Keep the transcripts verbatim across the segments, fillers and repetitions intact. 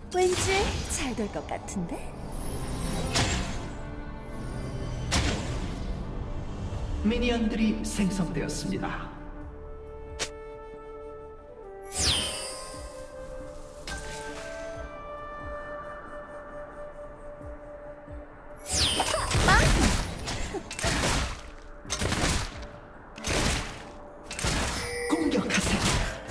왠지 잘 될 것 같은데? 미니언들이 생성되었습니다. 공격하세요.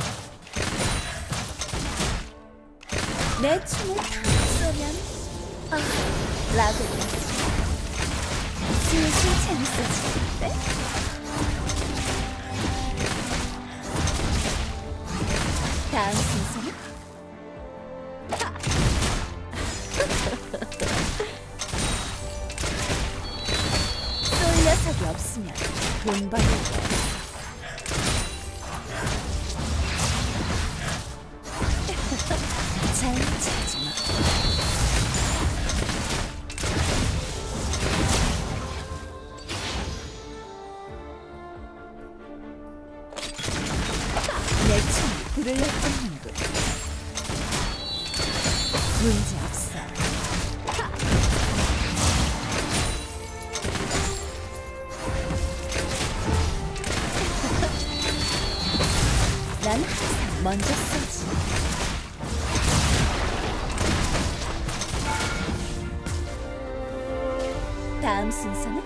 내 춤을 다 쏘면 아, 라고 슬슬 재밌어지는데? 다음 순서는? 쏠 녀석이 없으면 돈 버는 게 잘 찾지마. 내 춤 불을 내뿜는군. 문제 없어. 난 항상 먼저 쏘지. 다음 순서는?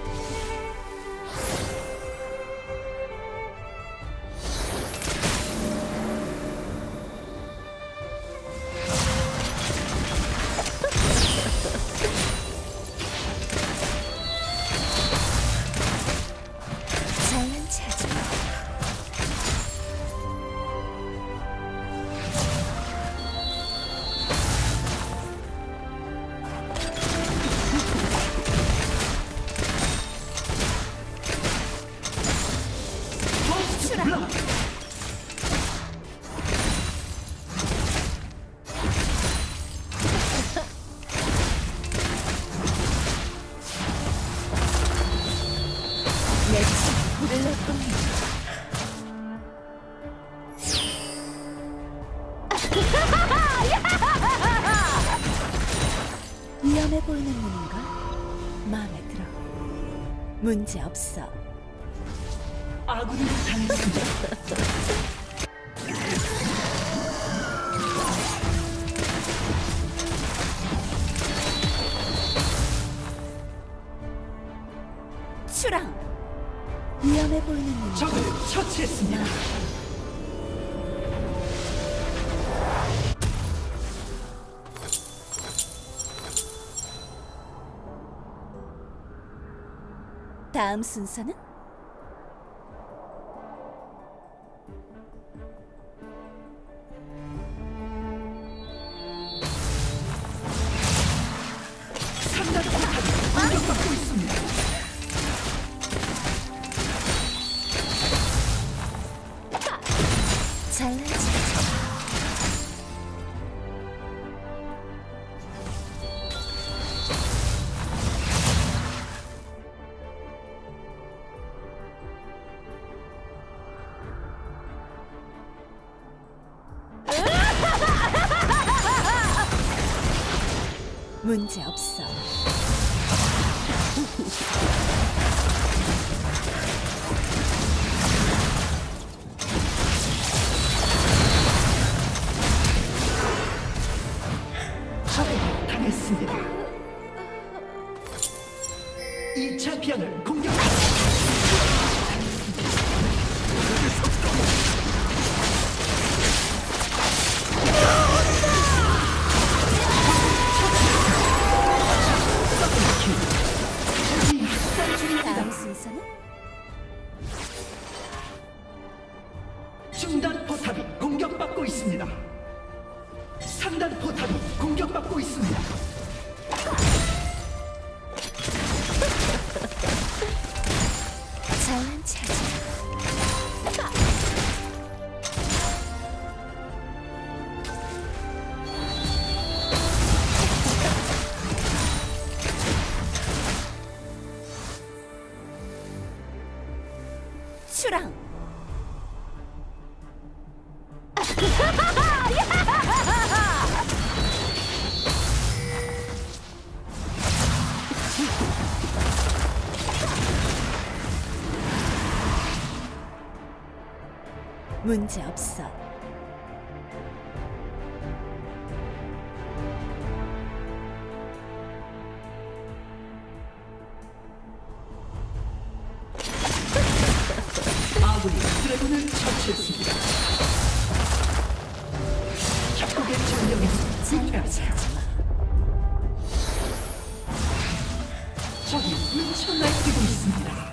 잘난 체하지마. 내 춤 불을 내뿜는군. 위험해 보이는 눈인가? 마음에 들어. 문제 없어. 아군이 당했습니다. 추랑! 위험해 보이는 눈인가? 적을 처치했습니다. 다음 순서는? 상단 포탑이 공격받고 있습니다. 잘난 체하지마. 문제 없어. 적을 당했습니다. 이 챔피언을 공격하세요. 다음 순서는? 중단 포탑이 공격받고 있습니다. 상단 포탑이 공격받고 있습니다. 잘난 체하지마. 추랑! 문제 없어. 아군이 드래곤을 처치했습니다. 적국의 전력에서 승리하자. 적이 미쳐 날뛰고 있습니다.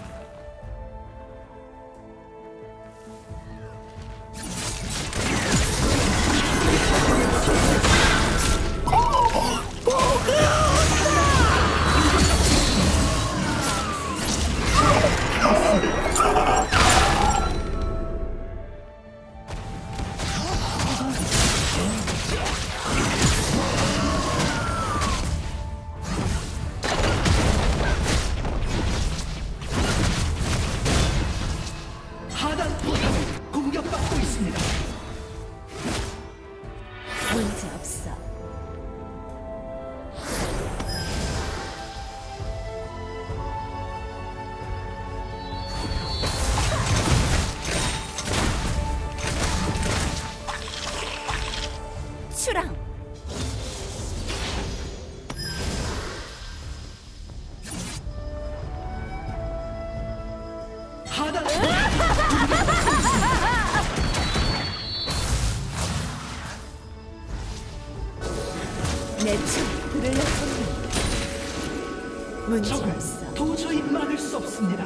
하단 포탑이 공격받고 있습니다. 문제 없어. 출항. 하단 내 춤 들을 뿐. 문제 적을 없어. 도저히 막을 수 없습니다.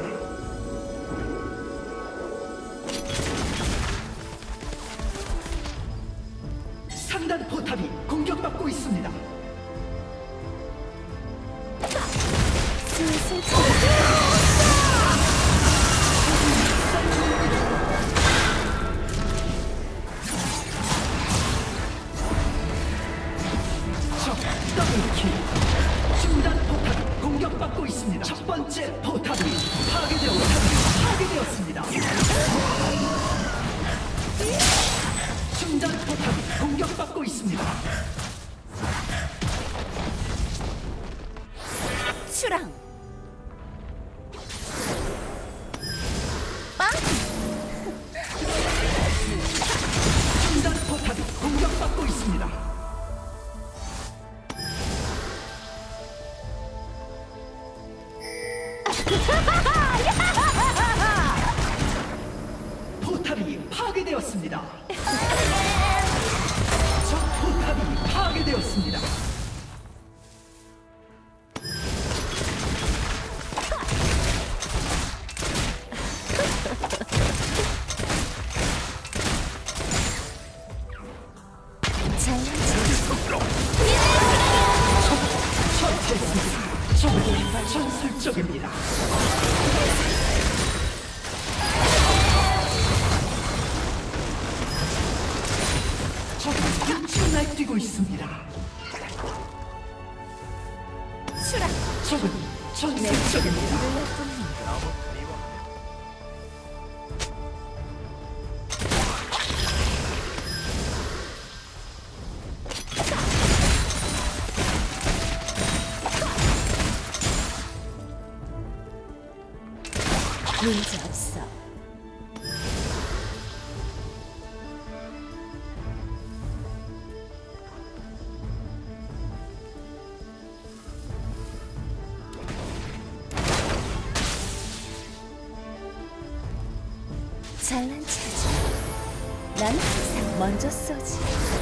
상단 포탑이 공격받고 있습니다. 슬슬 쳐. 적 더블킬. 중단 포탑이 공격받고 있습니다. 첫 번째 포탑이 파괴되어 파괴되었습니다. 중단 포탑이 공격받고 있습니다. 출항. 빵. 중단 포탑이 공격받고 있습니다. 포탑이 파괴되었습니다. 적 포탑이 파괴되었습니다. 잘난 처치했습니다. 적은 전술적입니다. 적은 미쳐 날뛰고 있습니다. 출항. 적은 전술적입니다. 들을 뿐. 문제 없어. 잘난 체지. 난 항상 먼저 쏘지.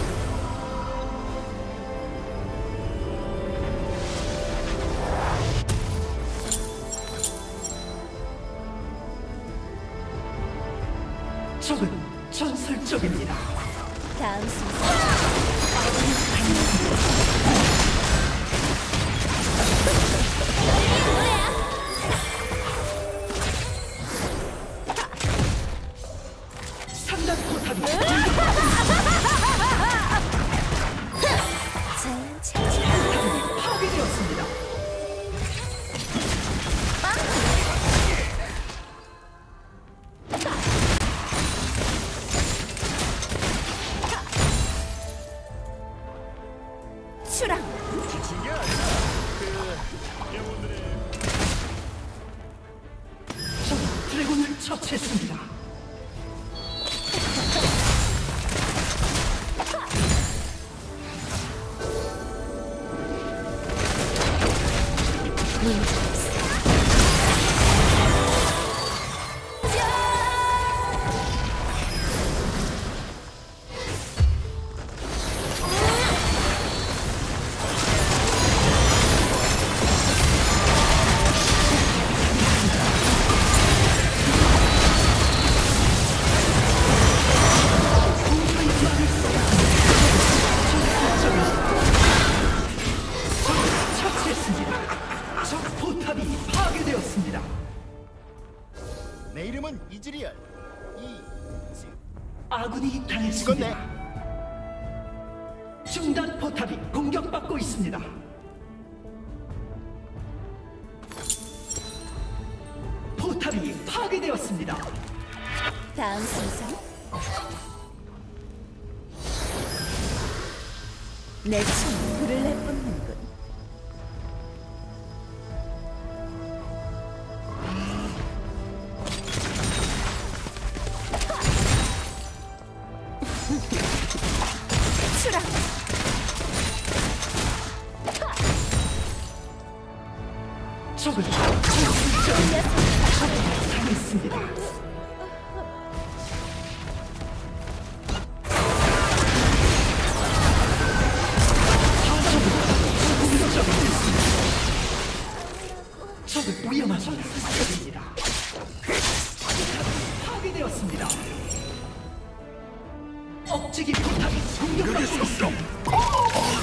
적은 전술적입니다. 다음 순서. 상단 포탑이 잘난 체지. 파괴되었습니다. 출항. 적이 드래곤을 처치했습니다. 문제 없어. 처치했습니다. 적 포탑이 파괴되었습니다. 내 이름은 이즈리얼. 이즈. 아군이 당했습니다. 죽었네. 중단 포탑이 공격받고 있습니다. 포탑이 파괴되었습니다. 다음 순서. 내 춤 불을 내뿜는군. 추락. 적을 적을 당했습니다. 적을 위험한 적입니다. 파괴되었습니다. 억제기 포탑이 공격받고 있습니다.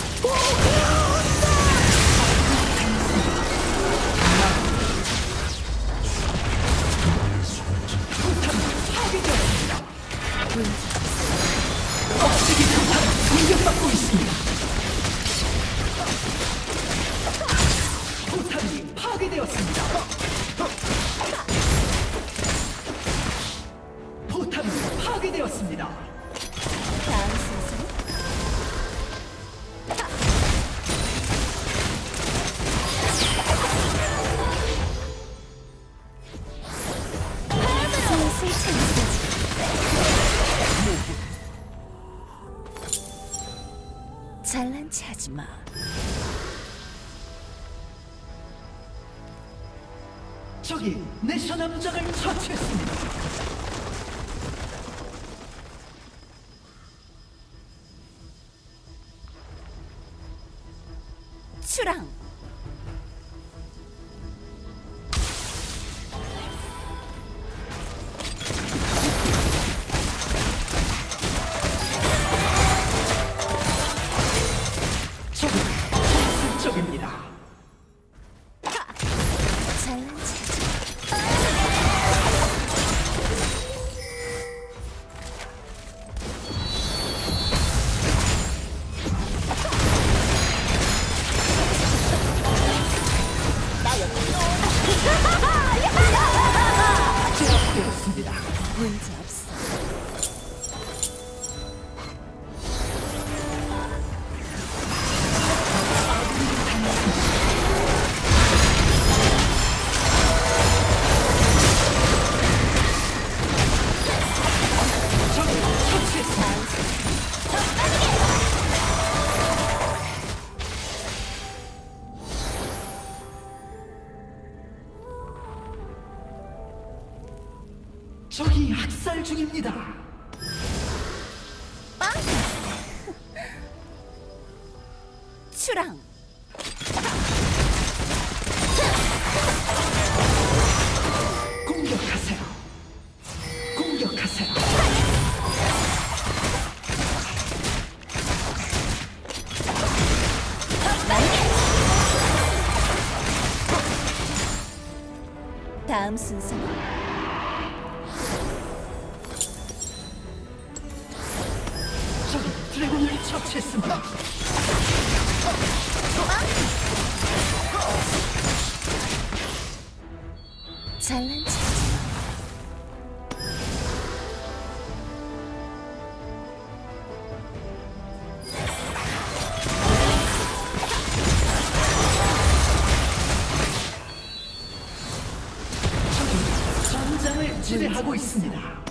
억제기 포탑이 공격받고 있습니다. 포탑이 파괴되었습니다. 포탑이 파괴되었습니다. 다음 순서. 슬슬 재밌어지. 잘난 체 하지 마. 적이 내셔 남장을 처치했습니다. 추랑. 적은 전술적입니다. 잘난 체 하지 마. 제압되었습니다. 문제 없어. 적을 처치했습니다. 적이 학살 중입니다. 추랑. 공격하세요. 공격하세요. 다음 순서. 적이 드래곤을 처치했습니다. 잘난 체 하지 마. 적이 전장을 지배하고 있습니다.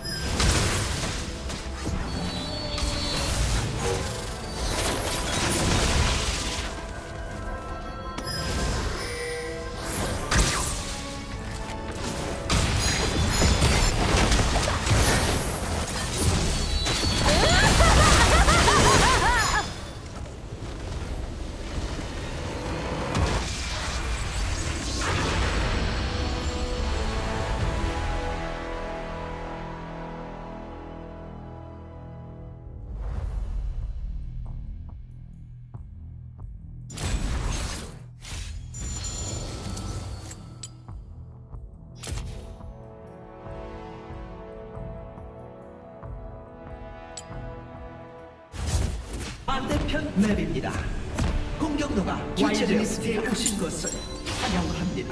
반대편 맵입니다. 공격로가 와일드리스트에 오신 것을 환영합니다.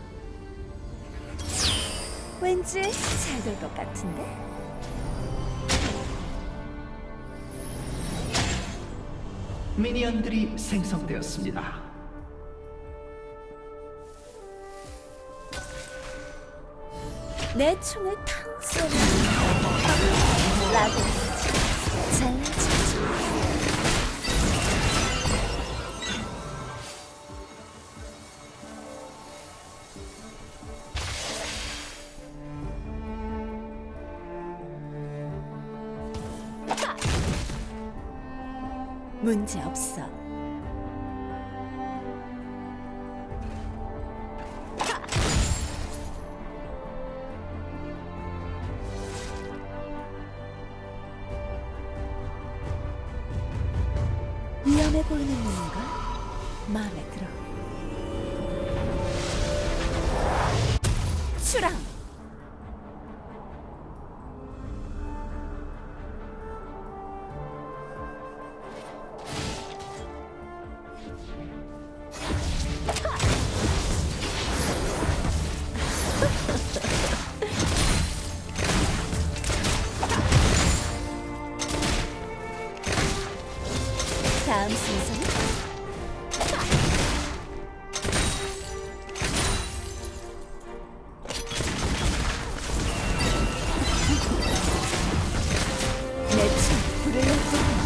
왠지 잘 될 것 같은데? 미니언들이 생성되었습니다. 내 총을 탕 쏘는 라고 잘라주지. 문제 없어. 위험해 보이는 뭔가 마음에 들어. 추랑. 다음 순서는 내총 불을 냈다.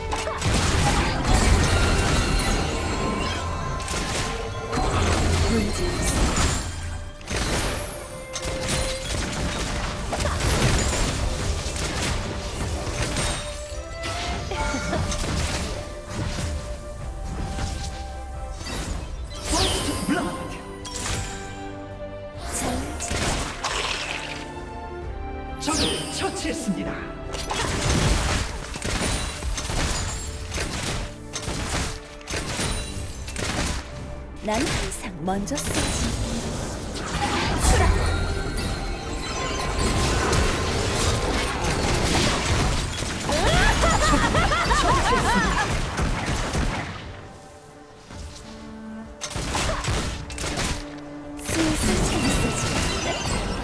문제 없어. 적을 처치했습니다. 난 항상 먼저 쓰지. 추락. 슬슬 재밌어지는데?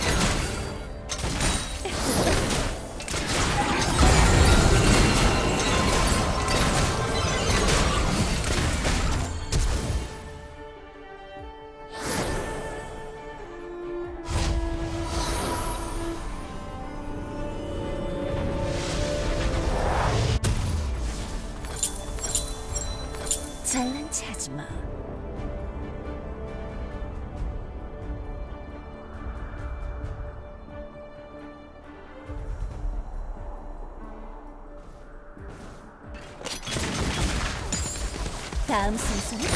잘난 체 하지 마. 다음 순서는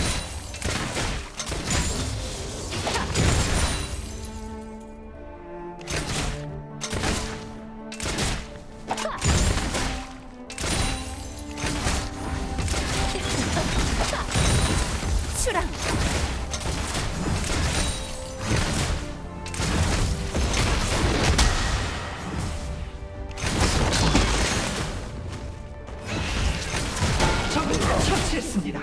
추랑. 적을 처치했습니다.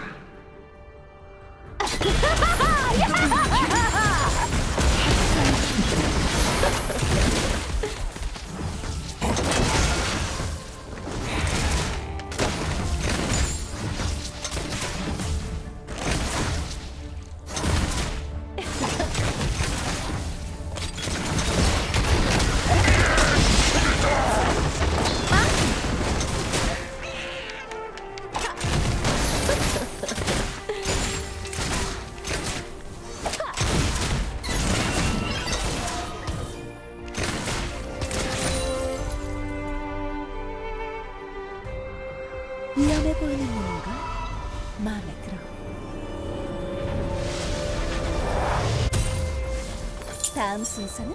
위험해 보이는 뭔가 마음에 들어. 다음 순서는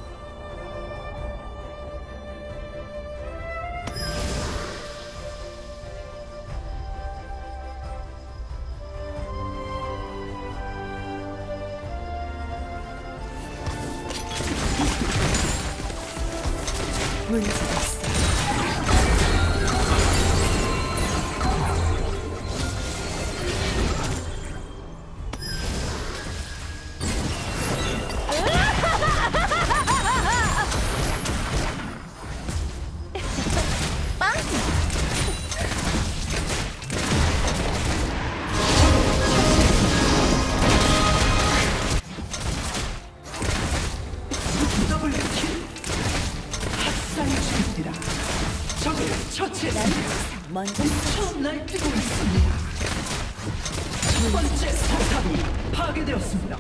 문제 없어. 먼저 미쳐 날뛰고 있습니다. 첫 번째 포탑이 파괴되었습니다.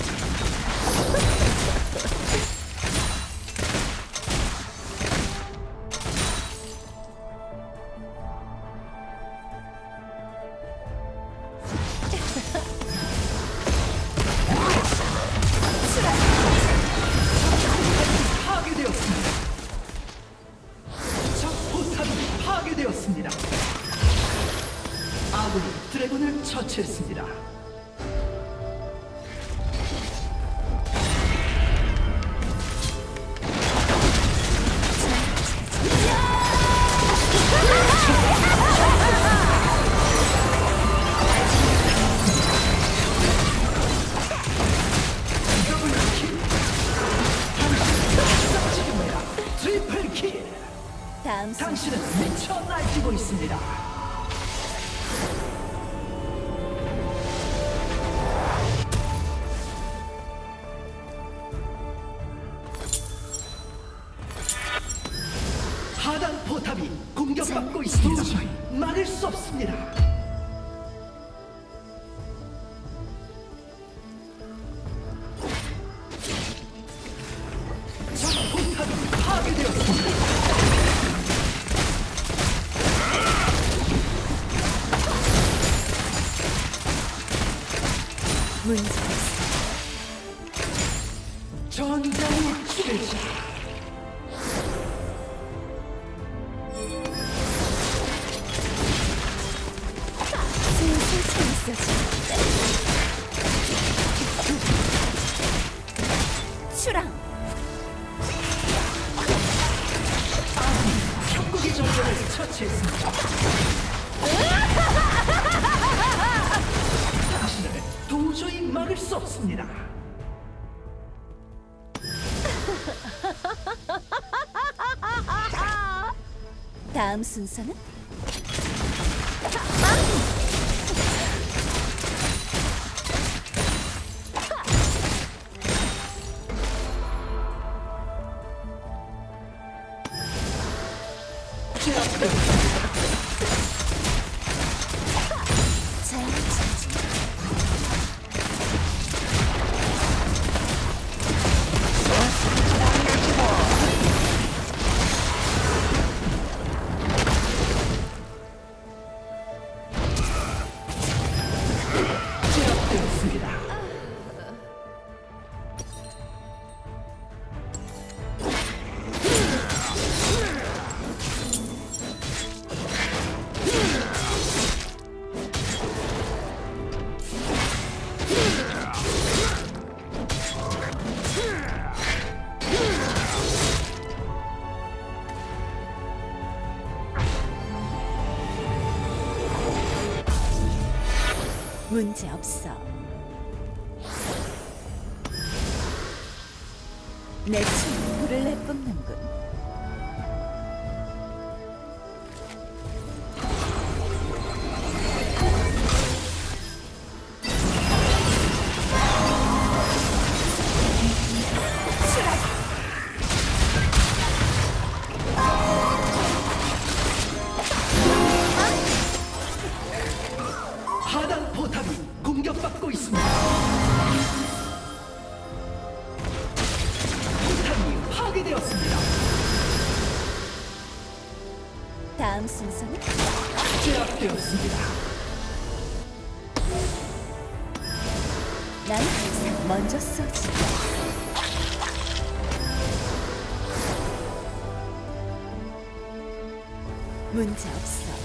파괴되었습니다. 적 포탑이 파괴되었습니다. 아군이 드래곤을 처치했습니다. 더블킬. 당신은 트리플킬. 다음 순서 당신은 미쳐 날뛰고 있습니다. 하단 포탑이 공격받고 있습니다. 도저히 막을 수 없습니다. 적 포탑이 파괴되었습니다. 문제 없어. 전장의 최자. 슬슬 재밌어지는데. 출항. 협곡의 정전을 처치했습니다. 당신을 도저히 막을 수 없습니다. 다음 순서는 자연차지. 제압되었습니다. 문제 없어. 내 춤 불을 내뿜는군. 하단 포탑이 공격받고 있습니다. 포탑이 파괴되었습니다. 다음 순서는 제압되었습니다. 난 항상 먼저 쏘지. 문제 없어.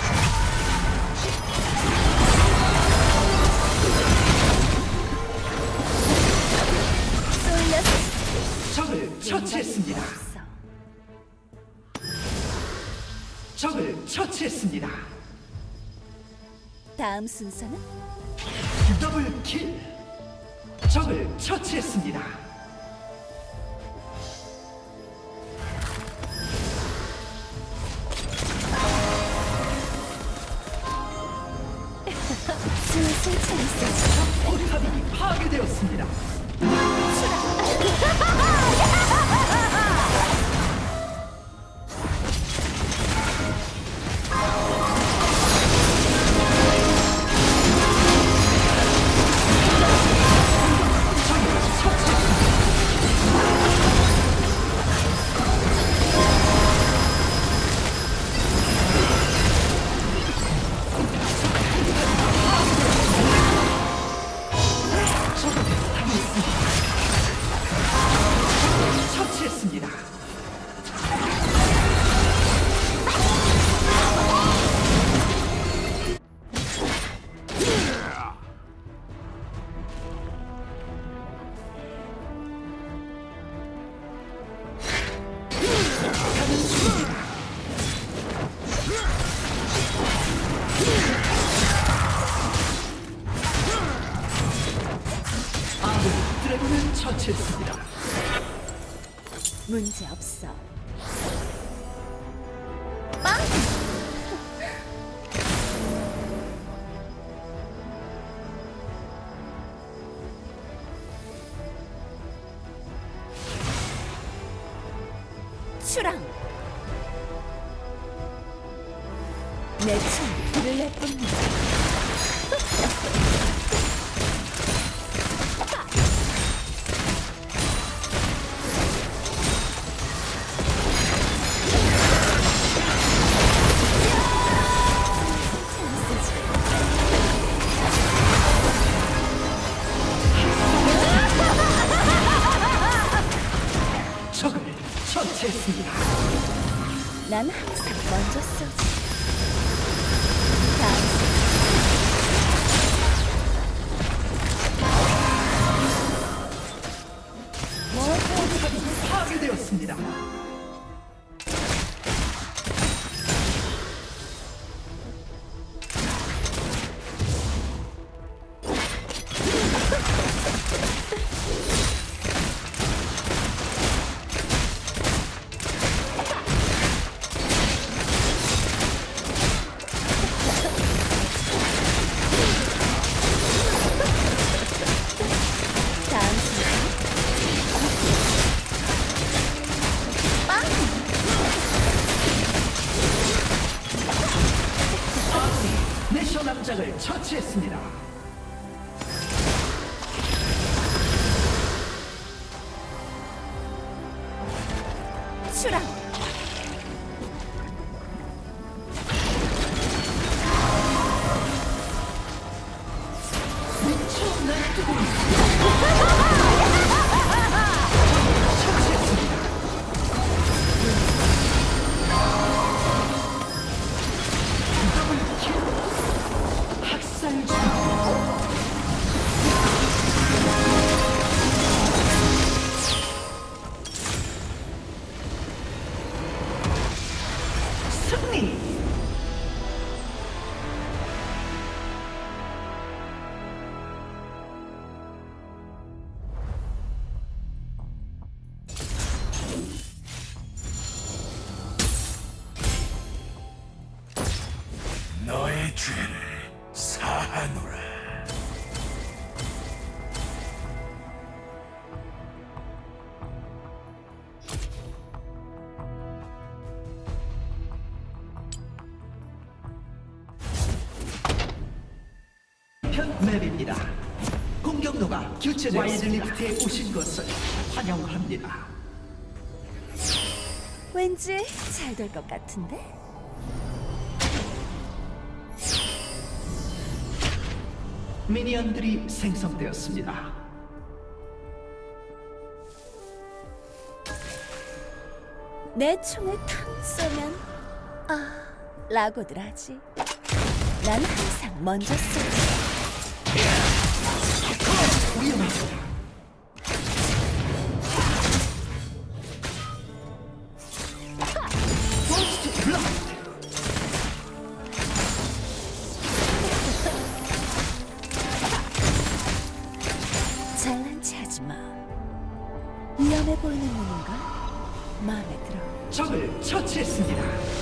쏠렸어. 적을 처치했습니다. 없어. 적을 처치했습니다. 다음 순서는 더블킬. 적을 처치했습니다. 슬슬 재밌어지. 포탑이 파괴되었습니다. 처치했습니다. 문제 없어. 추랑. 내 춤 불을 내뿜는다. 적을 처치했습니다. 난 항상 먼저 쏘지. 다음 파괴되었습니다. 다음 순간 내셔 남장을 처치했습니다. 추랑. 미쳐 날뛰고 있습니다. 처치했습니다. 더블킬. 학살 중. 승리. 너의 죄를 사하노라. 편 맵입니다. 공격로가 교체되었습니다. 와일드리프트에 오신 것을 환영합니다. 왠지 잘 될 것 같은데? 미니언들이 생성되었습니다. 내 총을 탕 쏘면 아 라고들 하지. 난 항상 먼저 쏘지. 위험합니다. 포스트 블라스트. 잘난 체하지 마. 위험해 보이는 놈인가? 마음에 들어. 적을 처치했습니다.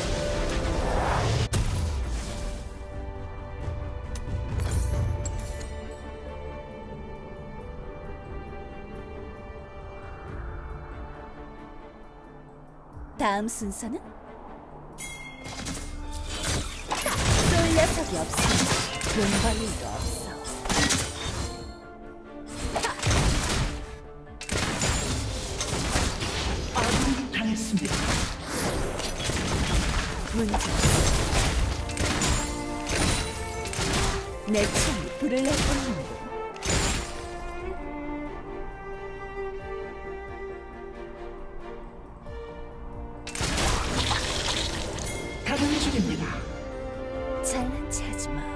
다음 순서는? 쏠 녀석이 없으니 돈 벌 일도 없어. 아군이 당했습니다. 문제 없어. 내 총이 불을 내뿜는군. 가동 중입니다. 잘난 체하지 마.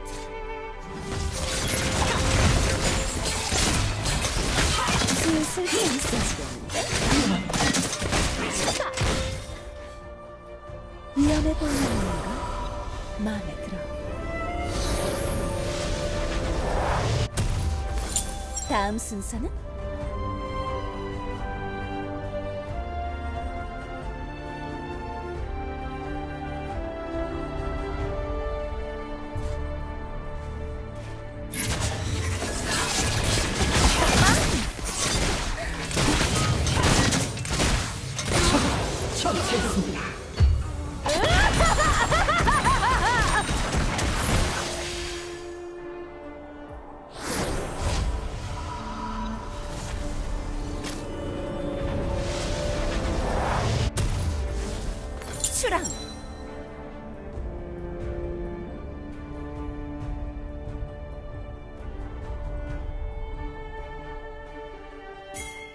슬슬 재밌어지겠는데? 위험해 보이는 놈인가? 마음에 들어. 다음 순서는?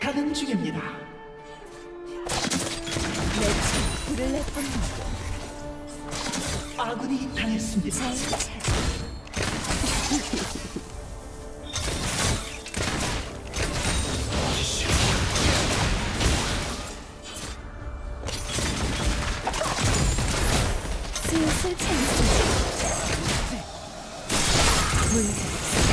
가는 중입니다. 내친 불을 내뿜는 아군이 당했습니다. 잘 찾아. 슬슬 창수. 문제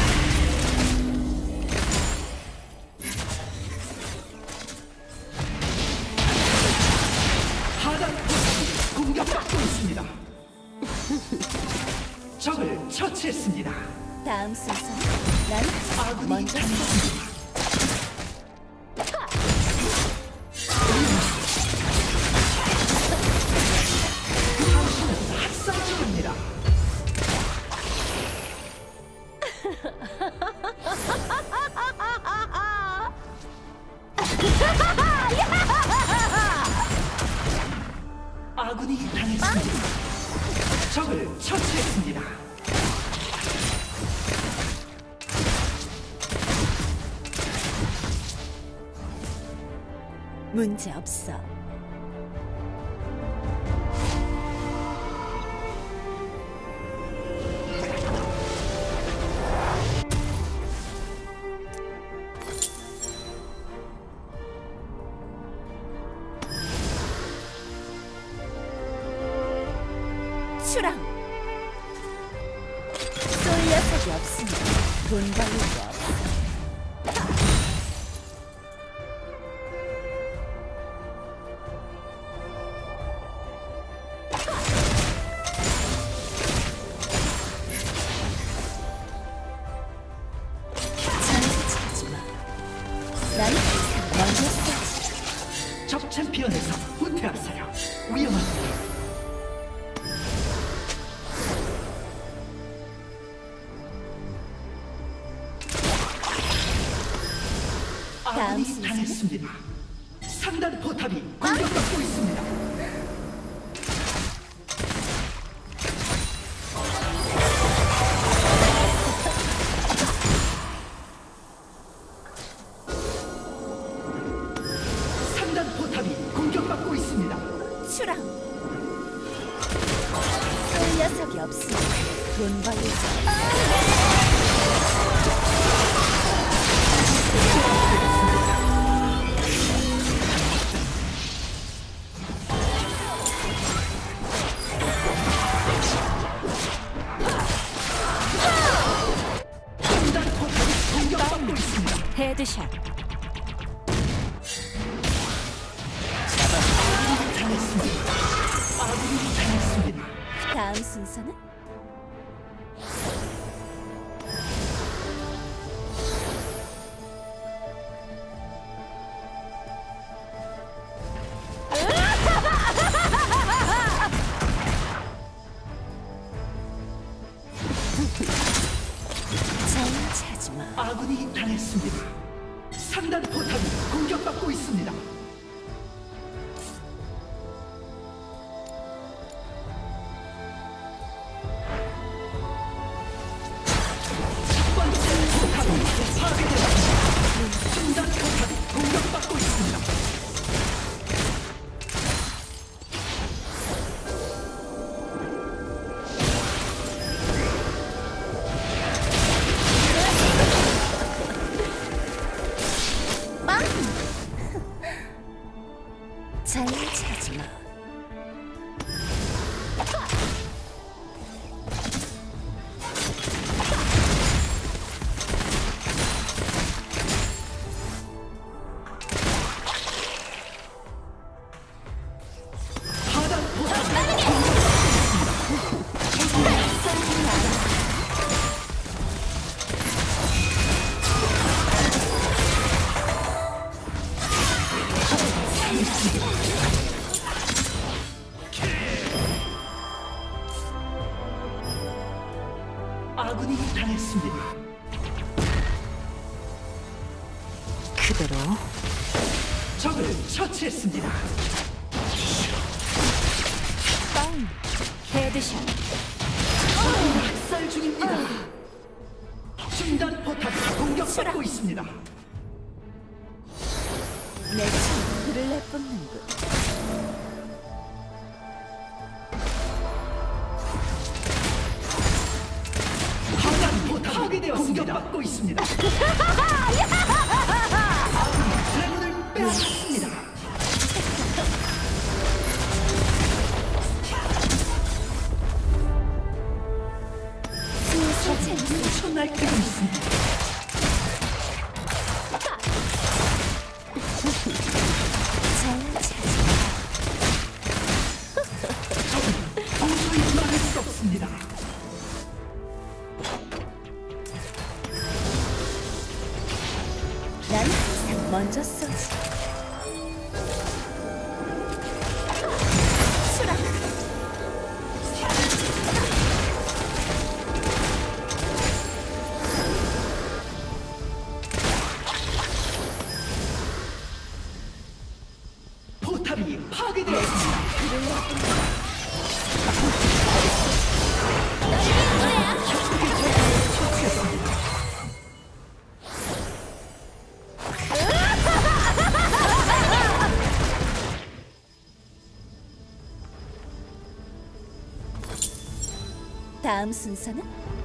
하단 포탑이 공격받고 있습니다. 적을 처치했습니다. 다음 순서 난 아군이 먼저 써. 당했습니다. 당신은 학살 중입니다. 아군이 당했습니다. 적을 처치했습니다. 문제 없어. 추랑. 쏠 녀석이 없으니 돈 벌릴 거 없어. 장난치지 마. 난 먼저 써. 적 챔피언에서 후퇴하세요. 위험합니다. 다음 아군이 순서는? 당했습니다. 상단 포탑이 공격받고 있습니다. 상단 포탑이 공격받고 있습니다. 추랑. 쏠 녀석이 없으니 돈 벌릴 거 없어. 상단 포탑이 공격받고 있습니다. 헤드샷. 당했습니다. 아군이 당했습니다. 다음 순서는? 장난치지 마. 아군이 당했습니다. 상단 포탑이 공격받고 있습니다. 첫 번째 포탑이 파괴되었습니다. 상단 포탑이 공격받고 있습니다. 빵! 장난치지 마. 하단 포탑이 공격받고 아군이 당했습니다. 그대로 적을 처치했습니다. 빵! 헤드샷. 학살 중입니다. 중단 포탑이 공격받고 있습니다. 뿜는군. 하단 포탑이 공격받고 있습니다. 드래곤을 빼앗았습니다. 미쳐 날뛰고 있습니다. 도저히 막을 수 없습니다. 난 항상 먼저 쏘지. 수락. 포탑이 파괴되었습니다. 다음 순서는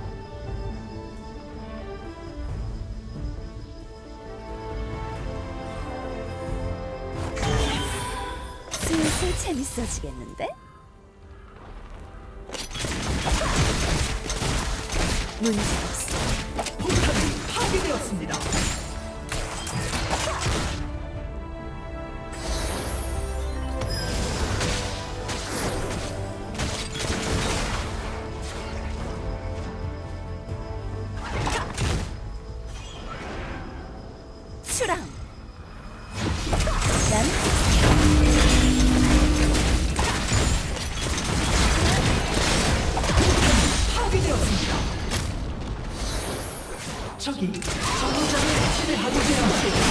슬슬 재밌어지겠는데? 문제없어. 포탑이 파괴되었습니다. 수랑. 난 파괴되었습니다. 적이 전장을 지배하고 있습니다.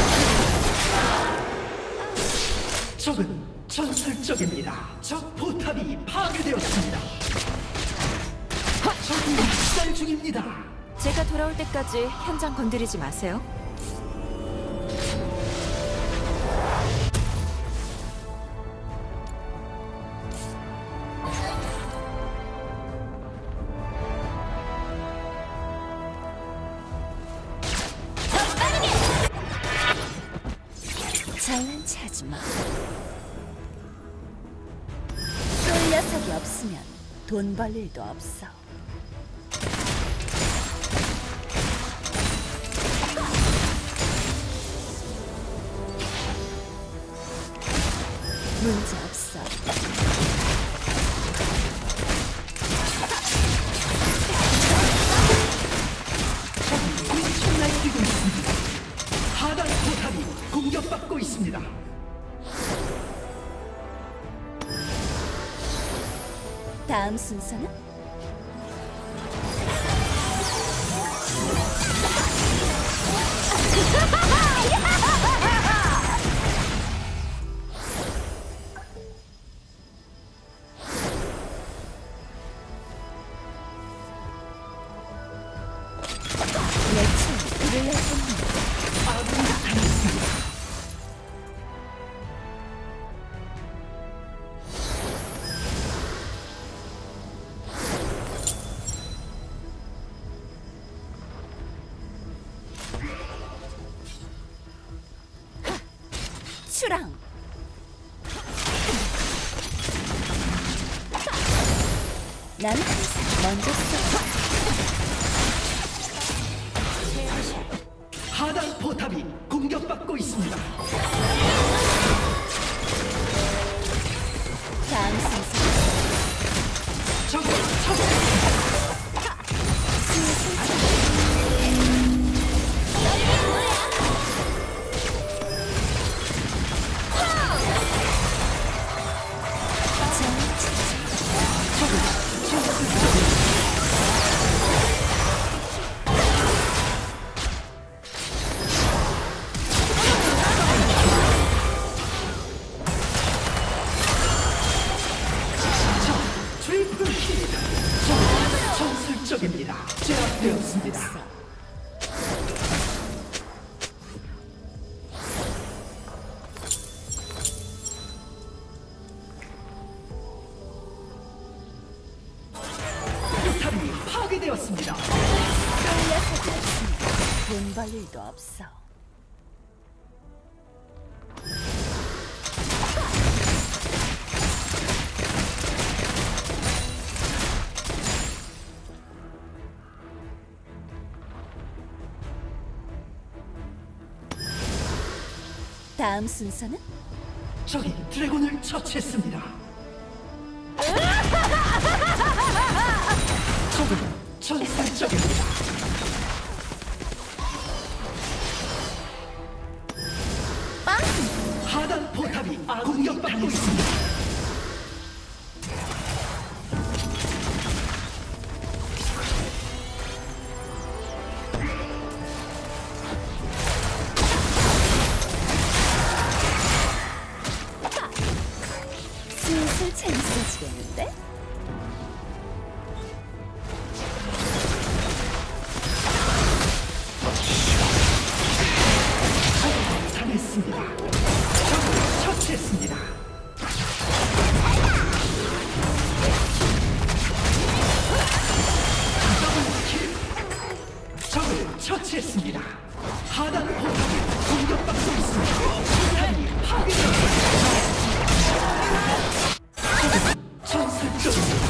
적은 전설적입니다. 적 포탑이 파괴되었습니다. 적이 학살 중입니다. 제가 돌아올 때까지 현장 건드리지 마세요. 잘난 체하지 마. 쏠 녀석이 없으면 돈 벌 일도 없어. 문제 없어. 적이 미쳐 날뛰고 있습니다. 하단 포탑이 공격받고 있습니다. 다음 순서는 내총 불을 낼 뿐이야. 아군이 당했습니다. 추랑. 난 항상 먼저 쏘. 하단 포탑이 공격받고 있습니다. 다음 순서 적을 처치했습니다. 트리플 킬. 적은 전술적입니다. 제압되었습니다. 파괴되었습니다. 쏠 녀석이 없습니다. 돈 벌 일도 없어. 다음 순서는? 적이 드래곤을 처치했습니다. 적은 전설적입니다. 하단 포탑이 공격받고 있습니다. 슬슬 재밌어지겠는데? 당했습니다. 적을 처치했습니다. 더블킬. 적을 처치했습니다. 하단 포탑이 공격받고 있습니다. 포탑이 파괴되었습니다. 전설적입니다.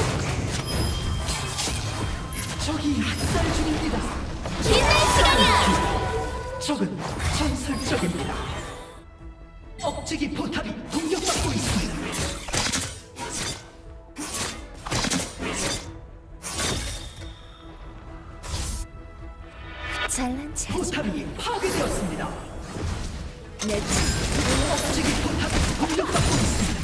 적이 학살 중입니다. 빛날 시간이야. 적은 전설적입니다. 억제기 포탑이 공격받고 있습니다. 잘난 체하지 마. 포탑이 파괴되었습니다. 내 친구 억제기 포탑이 공격받고 있습니다.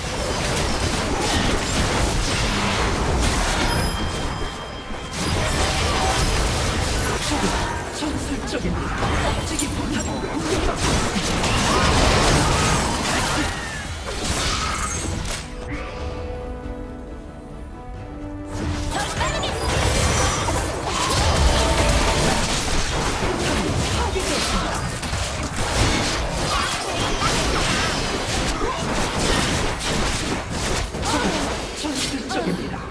적은 전설적입니다. 억제기 포탑이 공격받고 있습니다. 전설적입니다.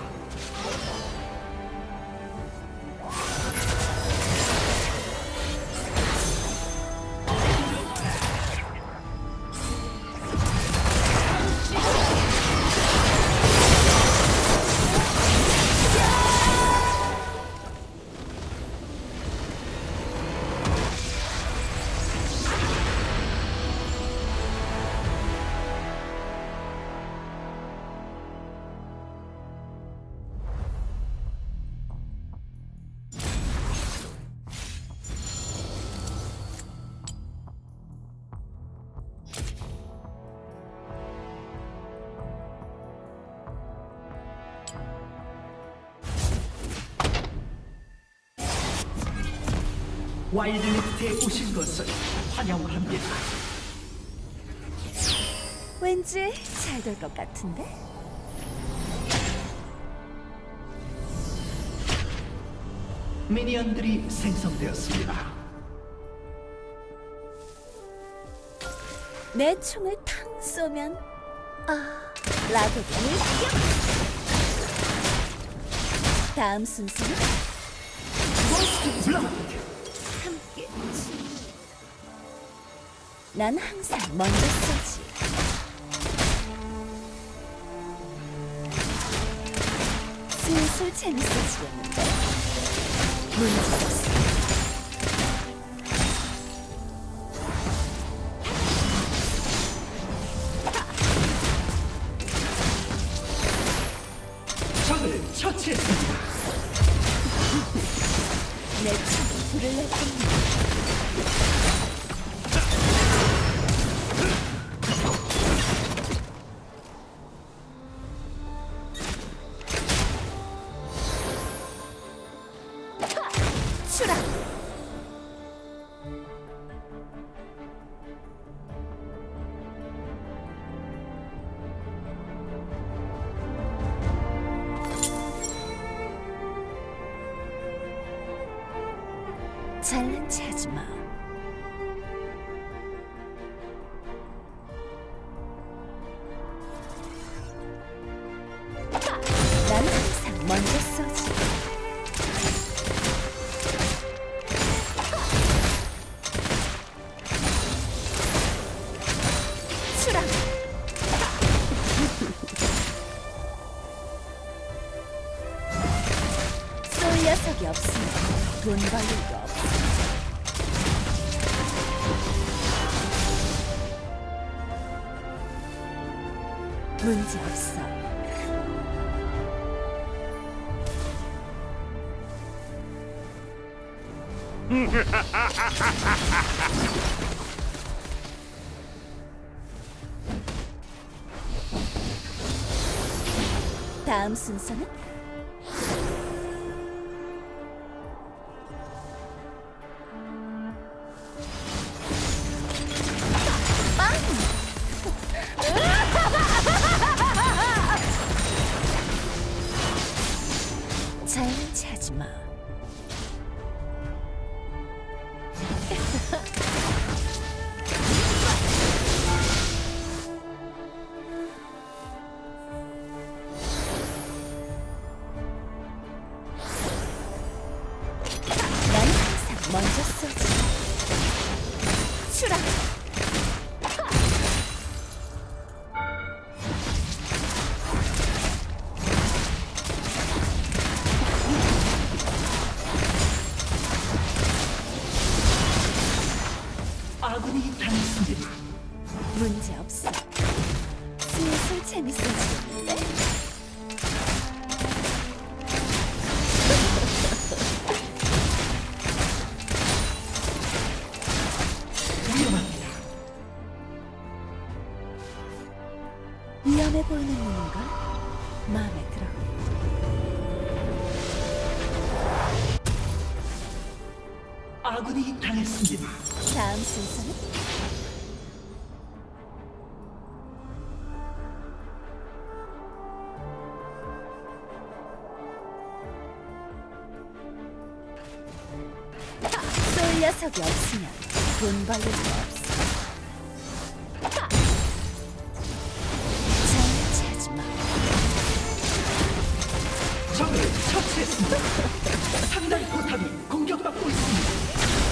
와일드리프트에 오신 것을 환영합니다. 왠지 잘 될 것 같은데? 미니언들이 생성되었습니다. 내 총을 탕 쏘면 아, 라도가 일격! 다음 순서는 퍼스트 블러드. 함께. 난 항상 먼저 쏘지. 슬슬 재밌어지겠는데? 문제없어. 적을 처치했습니다. 내 친구 불을 낼 겁니다. 추락! 잘난 체하지 마. 난 항상 먼저 쏘지. 돈 벌리고 없어. 문제 없어. 다음 순서는? 자연치 하지 마. 난 항상 먼저 쏘지. 추락. 아군이 당했습니다. 문제 없어. 슬슬 재밌어지는데? 위험합니다. 위험해 보이는 눈인가? 마음에 들어. 아군이 당했습니다. 다음 순서는? 쏠 녀석이 없으면 돈 벌릴 거 없어. 자연치 하지 마. 적을 처치했습니다. 상단 포탑이 공격받고 있습니다.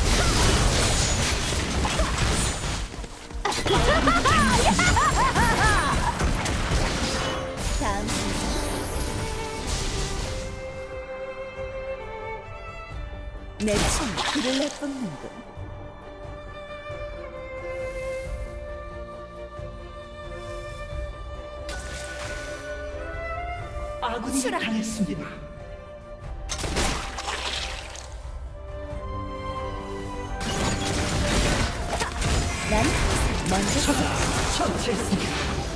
다음 순서. 내 춤 그를 내뿜는군. 아군이 추락. 당했습니다. 난 항상 먼저 적을 쏘지. 처치했습니다.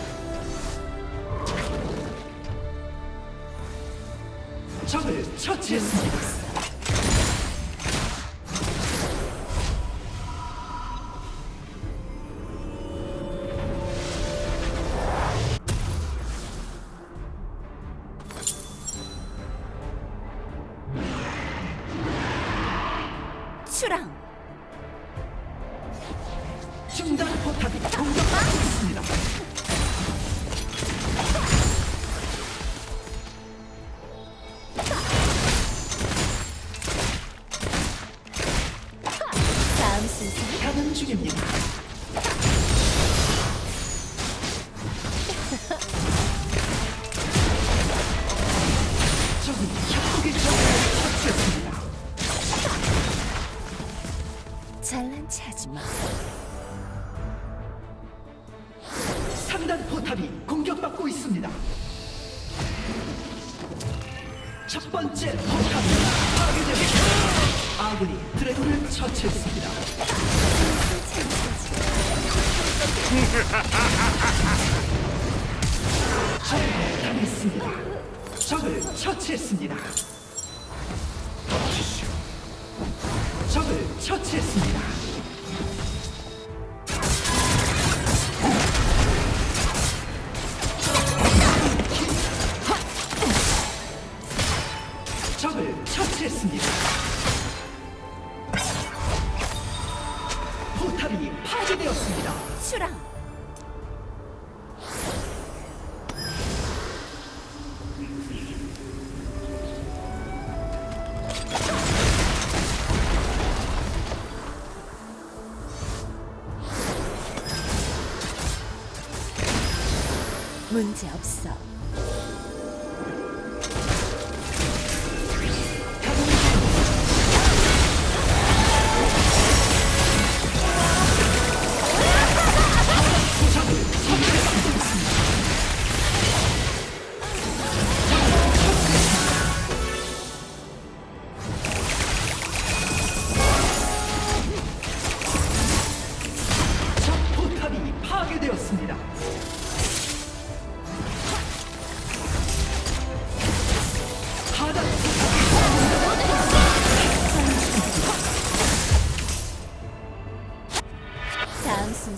적을 처치했습니다. 추랑. 중단 포탑이 공격받고 있습니다. 다음 순서는? 가는 중입니다. 적이 협곡의 적을 처치했습니다. 잘난 체하지 마. 상단 포탑이 공격받고 있습니다. 첫 번째 포탑이 파괴됩니다. 아군이 드래곤을 처치했습니다. 적을 당했습니다. 적을 처치했습니다. 적을 처치했습니다. 적을 처치했습니다. 포탑이 파괴되었습니다. 추랑. 문제 없어.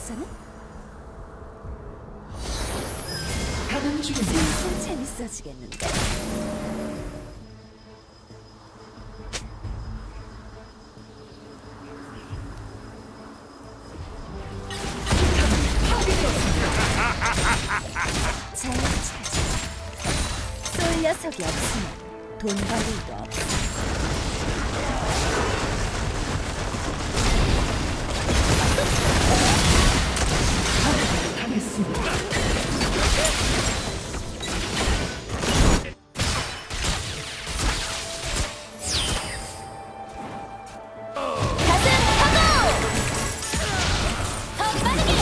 여기서는 가는 중입니다. 슬슬 재밌어지겠는데. 잘 찾아. 쏠 녀석이 없으면 돈 벌 일도 없어. 당했습니다. 가슴 파고! 더 빠르게!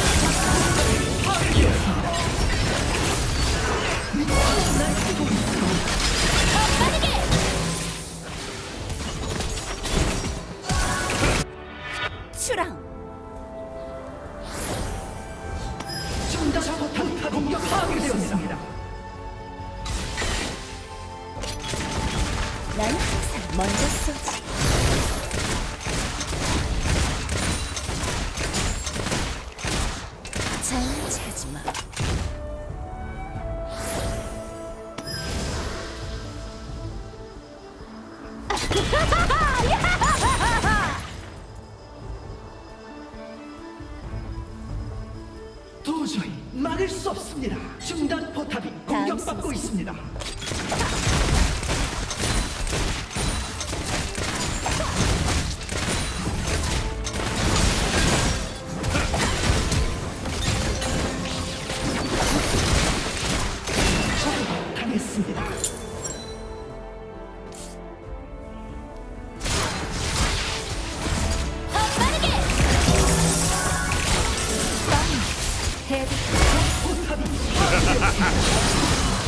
더 빠르게! 추랑. 중단 포탑 공격 파괴되었습니다. 난 항상 먼저 쏘지. 장난치지 마. 도저히 막을 수 없습니다. 중단 포탑이 공격받고 선수. 있습니다. 적을 당했습니다. 더 빠르게! 헤드. 포탑이 파괴되었습니다.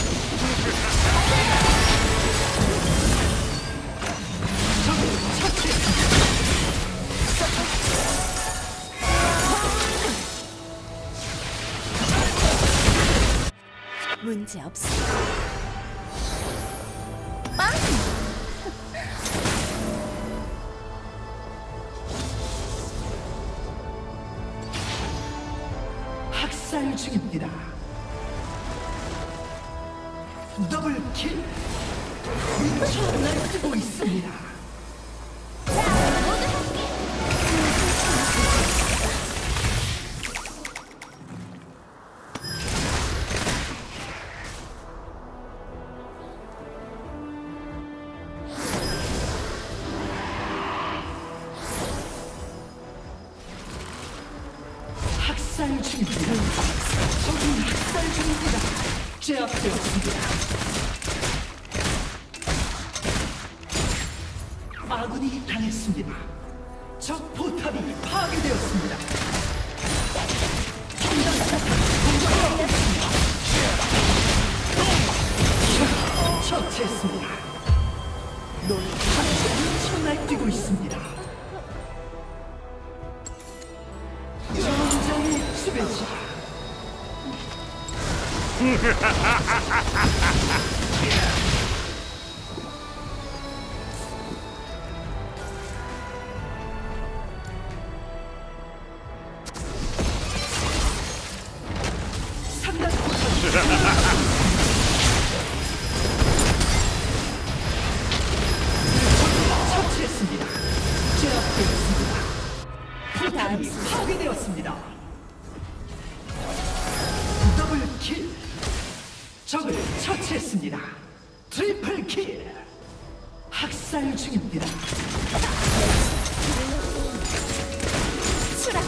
적을 처치했습니다. 문제 없어. 빵! 학살 중입니다. 더블킬. 미쳐 날뛰고 있습니다. 모두 함께! 학살 중입니다. 적이 학살 중입니다. 제압되었습니다. 아군이 당했습니다. 적 포탑이 파괴되었습니다. 중단 포탑 공격하였습니다. 처치했습니다. 미쳐 날뛰고 있습니다. 전장의 지배자. 삼단 처치했습니다. 제압되었습니다. 포탑이 파괴되었습니다. 더블킬. 적을 처치했습니다. 트리플킬. 학살 중입니다. 추랑.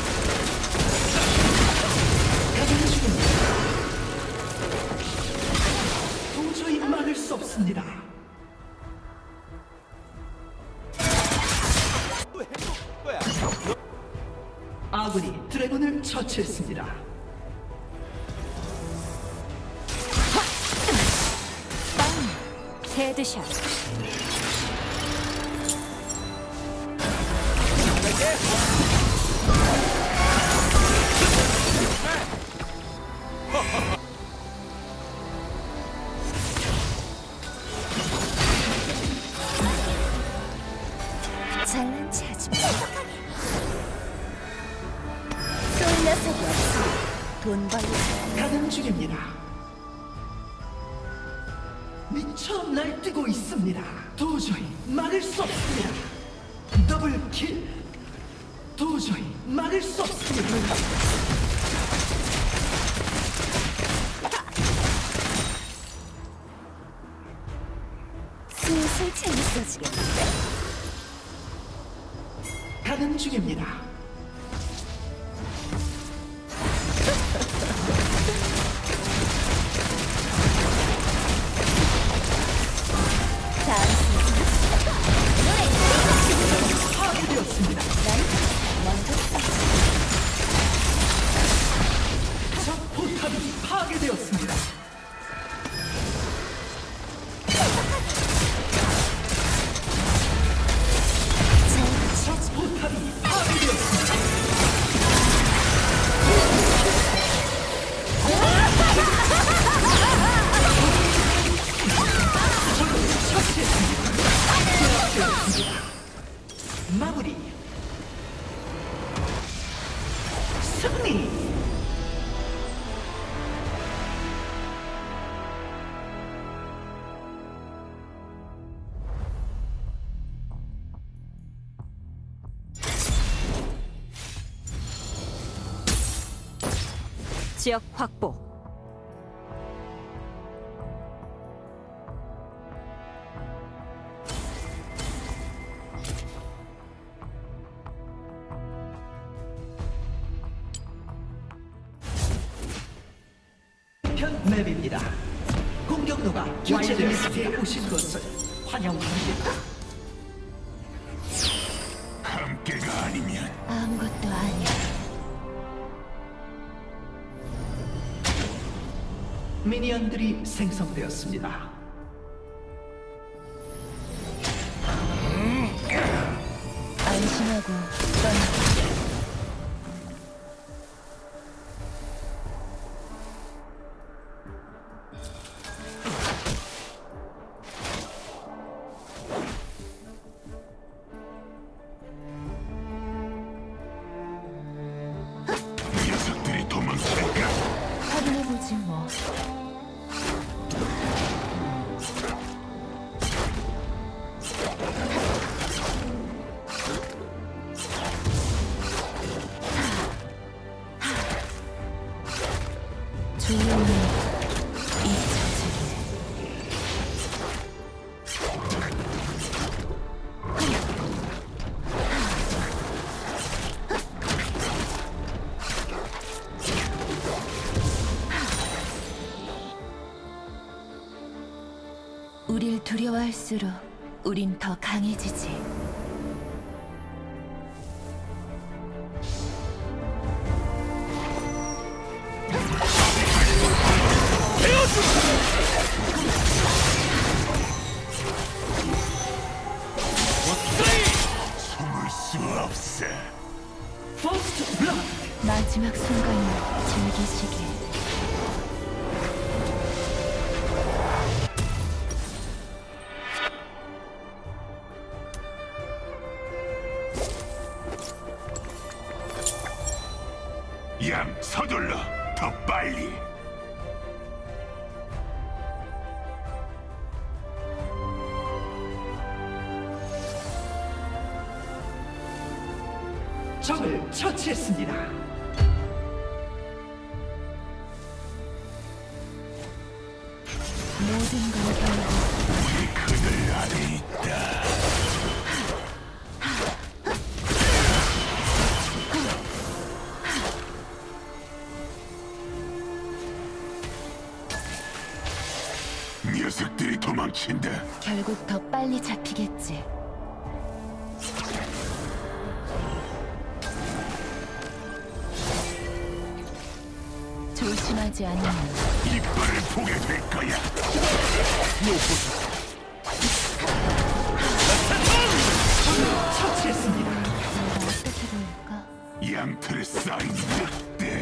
가는 중입니다. 도저히 막을 수 없습니다. 아군이 드래곤을 처치했습니다. 헤드샷. 잘난 체하지 마. 쏠 돈 벌리 가는 중입니다. 미쳐 날뛰고 있습니다. 도저히 막을 수 없습니다. 더블킬. 도저히 막을 수 없습니다. 슬슬 재밌어지겠는데? 가는 중입니다. 다음 파괴되었습니다. 먼저 적 포탑이 파괴되었습니다. 적 포탑이 파괴되었습니다. 적을 처치했습니다. 마무리. 승리. 지역 확보. 편 맵입니다. 공격로가 와일드리스트에 오신 것을 환영합니다. 함께가 아니면 아무것도 아니야. 미니언들이 생성되었습니다. 안심하고 떠나. 녀석들이 도망칠까? 확인해보지 뭐. 조용히 잊혀지게. 우릴 두려워할수록 우린 더 강해지지. 숨을 수 없어. 퍼스트 블러드. 마지막 순간을 즐기시길. 양 서둘러 더 빨리. 적을 처치했습니다. 모든 걸 결국 우리 그들 안에 있다. 녀석들이 도망친다. 결국 더 빨리 잡히겠지. 조심하지 않으면 이빨을 보게 될 거야. 처치했습니다. 내가 어떻게 보일까? 양털에 쌓인 늑대.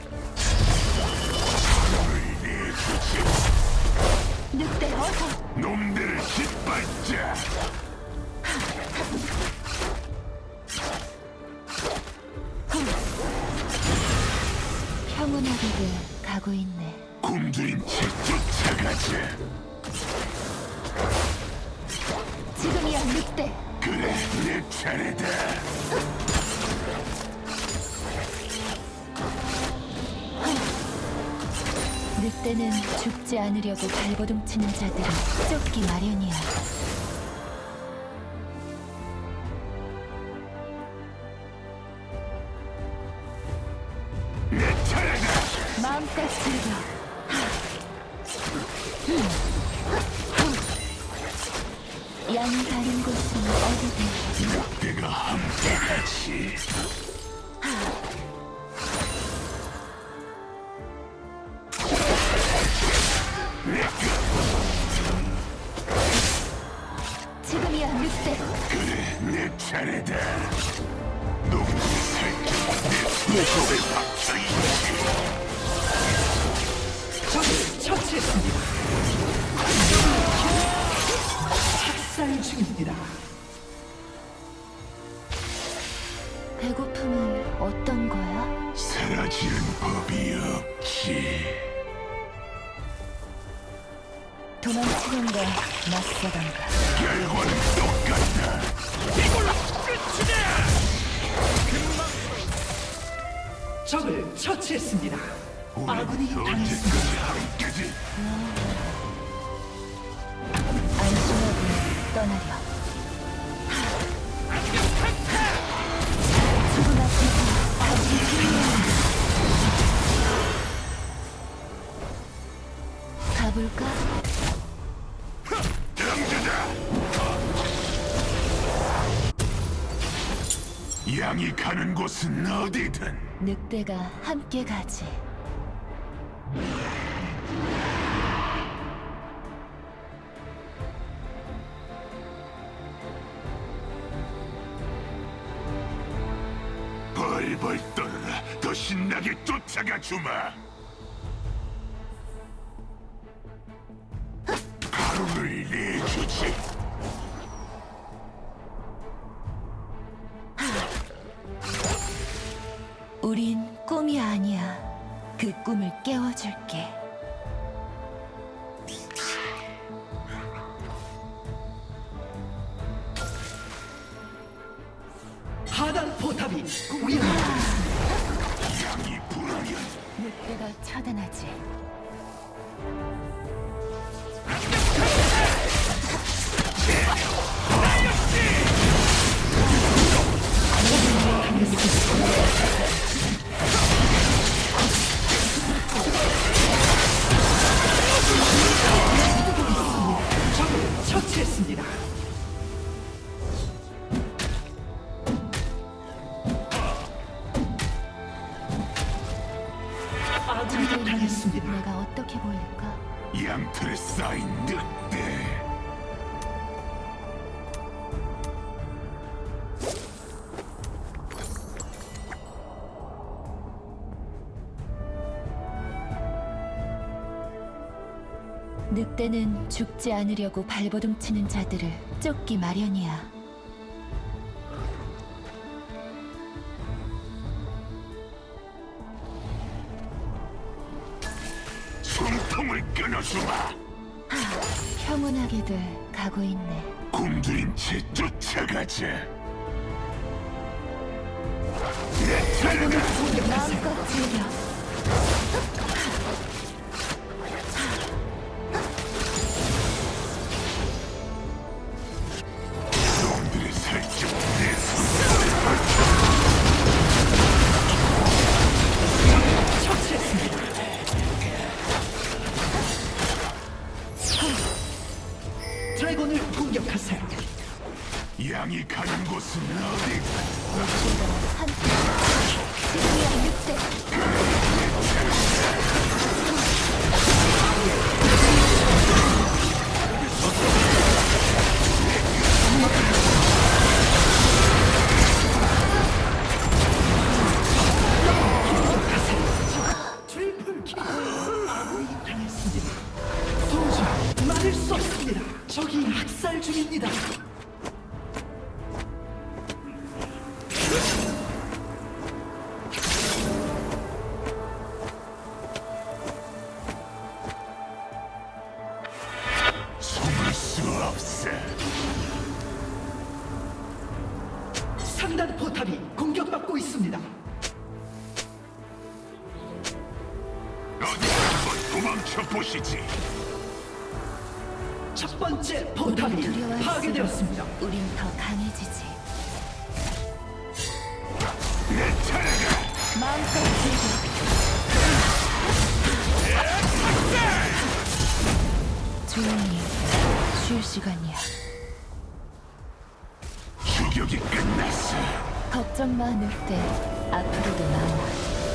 을 내주지. 늑대 어서. 놈들을 짓밟자. 평온하게 가고 있네. 굶주린 채 쫓아가자. 지금이야, 늑대. 그래, 내 차례다. 늑대는 죽지 않으려고 발버둥 치는 자들을 쫓기 마련이야. 내 차례다. 마음껏 즐겨. 양이 가는 곳은 어디든 내가 함께하지. 지금이야, 늑대. 그래, 내 차례다. 놈들이 살짝 내 손에 박혀있지. 적을 처치했습니다. 학살 중입니다. 배고픔은 어떤 거야? 사라지는 법이 없지. 도망치는가, 낯서던가. 결과는 똑같다. 이걸로 끝이다. 적을 처치했습니다. 아군이 우리 당했습니다. 언제까지 함께지? 안심하고 떠나려. 죽음 앞에서 다시 힘내는 가볼까? 당자다. 양이 가는 곳은 어디든 늑대가 함께 가지. 벌벌 떨어라. 더 신나게 쫓아가 주마. 하루를 내주지. 우린 꿈이 아니야. 그 꿈을 깨워줄게. 하단 포탑이 위험합니다. 양이 불하면 늑대가 처단하지. 적을 처치했습니다. 아군이 저들은 당했습니다. 내가 어떻게 보일까? 양털에 쌓인 늑대. 늑대는 죽지 않으려고 발버둥 치는 자들을 쫓기 마련이야. 숨통을 끊어주마. 평온하게들 가고 있네. 굶주린 채 쫓아가자. 내 차례다. 마음껏 즐겨. 놈들이 살짝 내 손에 처치했습니다. 드래곤을 공격하세요. 양이 가는 곳은 어디? 늑대가 함께 지금이야, 늑대. 트리플 킬. 아군이 당했습니다. 도저히 막을 수 없습니다. 적이 학살 중입니다. 상단 포탑이 공격받고 있습니다. 어디 한번 도망쳐 보시지. 첫 번째 우린 포탑이 두려워할수록 파괴되었습니다. 우린 더 강해지지. 내 차례가. 마음껏 즐겨. 조용히 쉴 시간이야. 추격이 끝났어. 걱정 마, 늑대. 앞으로도 많아.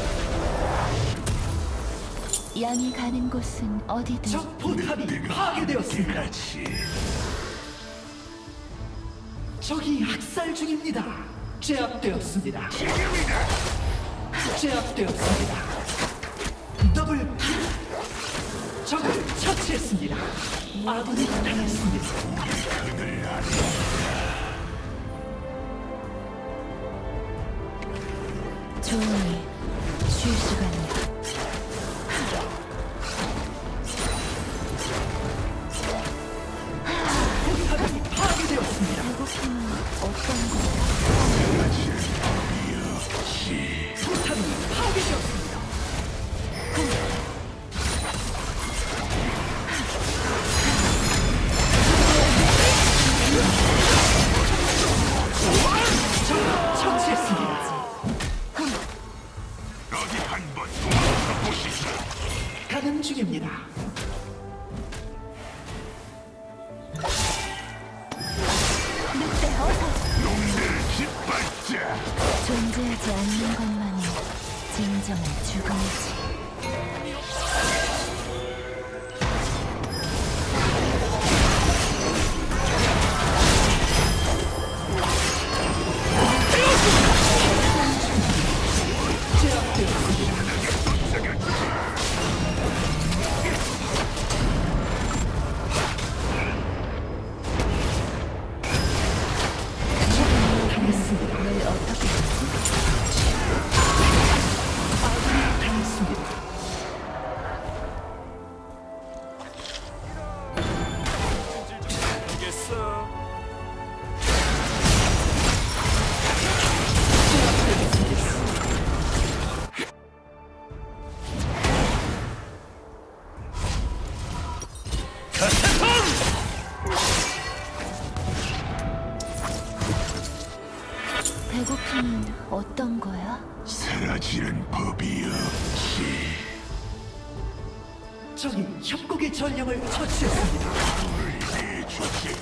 양이 가는 곳은 어디든. 적 포탑이 파괴되었습니다. 같이. 적이 학살 중입니다. 제압되었습니다. 지금이다. 제압되었습니다. 더블 킬. 적을 처치했습니다. 아군이 당했습니다. 그늘 아래. 조용히 쉴 시간이야. 포탑이 파괴되었습니다. 배고픔은 어떤 거야? 포탑이 파괴되었습니다. 적을 처치했습니다. 어디 한번 도망쳐 보시지. 가는 중입니다. 늑대 어서. 놈들을 짓밟자. 존재하지 않는 것만이 진정한 죽음이지. 널 어떻게 하지? 당했습니다. 배고픔은 어떤 거야? 사라지는 법이 없지. 적이 협곡의 전령을 처치했습니다. 내주지.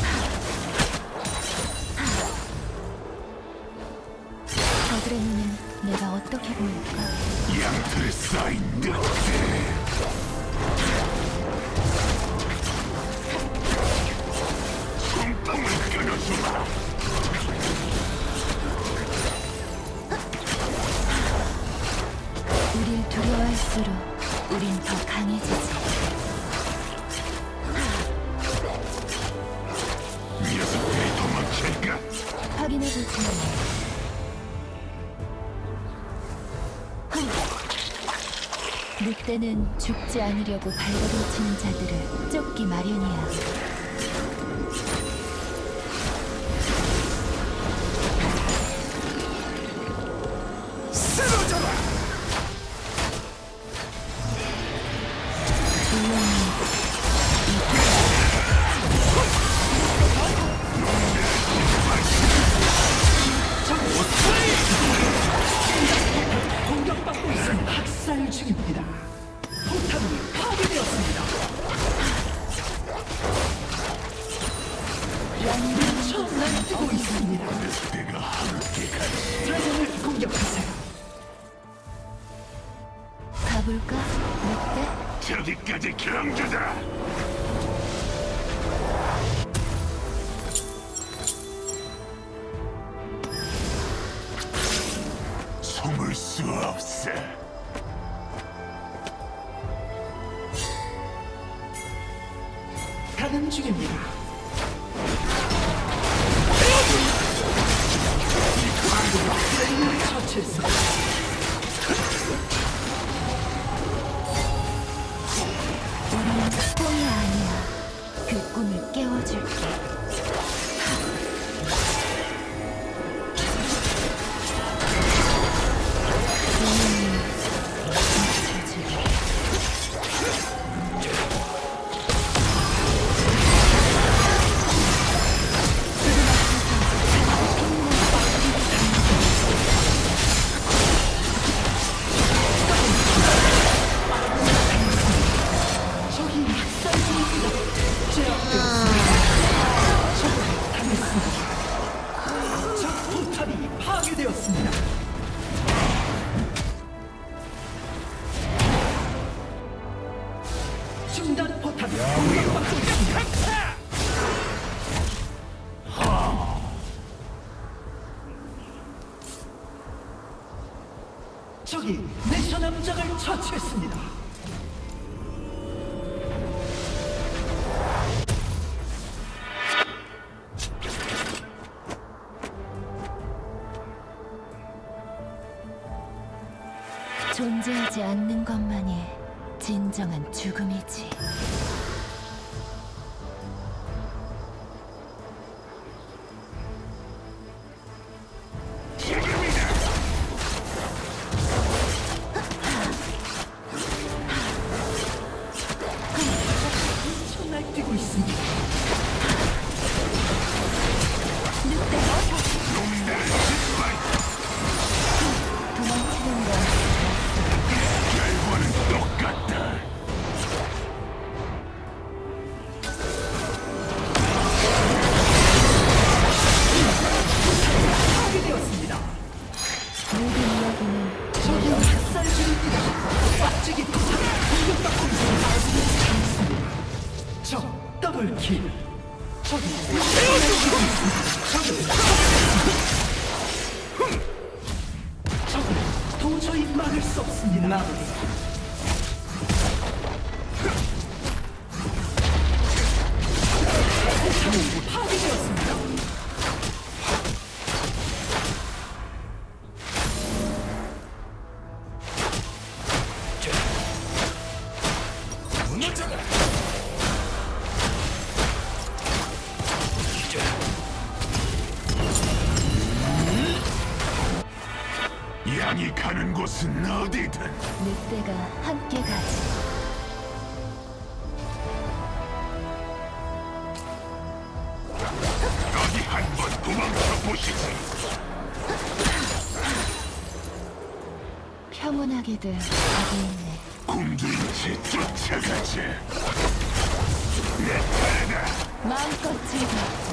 저들의 눈엔 내가 어떻게 보일까? 양털 쌓인 늑대. 숨통을 끊어주마. 우릴 두려워할수록 우린 더 강해지지. 녀석들이 도망칠까? 확인해보지. 늑대는 죽지 않으려고 발버둥치는 자들을 쫓기 마련이야. 쓰러져라. 조용히 공격받고 있는 학살 중입니다. 포탑이 파괴되었습니다. 미쳐 날뛰고 있습니다. 늑대가 함께 가지. 드래곤을 공격하세요. 가볼까? 늑대? 저기까지 경주다. 숨을 수 없어. 가는 중입니다. 드래곤을 처치했습니다. 우리는 꿈이 아니야. 그 꿈을 깨워줄게. 적이 내셔 남장을 처치했습니다. 존재하지 않는 것만이 진정한 죽음이지. 날뛰고 있습니다. 도망치는 건 결과는 똑같다. 파괴되었습니다. 모든 이야기는 적이 학살 중입니다. 빡지기 부상 공격받고 있는 아군이 있습니다. 적 더블킬. 적이 내셔 남장을 적을 도저히 막을 수 없습니다. 마무리. 파괴되었습니다. 무너져라. 양이 가는 곳은 어디든 늑대가 함께 가지. 어디 한번 도망쳐 보시지. 평온하게들 가고 있네. 굶주린 채 쫓아가자. 내 차례다. 마음껏 즐겨.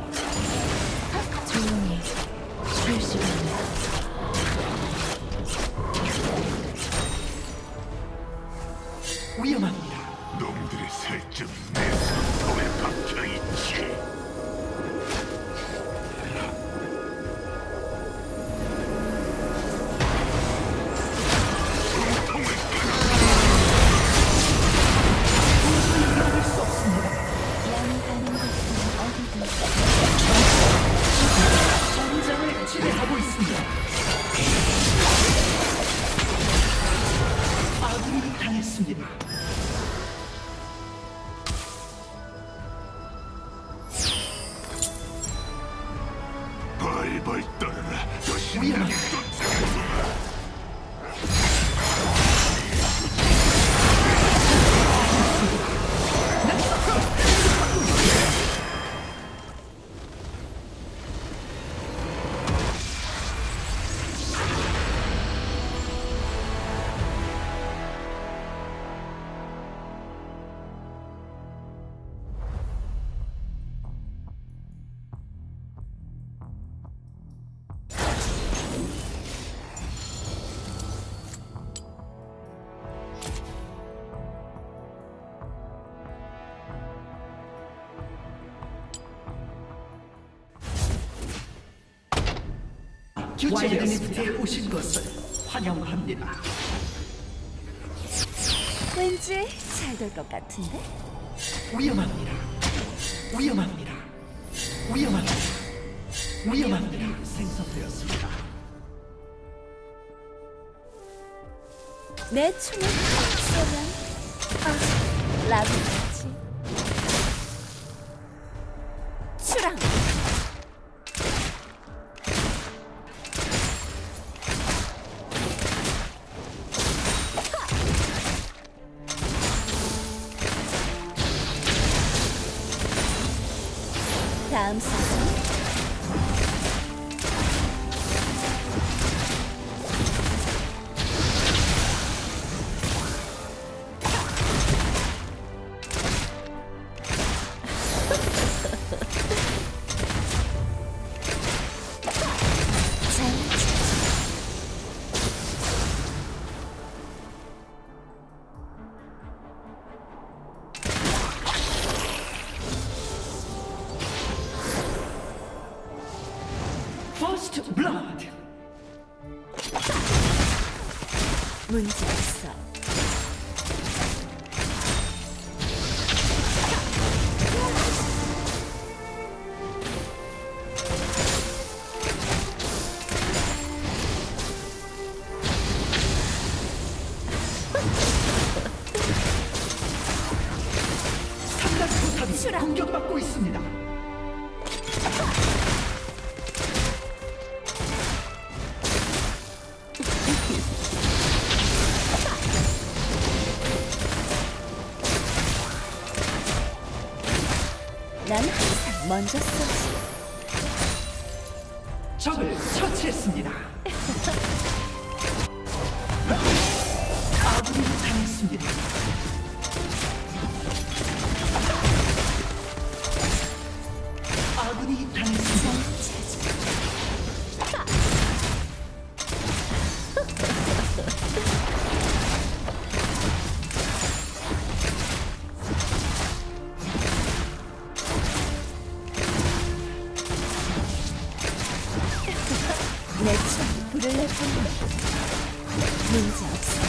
조용히 쉴 시간이야. 위험합니다. 놈들의 살점이 내 손톱에 박혀있지. 숨통을 끊어. 막을 수 없습니다. 양이 가는 곳은 어디든 전장을 지배하고 있습니다. 아군이 당했습니다. 벌벌 떨어라. 더 신나게 쫓아가주마. 와일드니스트에 오신 것을 환영합니다. 왠지 잘 될 것 같은데? 위험합니다. 위험합니다. 위험합니다. 위험합니다. 생성되었습니다. 내 춤을 쏘면 아, 라비지 추랑 다음 사진 First blood. 문제 없어. 삼단 포탑이 공격받고 있습니다. 난 항상 먼저 쏘지. 적을 처치했습니다. 아군이 당했습니다. 아군이 당했습니다. 내 춤 불을 내뿜는 문제 없어.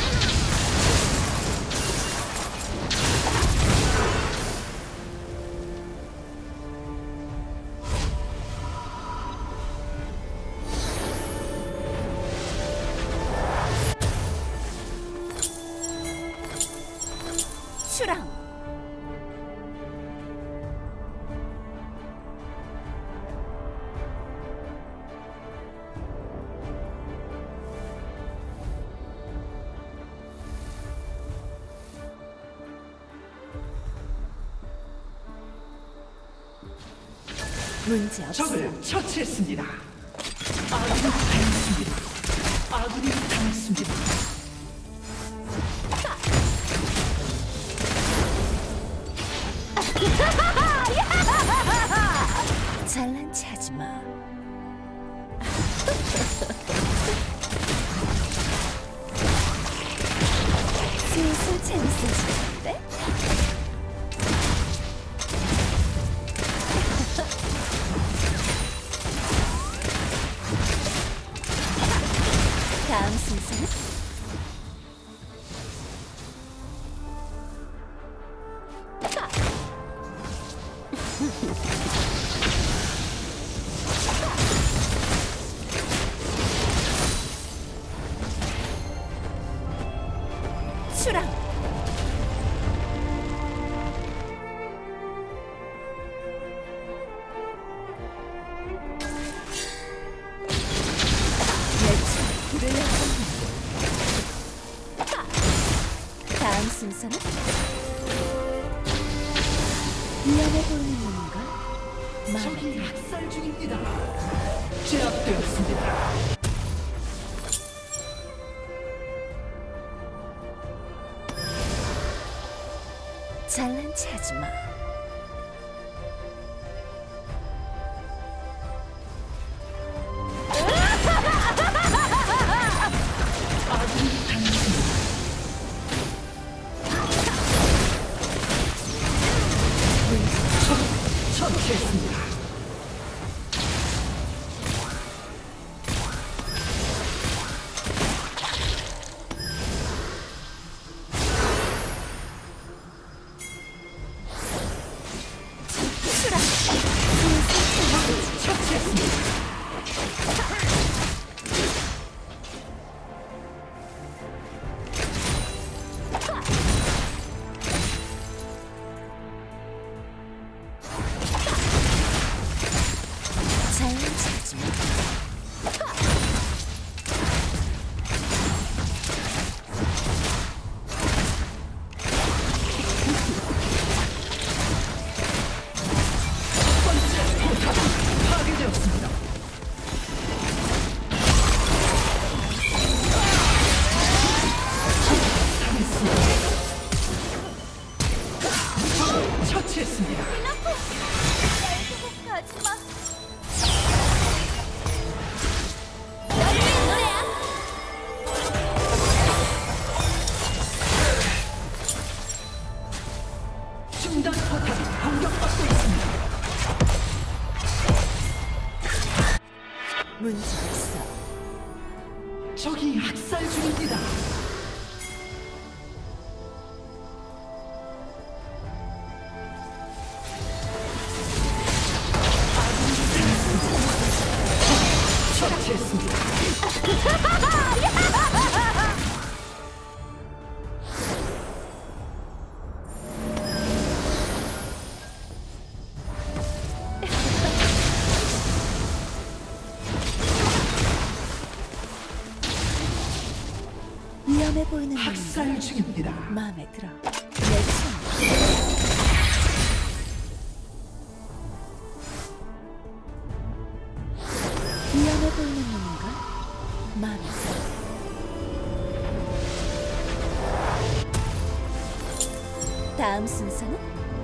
추랑 문제 없어. 적을 처치했습니다. 아군이 당했습니다. 아군이 당했습니다. 잘난 체하지 마. 슬슬 재밌어지는데? 다음 순서는? 추랑 내춤 불을 내뿜는 다음 순서는? 위험해 보이는 건가? 적이 학살 중입니다. 제압되었습니다. 잘난 체하지 마. 아군이 당했습니다. 적을 처치했습니다. 처치했습니다. 잘난 체하지 마. 첫 번째 포탑이 파괴되었습니다. 당했습니다. 처치했습니다. 가지 마. 널 위한 노래야. 중단 포탑이 공격받고 있습니다. 문제 없어. 적이 학살 중입니다. 처치했습니다. 위험해 보이는 놈인가? 학살 중입니다. 마음에 들어. 내 춤. 위험해 보이는 놈인가? 마음에 들어. 다음 순서는?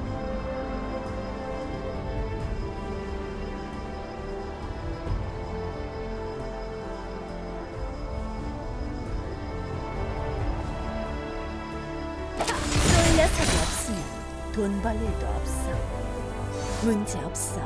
쏠 녀석이 없으면 돈 벌 일도 없어. 문제 없어.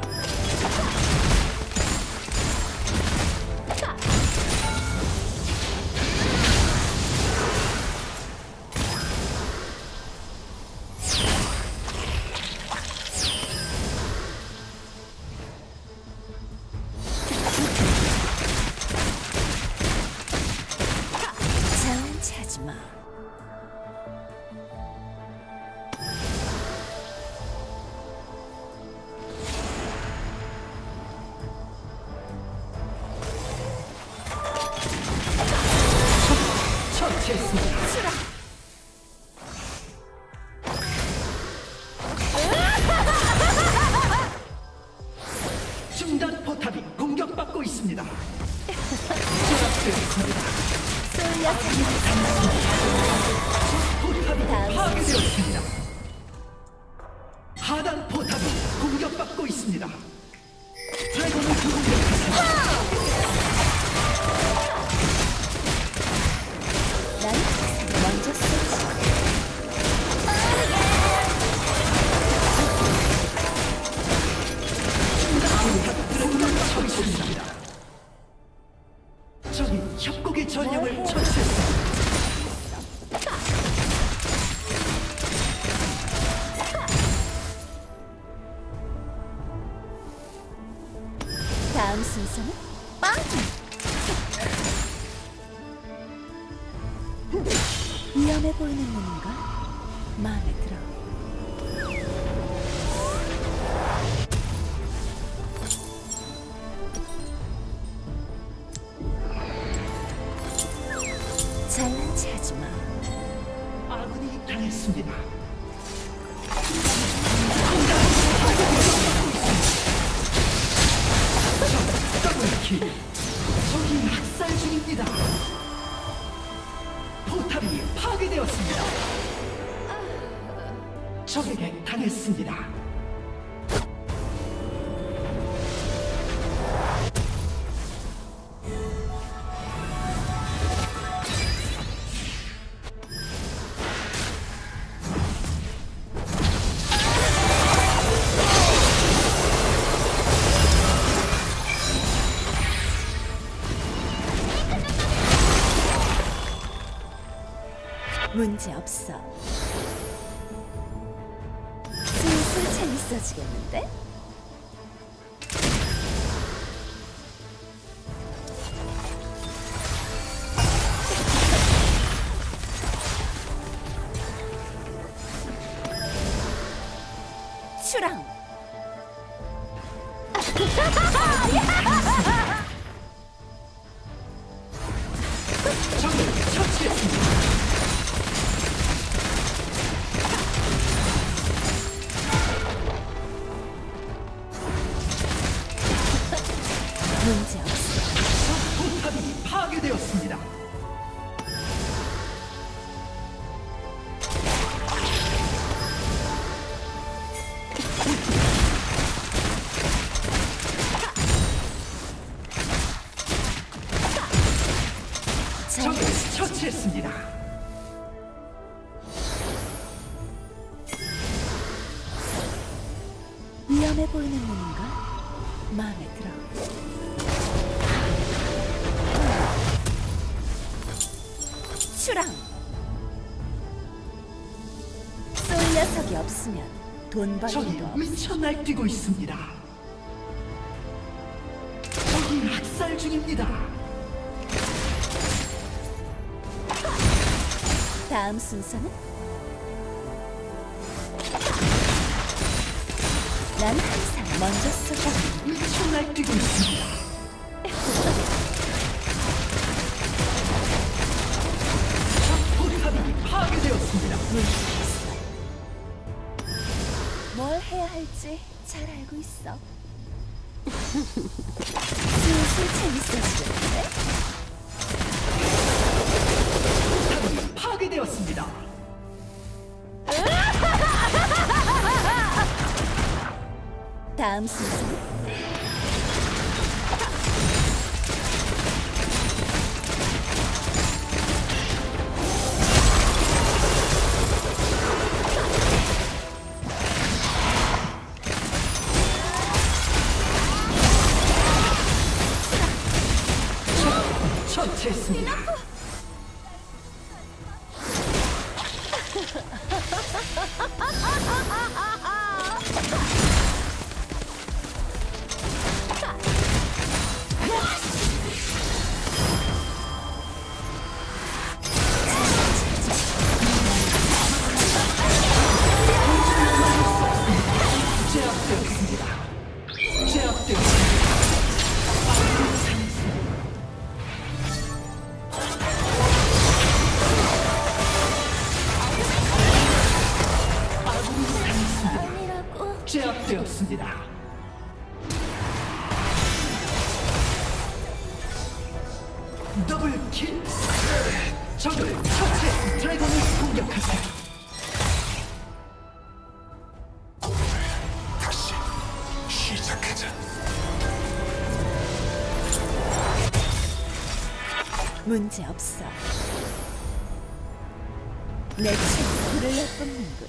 장난치하지 마. 처치했습니다. 중단 포탑이 공격받고 있습니다. 제압되었습니다. 쏠 녀석이 포탑이 다음 파괴되었습니다. 하단 포탑이 공격받고 있습니다. 드래곤을 공격했습니다. 난 먼저 쏘지. 드래곤을 처치했습니다. 적이 협곡의 전령을 처치했습니다. 다음 순서는? 빵! 위험해 보이는 놈인가? 마음에 들어. 장난치하지 마. 아군이 당했습니다. 더블킬. 적이 학살 중입니다. 포탑이 파괴되었습니다. 적에게 당했습니다. 문제 없어. 슬슬 재밌어지겠는데? 추랑. 적을 처치했습니다. 문제 없어. 적 포탑이 파괴되었습니다. 적을 처치했습니다. 위험해 보이는 놈인가? 마음에 들어. 출항. 쏠 녀석이 없으면 돈 적이 벌기도 없어. 미쳐 날뛰고 있습니다. 적이 학살 중입니다. 다음 순서는? 난 항상 먼저 쏘다. 미쳐 날뛰고 있습니다. 적 포탑이 파괴되었습니다. 뭘 해야 할지 잘 알고 있어. 슬슬 재밌어지겠는데? 포탑이 파괴되었습니다. 다음 순서는? 처치했습니다. 제압되었습니다. 제압되었습니다. 아니라고. 제압되었습니다. 더블킬. 적을 처치. 드래곤을 공격하세요. 다시 시작하자. 문제 없어. 내 친구를 내뿜는군.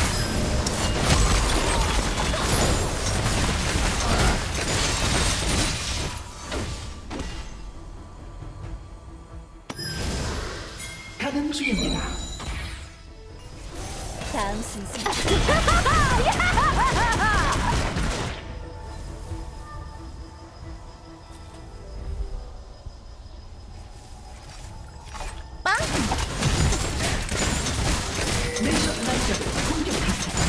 가는 중입니다. 다음 순서. 빵! 내셔 남적을 공격하세요.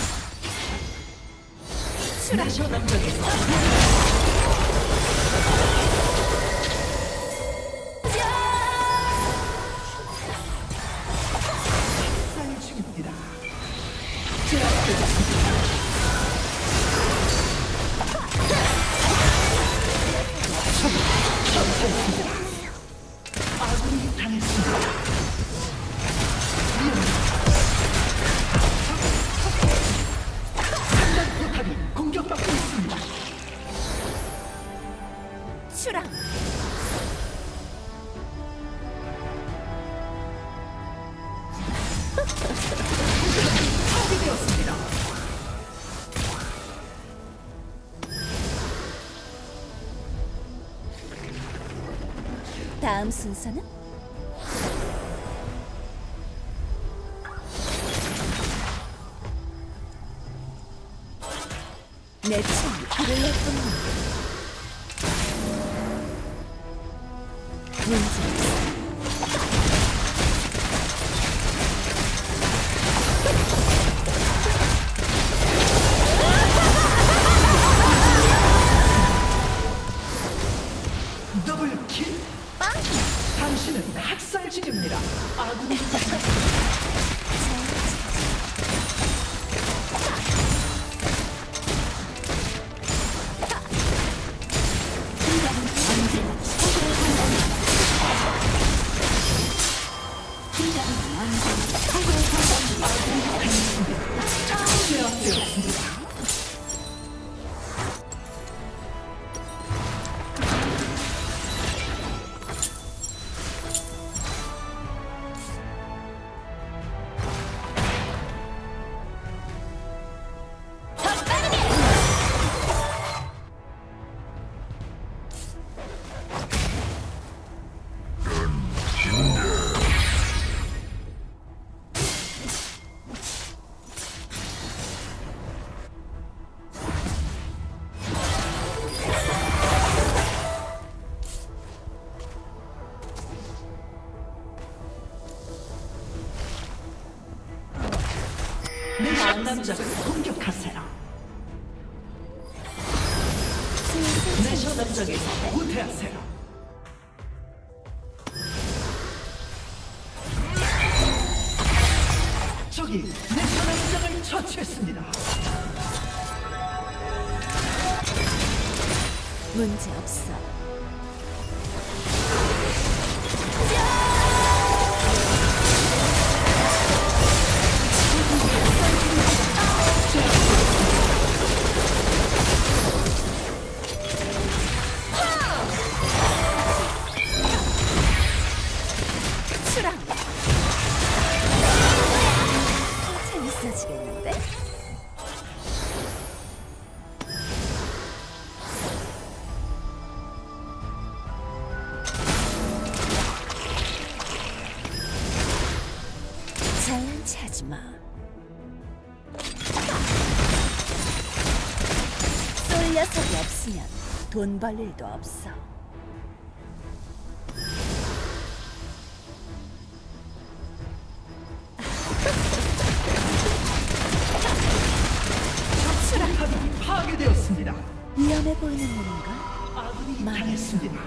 출항. 내셔 남적에서 학살 중입니다. 제압되었습니다. 처치했습니다. 아군이 당했습니다. 상단 포탑이 공격받고 있습니다. 출항. 파괴되었습니다. 다음 순서는? 내 친구 불을 내뿜는군. 문제 없어. 더블킬. 당신은 학살 중입니다. 아군이 제압되었습니다. 내 상남자를 공격하세요. 내 상남자에서 후퇴하세요. 저기 내 상남자를 처치했습니다. 문제 없어. 수락. 재밌어지겠는데? 자연치 하지 마. 쏠 녀석이 없으면 돈 벌 일도 없어. 수락탑이 파괴되었습니다. 위험해 보이는 일인가? 아군이 망했어. 당했습니다.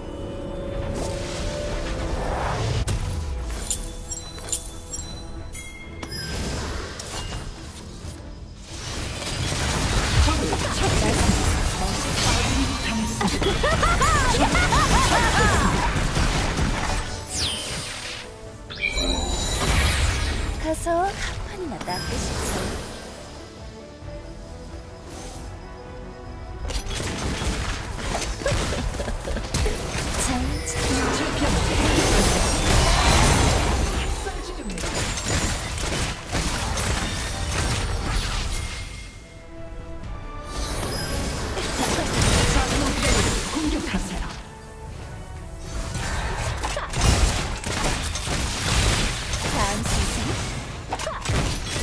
적을 처치했습니다. 아군이 당했습니다. 가서 한 판이나 닦으시지. 자연치 학살 중입니다. 자동차를 공격하세요. 다음 순서.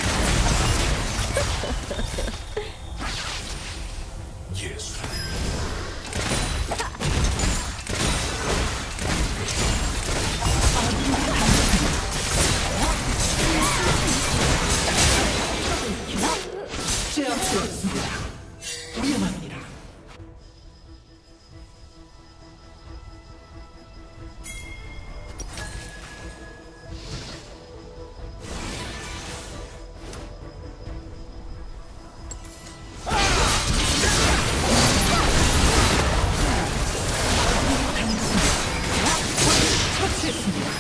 예수. 제압되었습니다. 위험합니다. 처치했습니다.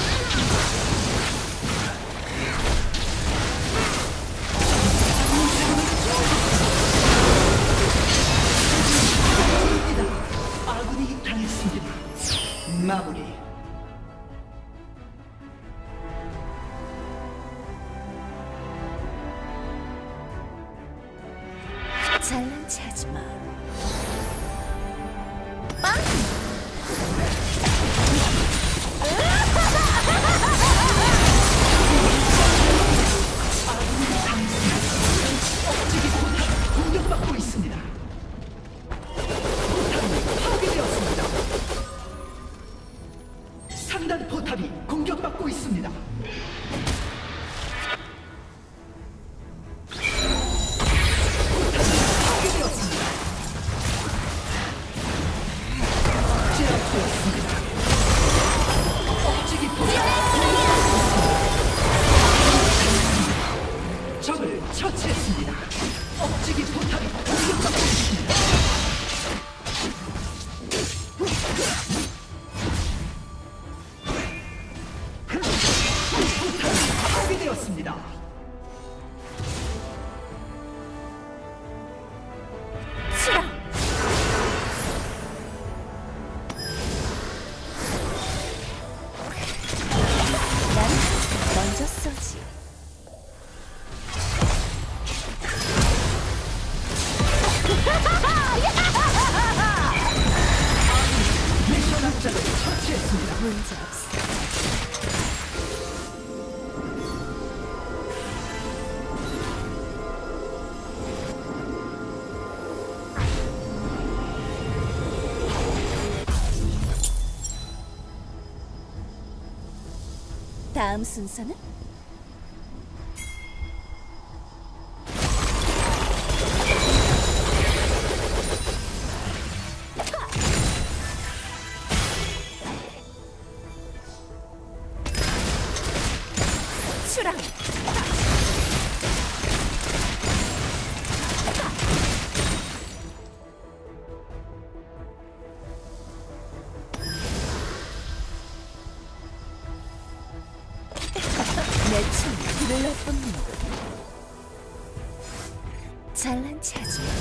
아군이 당했습니다. 마무리. 잘난 체 하지 마. 억지기 포탑 공격받고 있습니다. 포탑이 파괴되었습니다. 상단 포탑이 공격받고 있습니다. 포탑이 파괴되었습니다. 제압되었습니다. 억지기 포탑 적을 처치했습니다. 억지기 포탑이 공격받고 있습니다. 포탑이 파괴되었습니다. 수락. 난 먼저 쏘지. 미션 합작을 처치했습니다. 문제 없어. 다음 순서는 수랑 내춤 불을 내뿜는군. 잘난 체하지 마.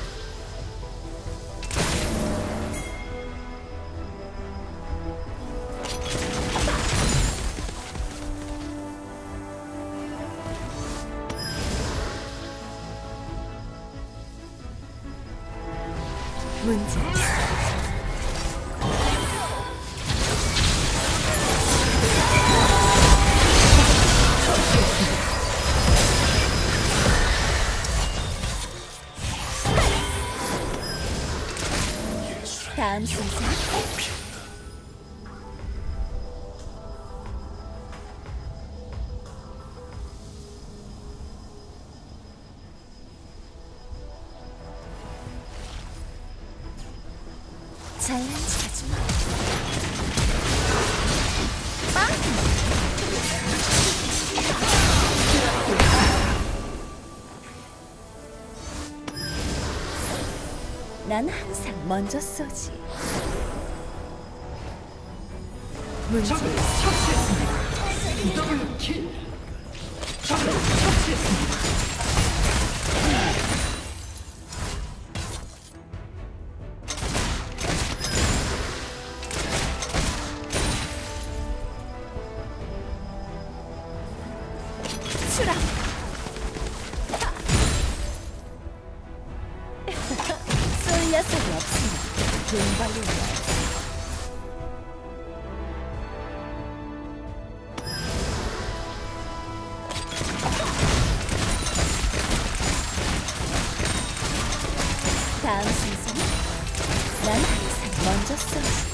문제 다음 순서 잘난 체하지 마. 난 항상 먼저 쏘지. 문제 적을 처치했습니다. 더블 킬. 적을 처치했습니다. 수락 쏠 녀석이 없으면 돈벌이 없어. 다음 순서는 난 항상 먼저 쏘지.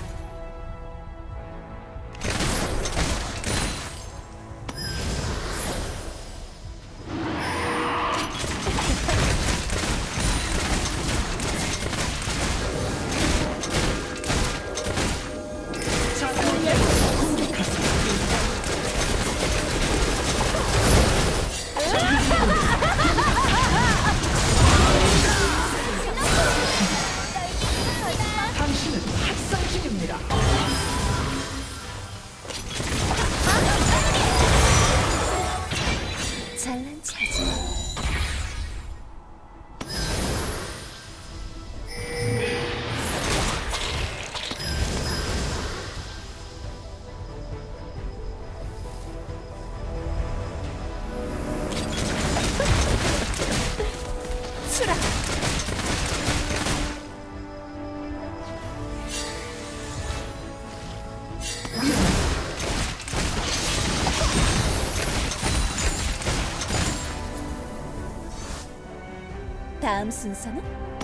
당신은 학살 중입니다. 잘난 체하지 마. 수락 다음 순서는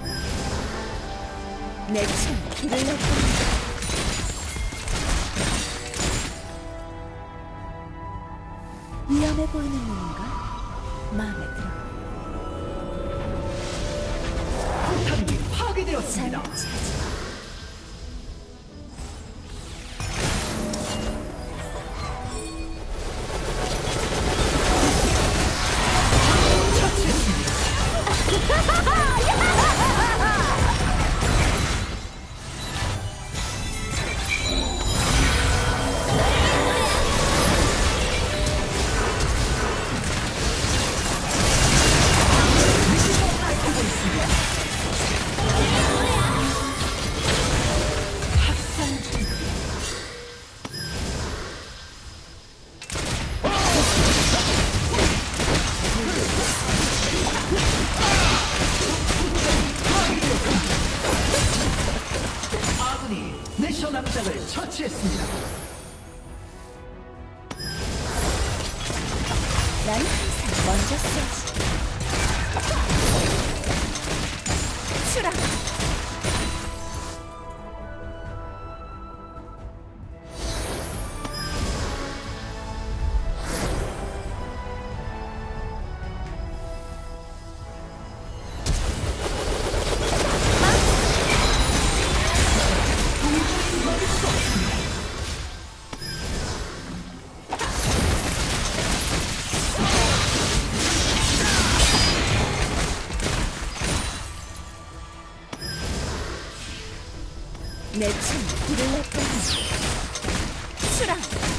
내춤 불을 내뿜는다. 위험해 보이는 눈인가? 마음에 들어. 포탑이 파괴되었습니다. 잘난 체하지 마. 처치했습니다. 학살 중. 아군이 내셔 남장을 처치했습니다. 난 항상 먼저 쏘지. 수락 내참 불을 냈더니 수랑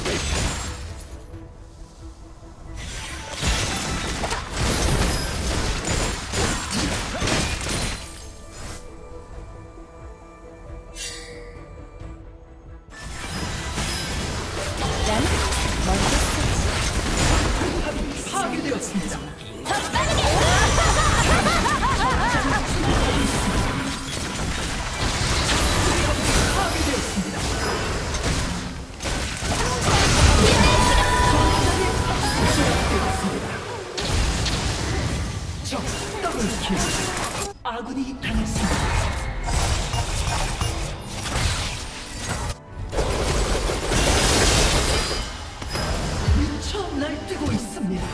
난 먼저 썼지. 파괴되었습니다. 파괴되었습니다. 적 더블킬. 아군이 당했습니다. 미쳐 날뛰고 있습니다.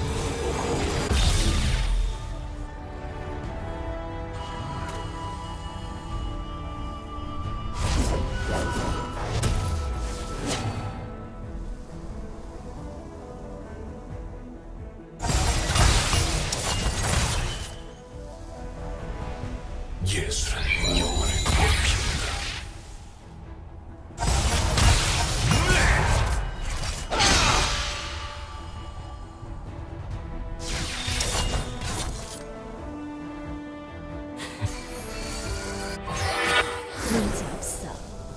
예술은 영혼을 꽃피운다. 문제 없어.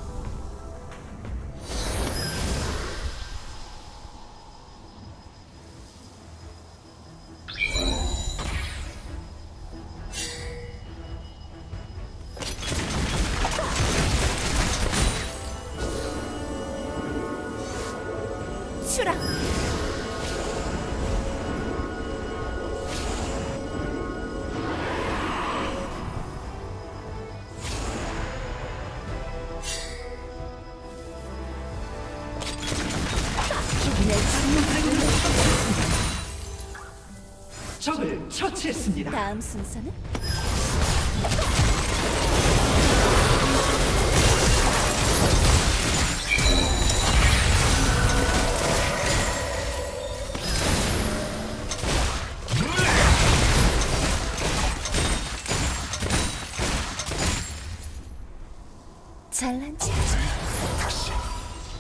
수랑 적을 처치했습니다. 다음 순서는 잘난 체 하지 마.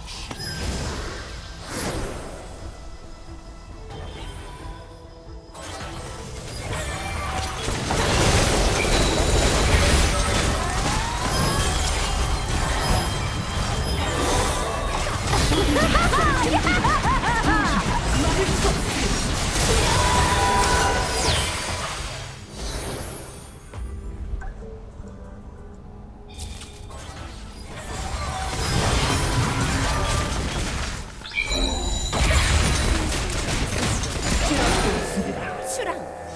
수랑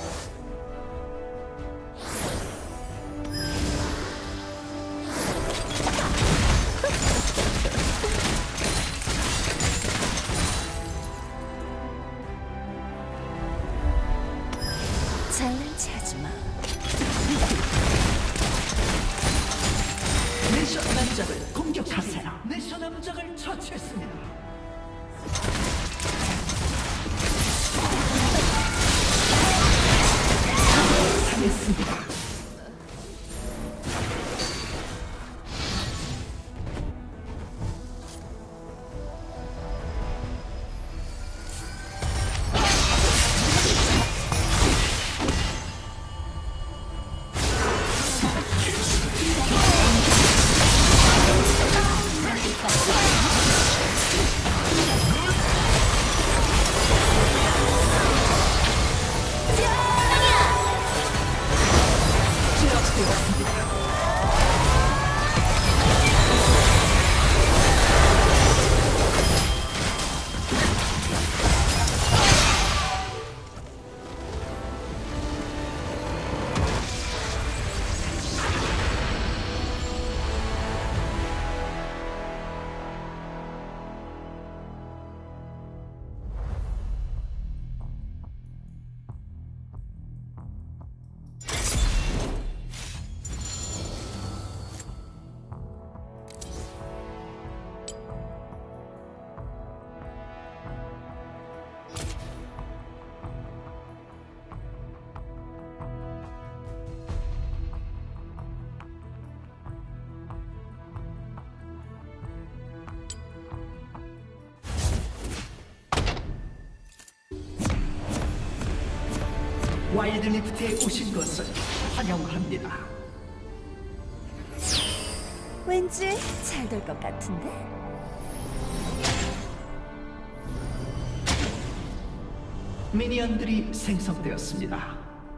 잘난 체 하지 마. 내셔 남작을 공격하세요. 내셔 남작을 처치했습니다. 당했습니다. 와일드리프트에 오신 것을 환영합니다. 왠지 잘 될 것 같은데? 미니언들이 생성되었습니다.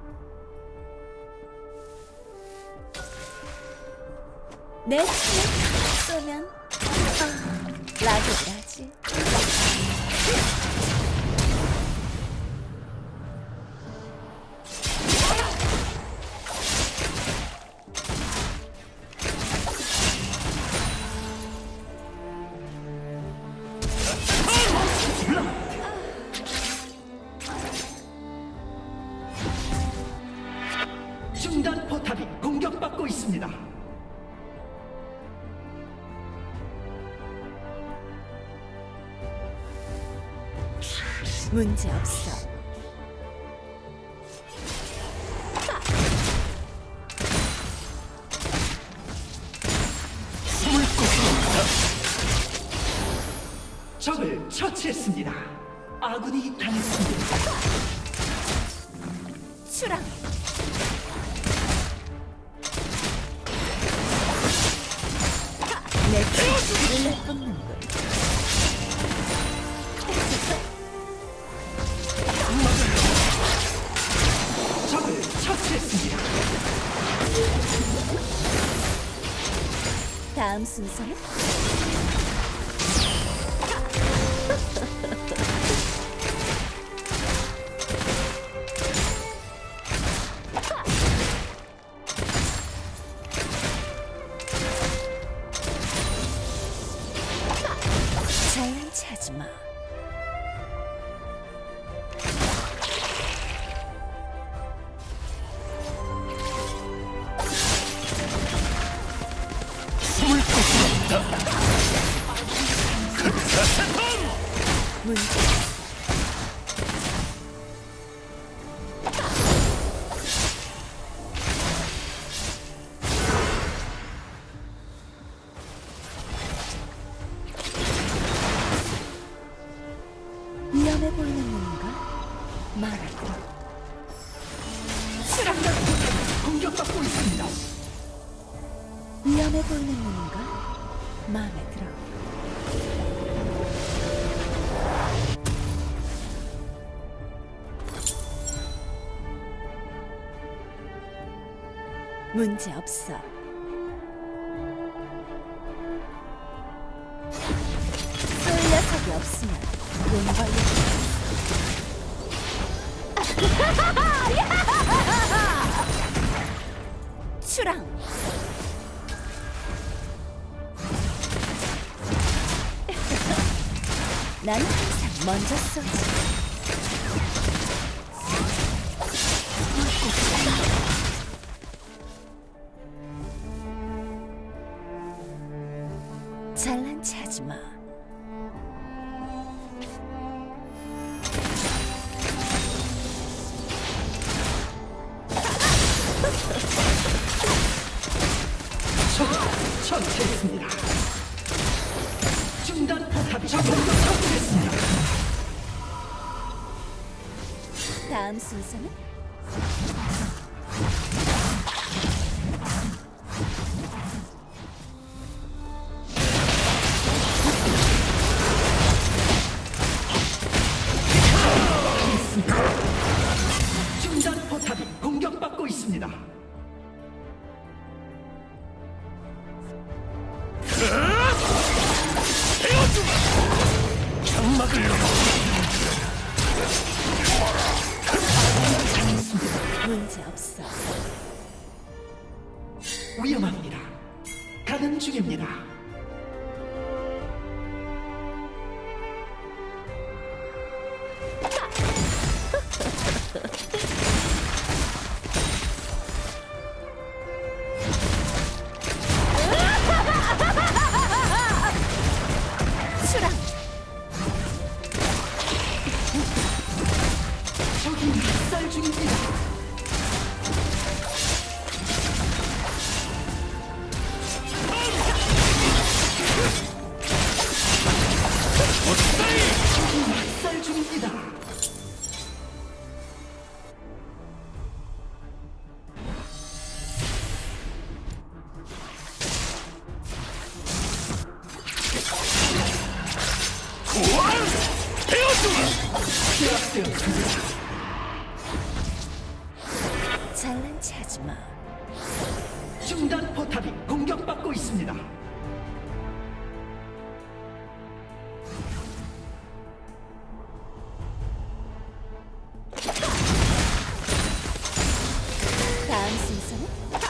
내 손에 쏘면 아, 라그를 하지. 중단 포탑이 공격받고 있습니다. 문제 없어. 적을 처치했습니다. 아군이 당했습니다. 추락. 내 피를 내뿜는군. 적을 처치했습니다. 다음 순서는 잘난 체하지 마. 문제 위험해 보이는 눈인가? 말하고 수락단 포탑이 공격받고 있습니다. 위험해 보이는 눈인가? 마음에 들어. 문제 없어. 쏠 녀석이 없으면 돈 벌려. 추랑. 난 항상 먼저 쏘지. 잘난 체하지 마. 적을 처치했습니다. 중단 포탑이 적을 처치했습니다. 다음 순서는 중단 포탑이 공격받고 있습니다. 문제 없어. 위험합니다. 가는 중입니다. 추락. 적이 학살 중입니다. 제압되었습니다. 잘난 체하지 마. 중단 포탑이 공격받고 있습니다. 다음 순서는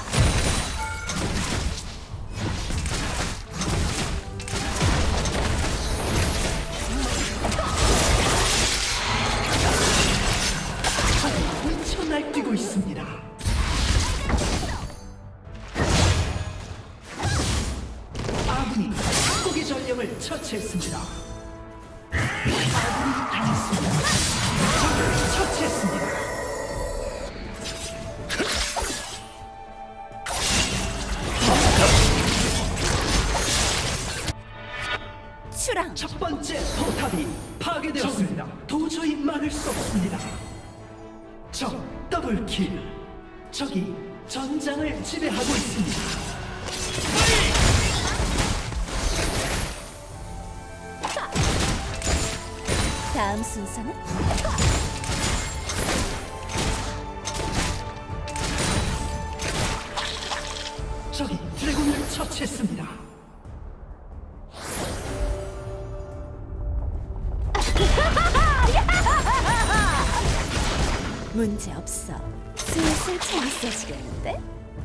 미쳐 날뛰고 있습니다. 아군이 한국의 전령을 처치했습니다. 아군이 당했습니다. 적을 처치했습니다. 추랑. 첫 번째 포탑이 파괴되었습니다. 도저히 막을 수 없습니다. 적 더블킬. 적이 전장을 지배하고 있습니다. 다음 순서는 적이 드래곤을 처치했습니다. 문제 없어. 슬슬 재밌어지겠는데?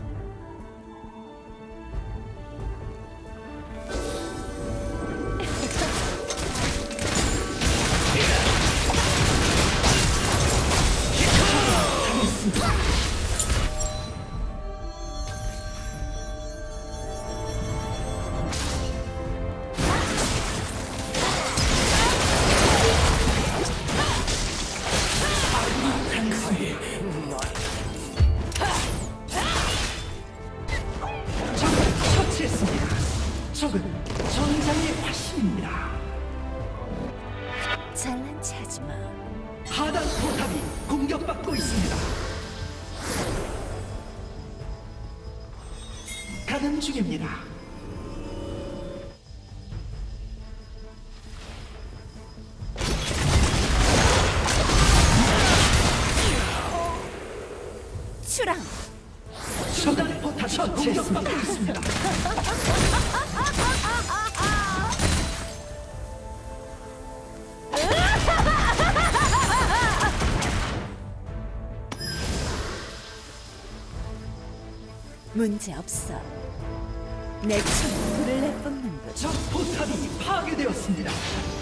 적을 처치했습니다. 적은 전장의 화신입니다. 잘난 체하지 마. 하단 포탑이 공격받고 있습니다. 가는 중입니다. 추랑. 초단 포탑이 공격받고 있습니다. 문제 없어. 내 춤 불을 내뿜는 듯. 적 포탑이 파괴되었습니다.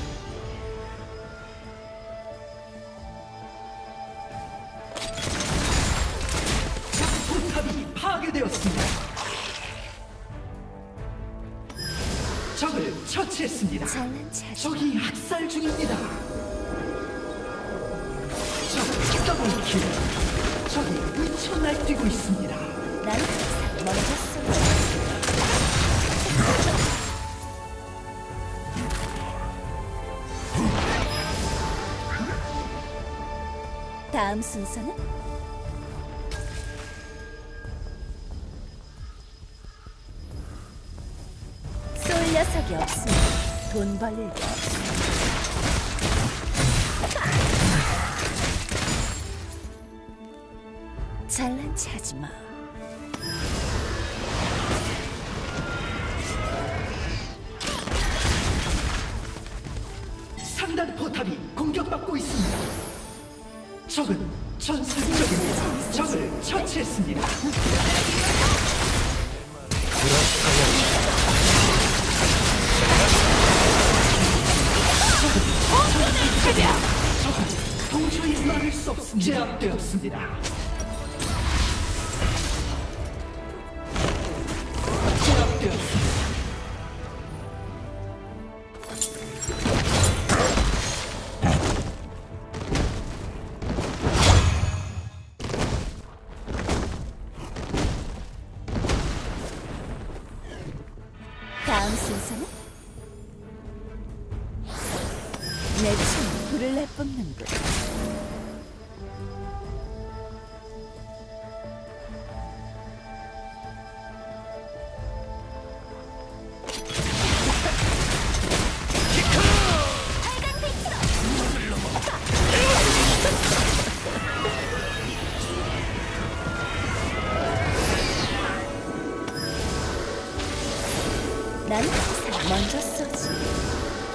적 포탑이 파괴되었습니다. 적을 처치했습니다. 잘난 체하지 마. 적이 학살 중입니다. 적 더블킬. 적이 미쳐 날뛰고 있습니다. 난 항상 멀어졌어. 다음 순서는 쏠 녀석이 없으면 돈 벌릴 게 없어. 잘난 체하지 마. 상단 포탑이 공격받고 있습니다. 적은 전술적입니다. 적을 처치했습니다. 적은 도저히 막을 수 없습니다. 제압되었습니다. 제압되었습니다. 다음 순서는 내 춤 불을 내뿜는 듯.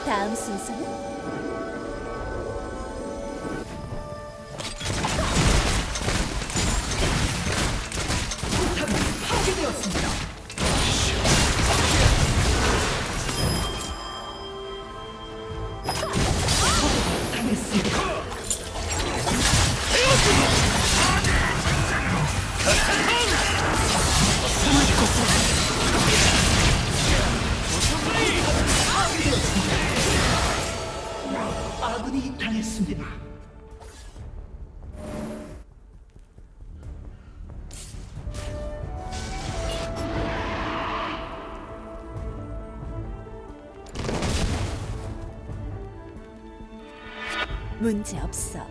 다음 순서는 포탑이 파괴되었습니다. 당했습니다. 아군이 당했습니다. 문제 없어.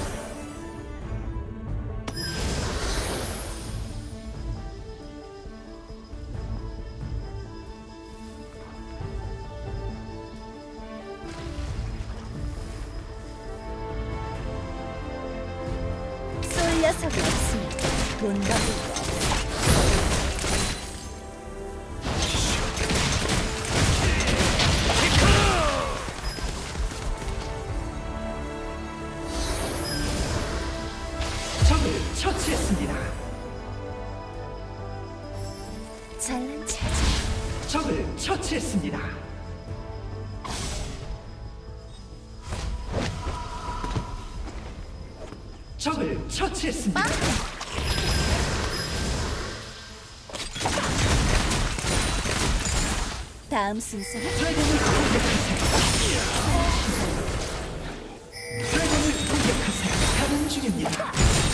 쏠 녀석이 없으면 못 넘을 거 없어. 적을 처치했습니다. 잘난 체제. 적을 처치했습니다. 적을 처치했습니다. 다음 순서는 드래곤을 공격하세요. 드래곤을 공격하세요. 가는 중입니다.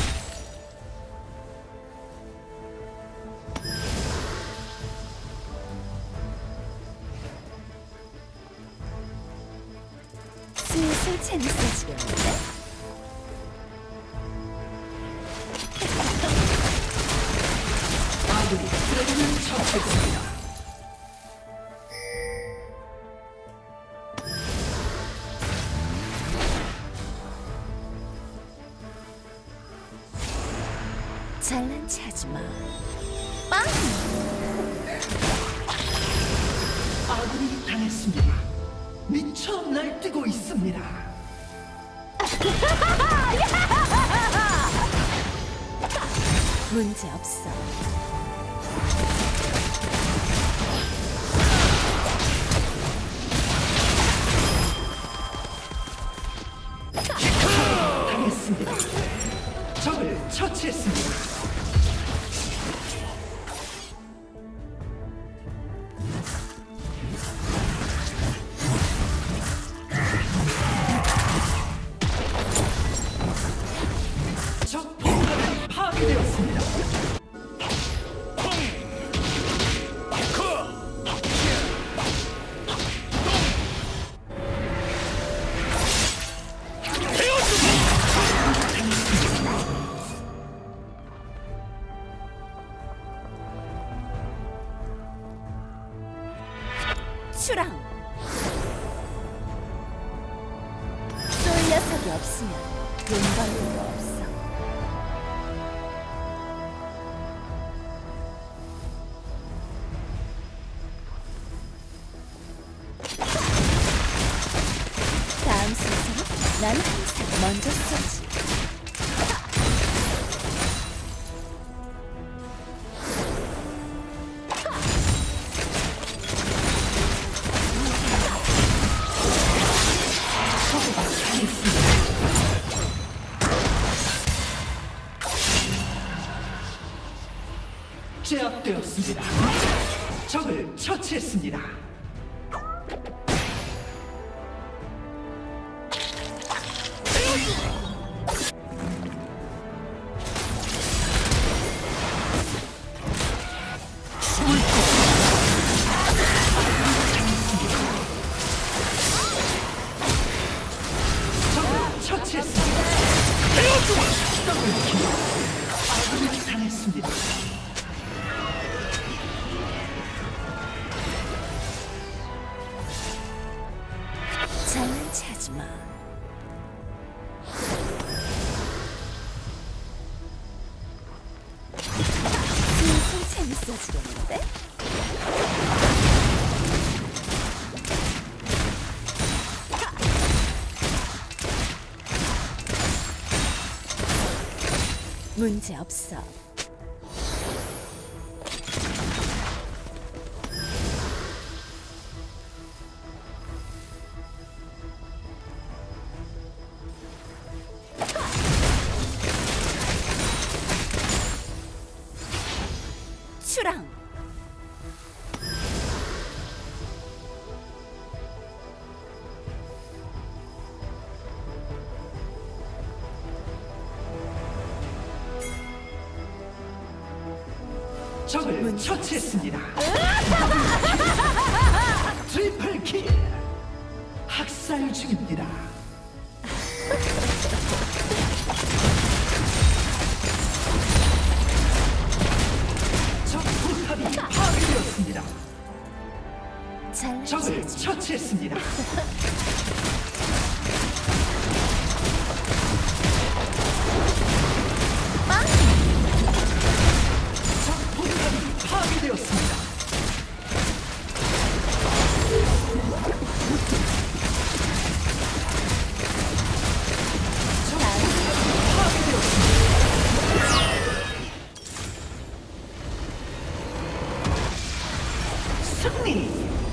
슬슬 재밌어지겠는데? 아군이 드래곤을 처치했습니다. 잘난 체하지 마. 빵! 아군이 당했습니다. 미쳐 날뛰고 있습니다. 문제 없어. 당했습니다. 적을 처치했습니다. 적 포탑이 파괴되었습니다. 추랑. 쏠 녀석이 없으면 돈 벌는 거 없어. 다음 순서는 난 항상 먼저 쏘지. 제압되었습니다. 적을 처치했습니다. 적을 처치했습니다. 더블킬. 아군이 당했습니다. 잘난 체하지 마. 슬슬 재밌어지겠는데? 문제 없어. 출항. 적을 처치했습니다. 트리플 킬. 학살 중입니다. 적 포탑이 파괴되었습니다. 잘 적을 지내지. 처치했습니다. 적 포탑이 파괴되었습니다. 적 포탑이 파괴되었습니다. 승리!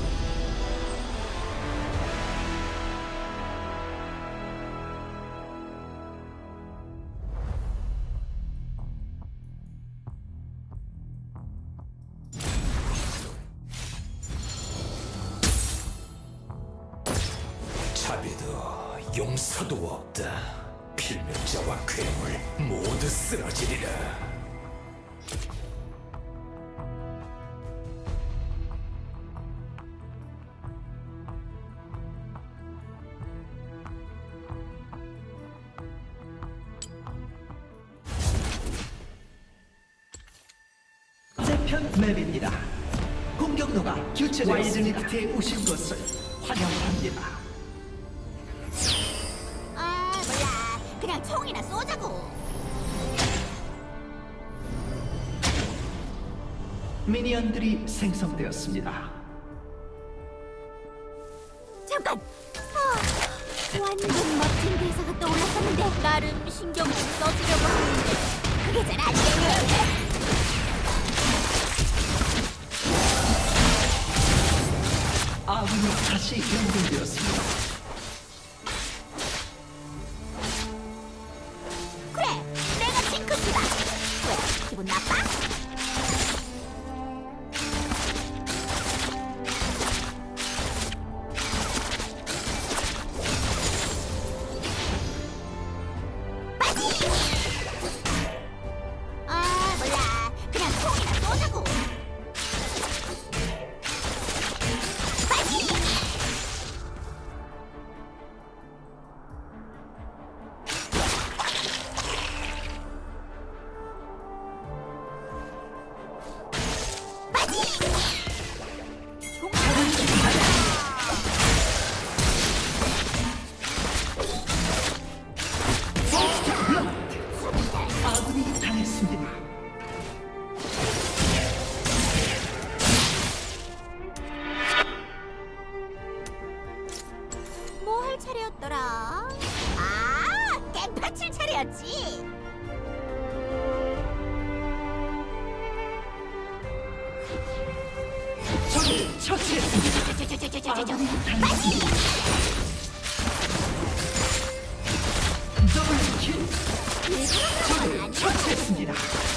자비도 용서도 없다. 필멸자와 괴물 모두 쓰러지리라. 재편 맵입니다. 공격로가 교체되었습니다. 와일드리프트에 오신 것을 환영합니다. 아 몰라 그냥 총이나 쏘자고. 미니언들이 생성되었습니다. 잠깐. 아, 완전 멋진 대사가 떠올랐었는데 나름 신경 좀 써주려고 하는데 그게 잘 안 되네. 아군이 다시 연결되었습니다. 그래 내가 징크스다. 왜 기분 나빠? 빠지! 아 몰라 그냥 총이나 쏘자고. 빠지! 아군이 당했습니다. 뭐 할 차례였더라? 아, 깽판칠 차례였지. 적을 처치했습니다. 저저저저저저. 아군이 당했습니다. 더블 킬. 적을 처치했습니다.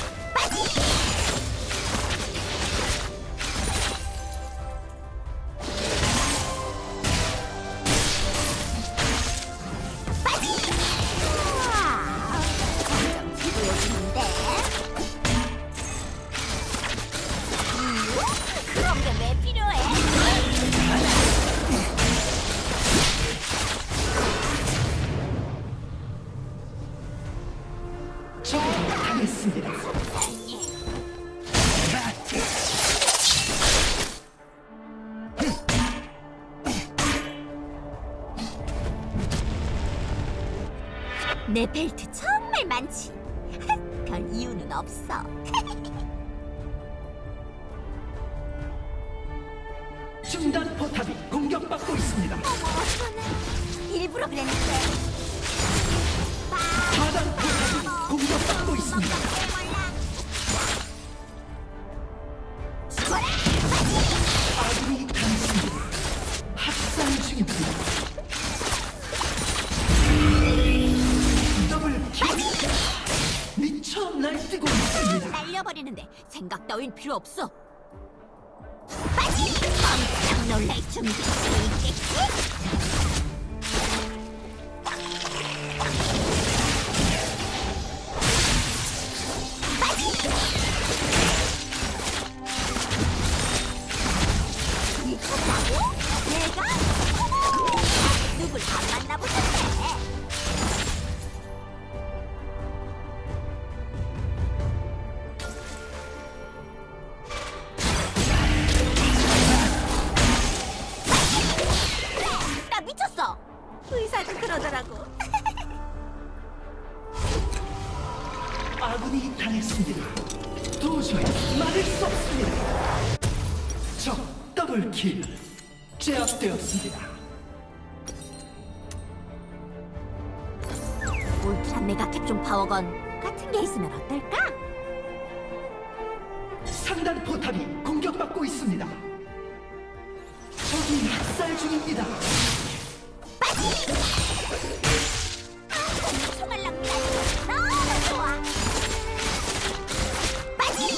점점 지루해지는데. 음, 그런 게 왜 필요해? 적을 당했습니다. 내 벨트 정말 많지. 별 이유는 없어. 중단 포탑이 공격받고 있습니다. 어머, 어쩌나. 일부러 그랬는데. 하단 포탑이 공격받고 있습니다. 생각 따윈 필요 없어. 빨리 깜짝 놀랄 준비 있겠지? 미쳤다고? 내가? 누굴 안 만나보셨대? 나 미쳤어! 의사도 그러더라고. 아군이 당했습니다. 도저히 막을 수 없습니다. 적 더블킬 제압되었습니다. 울트라 메가 캡슐 파워건 같은 게 있으면 어떨까? 상단 포탑이 공격받고 있습니다. 적이 학살 중입니다. 총알 낭비 너무 좋아. 빨리!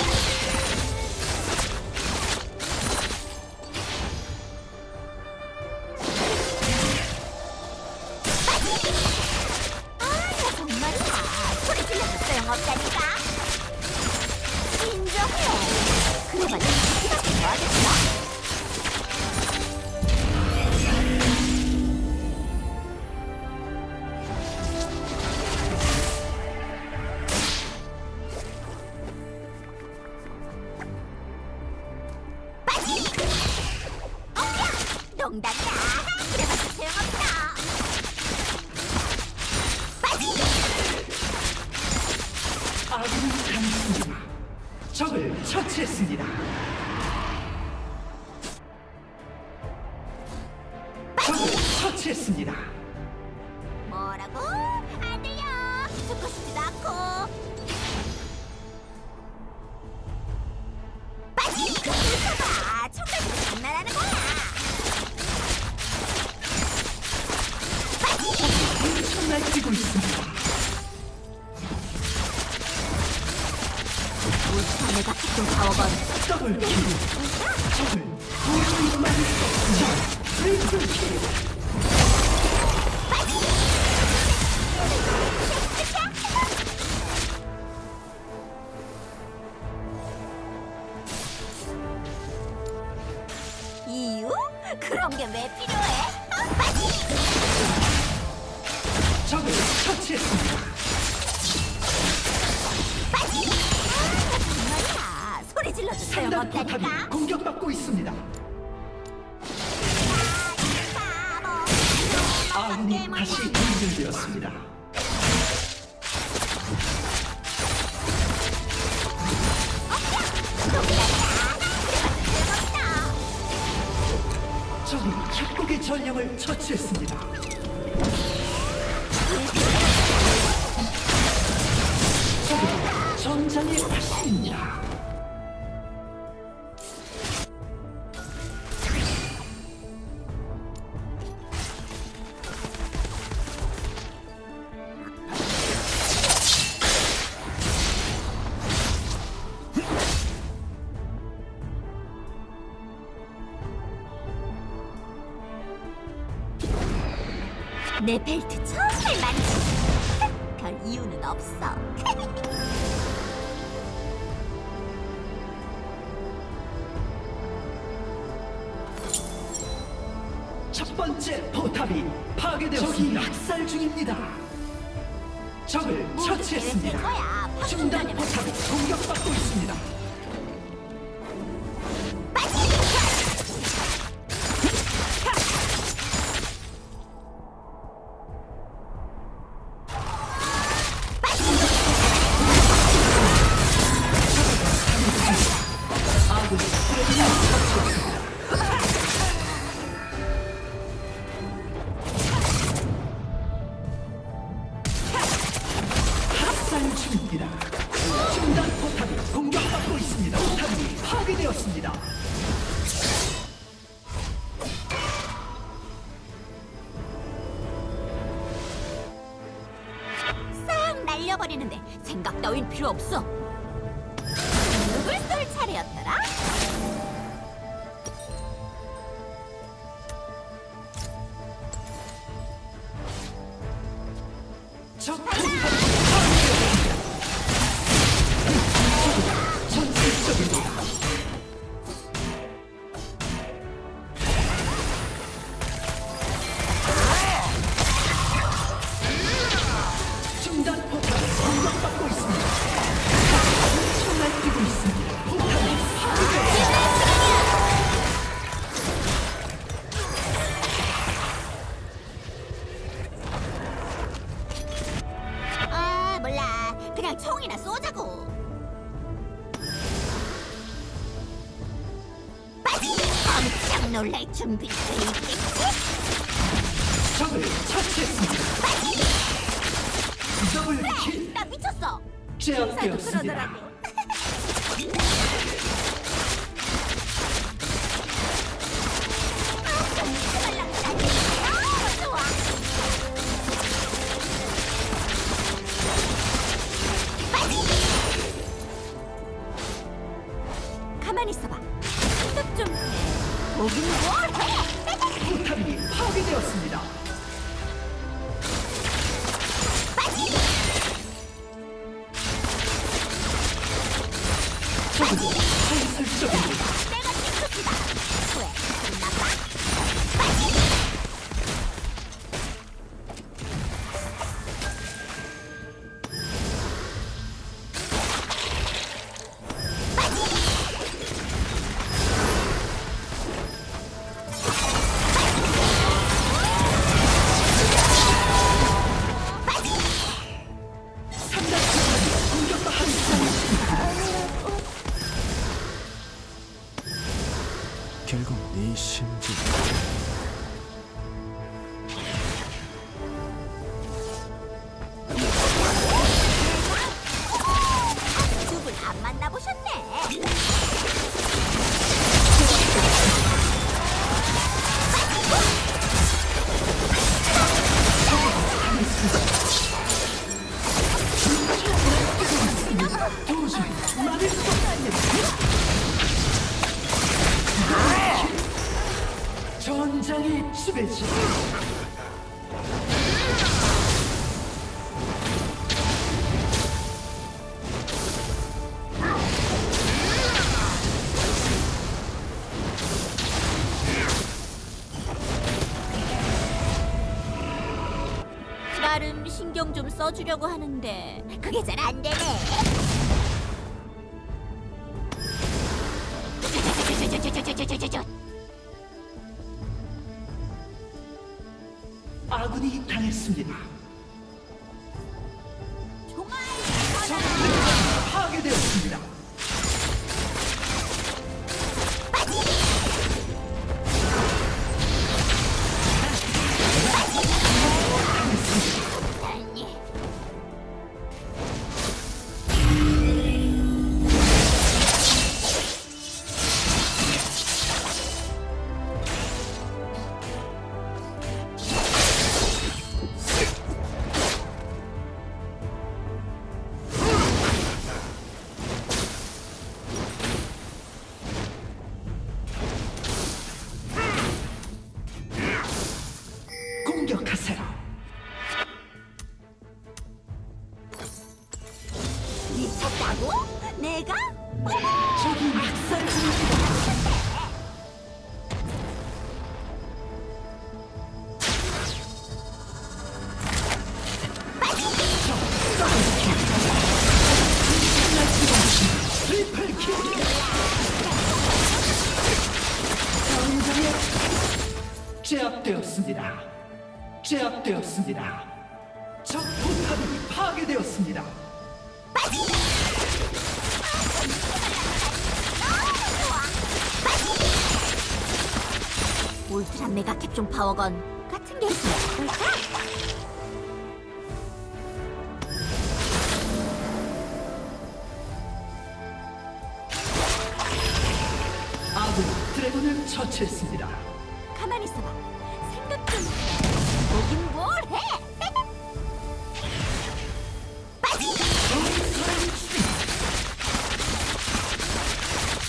아, 정말이야. 소리 질러도 소용없다니까. 인정해. 그래봤자 이밖에 뭐 하겠어? 농담이야. 그래봤자 소용없어. 빨리! 아군이 당했습니다. 적을 처치했습니다. 적을 처치했습니다. 뭐라고? 안 들려. 듣고 싶지도 않고. 빨리! 웃어봐. 총각으로 장난하는 거야. 엄청날 뛰고 있습니다. 울트라 메가 캡슐 파워건. 더블킬 적을 도저히 막을 수 없습니다. 트리플킬 이유? 그런 게 왜 필요해? 어? 빨리! 적을 처치했습니다. 빨리! 아, 정말이야. 소리 질러도 상단 포탑이 소용없다니까. 공격받고 있습니다. 바보. 아군이 다시 연결되었습니다. 적이 협곡의 전령을 처치했습니다. 적이 전장에 왔습니다. 내 벨트 정말 많지. 별 이유는 없어. 첫 번째 포탑이 파괴되었습니다. 적이 학살 중입니다. 적을 모두 처치했습니다. 계획된 거야. 방금 중단 전에 포탑이 공격받고 있습니다. 아군이 쓰레기를 처치했습니다. 학살 중입니다. 중단 포탑이 공격받고 있습니다. 포탑이 파괴되었습니다. 싹 날려버리는데 생각 따윈 필요 없어. 누굴 쏘? 차례였더라? 적 포탑이 파괴되었습니다. 전술적입니다. 중단 포탑이 공격받고 있습니다. 총알 뛰고 있습니다. 포탑이 파괴되었습니다. 아 몰라 그냥 총이나 쏘자고. 빨리 깜짝 놀랄 준비가 있겠지? 적을 처치했습니다. 더블킬 나 미쳤어. 제압되었습니다. 그러더라고. 너무 좋아. 가만히 있어봐. 생각 좀 해. 보긴 뭘 해? 포탑이 파괴되었습니다. 적은 전술적입니다. 내가 징크스다. 왜? 기분 나빠? 삼단 포탑이 공격받고 있습니다. 결국 네 심지 두 분 안 만나보셨네. 도저히 막을 수 없습니다. 전장의 지배자. 나름 신경 좀 써주려고 하는데 그게 잘 안 되네. 아군이 당했습니다. 정말 적군이 파괴되었습니다. 공격하세요. 미쳤다고? 내가? 적이 학살 중입니다. 트리플킬. 전장에 제압되었습니다. 제압되었습니다. 적 포탑이 파괴되었습니다. 울트라 메가 캡숑 파워건 같은 게 있으면 좋을까? 아군이 드래곤을 처치했습니다. 가만히 있어봐. 생각 좀 해. 보긴 뭘 해? 전설의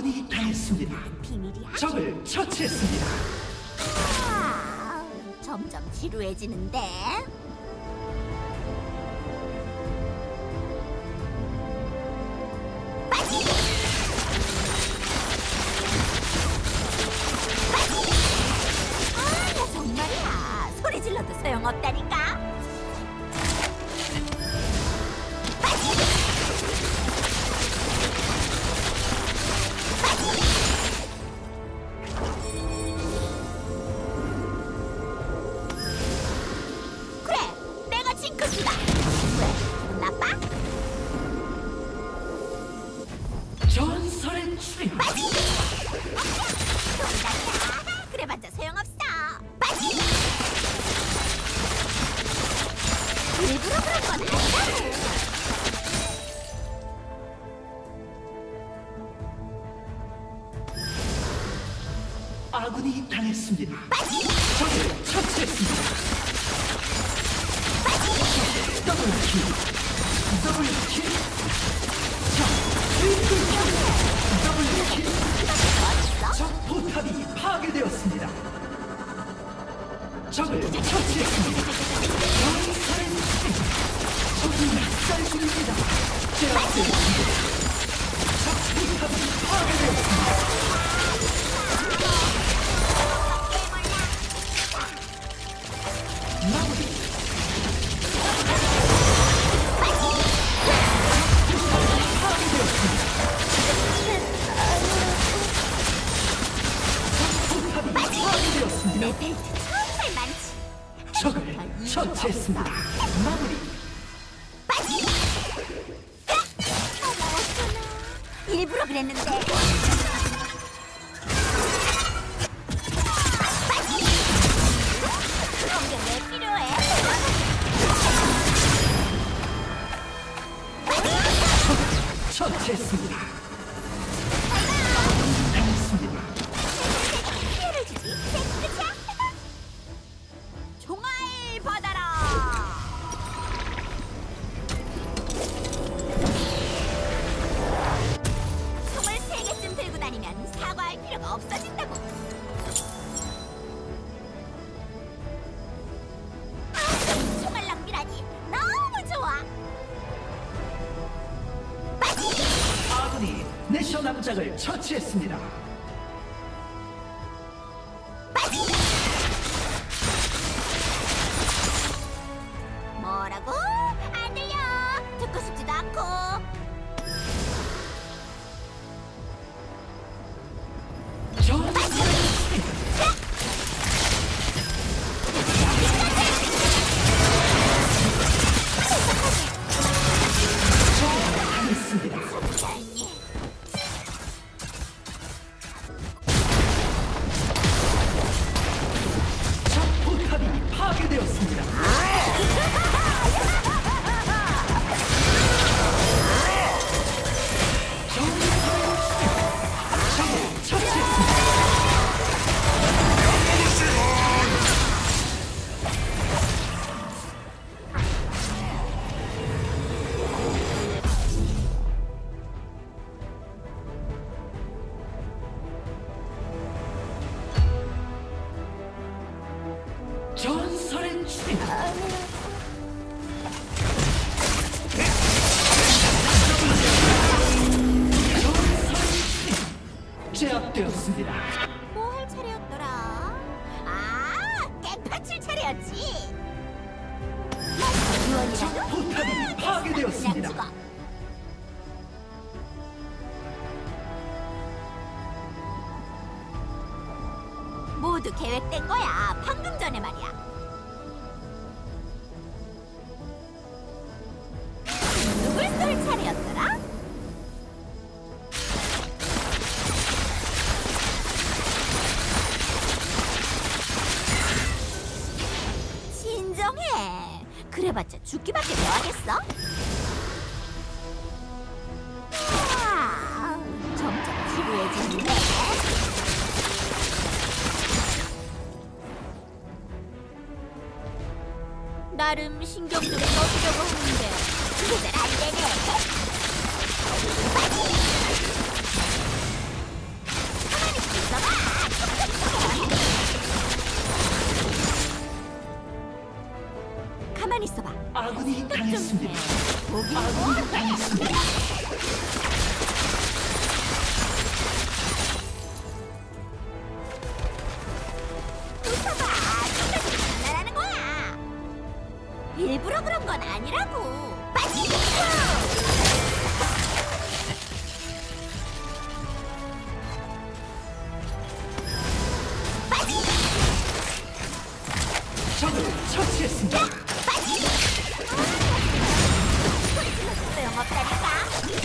아군이 당했습니다. 비밀이야. 적을 처치했습니다. 아, 점점 지루해지는데. 빠지! 빠지! 아, 나 정말이야. 소리 질러도 소용없다니까. 빠지! 그래, 내가 징크스다. 왜? 기분 나빠? 전설의 출현. 빠지! 동작이야. 그래봤자 소용없어. 빠지! 일부러 그런 건 아니라고. 아군이 당했습니다. 빠지! 적을 처치했습니다. 빠지! 더블킬. 더블킬. 적 트리플킬. 더블킬. 어딨어? 적 포탑이 파괴되었습니다. 적을 처치했습니다. 전설의 출현. 적이 약살 중입니다. 제압되었습니다. 적 포탑이 파괴되었습니다. 마무리. 포탑이 파괴되었습니다. 내 벨트 정말 많지. 적을 처치했습니다. 마무리. 빠지! 어머어쩌나. 일부러 그랬는데. 빠지! 그런 게 왜 필요해? 처치했습니다. 당했습니다. 피해를 주지. 끝이야? 종알 받아라. 총을 세 개쯤 들고 다니면 사과할 필요가 없어진다고. 아, 총알 낭비라니 너무 좋아. 빠지! 아군이 내셔 남작을 처치했습니다. 빠지! 뭐라고? 안 들려. 듣고 싶지도 않고. 전설의 출현. 적을 당했습니다. 적 포탑이 파괴되었습니다. 전설의 출현. 적을 처치했습니다. 전설의 출현. 제압되었습니다. 뭐 할 차례였더라? 아, 깽판칠 차례였지. 적 포탑이 파괴되었습니다. 그냥 죽어. 모두 계획된 거야. 방금 전에 말이야. 누굴 쏠 차례였더라? 진정해. 그래봤자 죽기밖에 뭐 하겠어? 아, 점점 지루해지는데. 나름 신경 좀 써주려고 하는데 그게 잘 안 되네. 가만히 있어봐. 아군이 생각 좀 당했습니다. 해. 보기 아군이 당했습니다. 웃어봐. 생각이 장난하는 거야. 일부러 그런 건 아니라고. 빨리 적을 처치했습니다. 소용없다니까.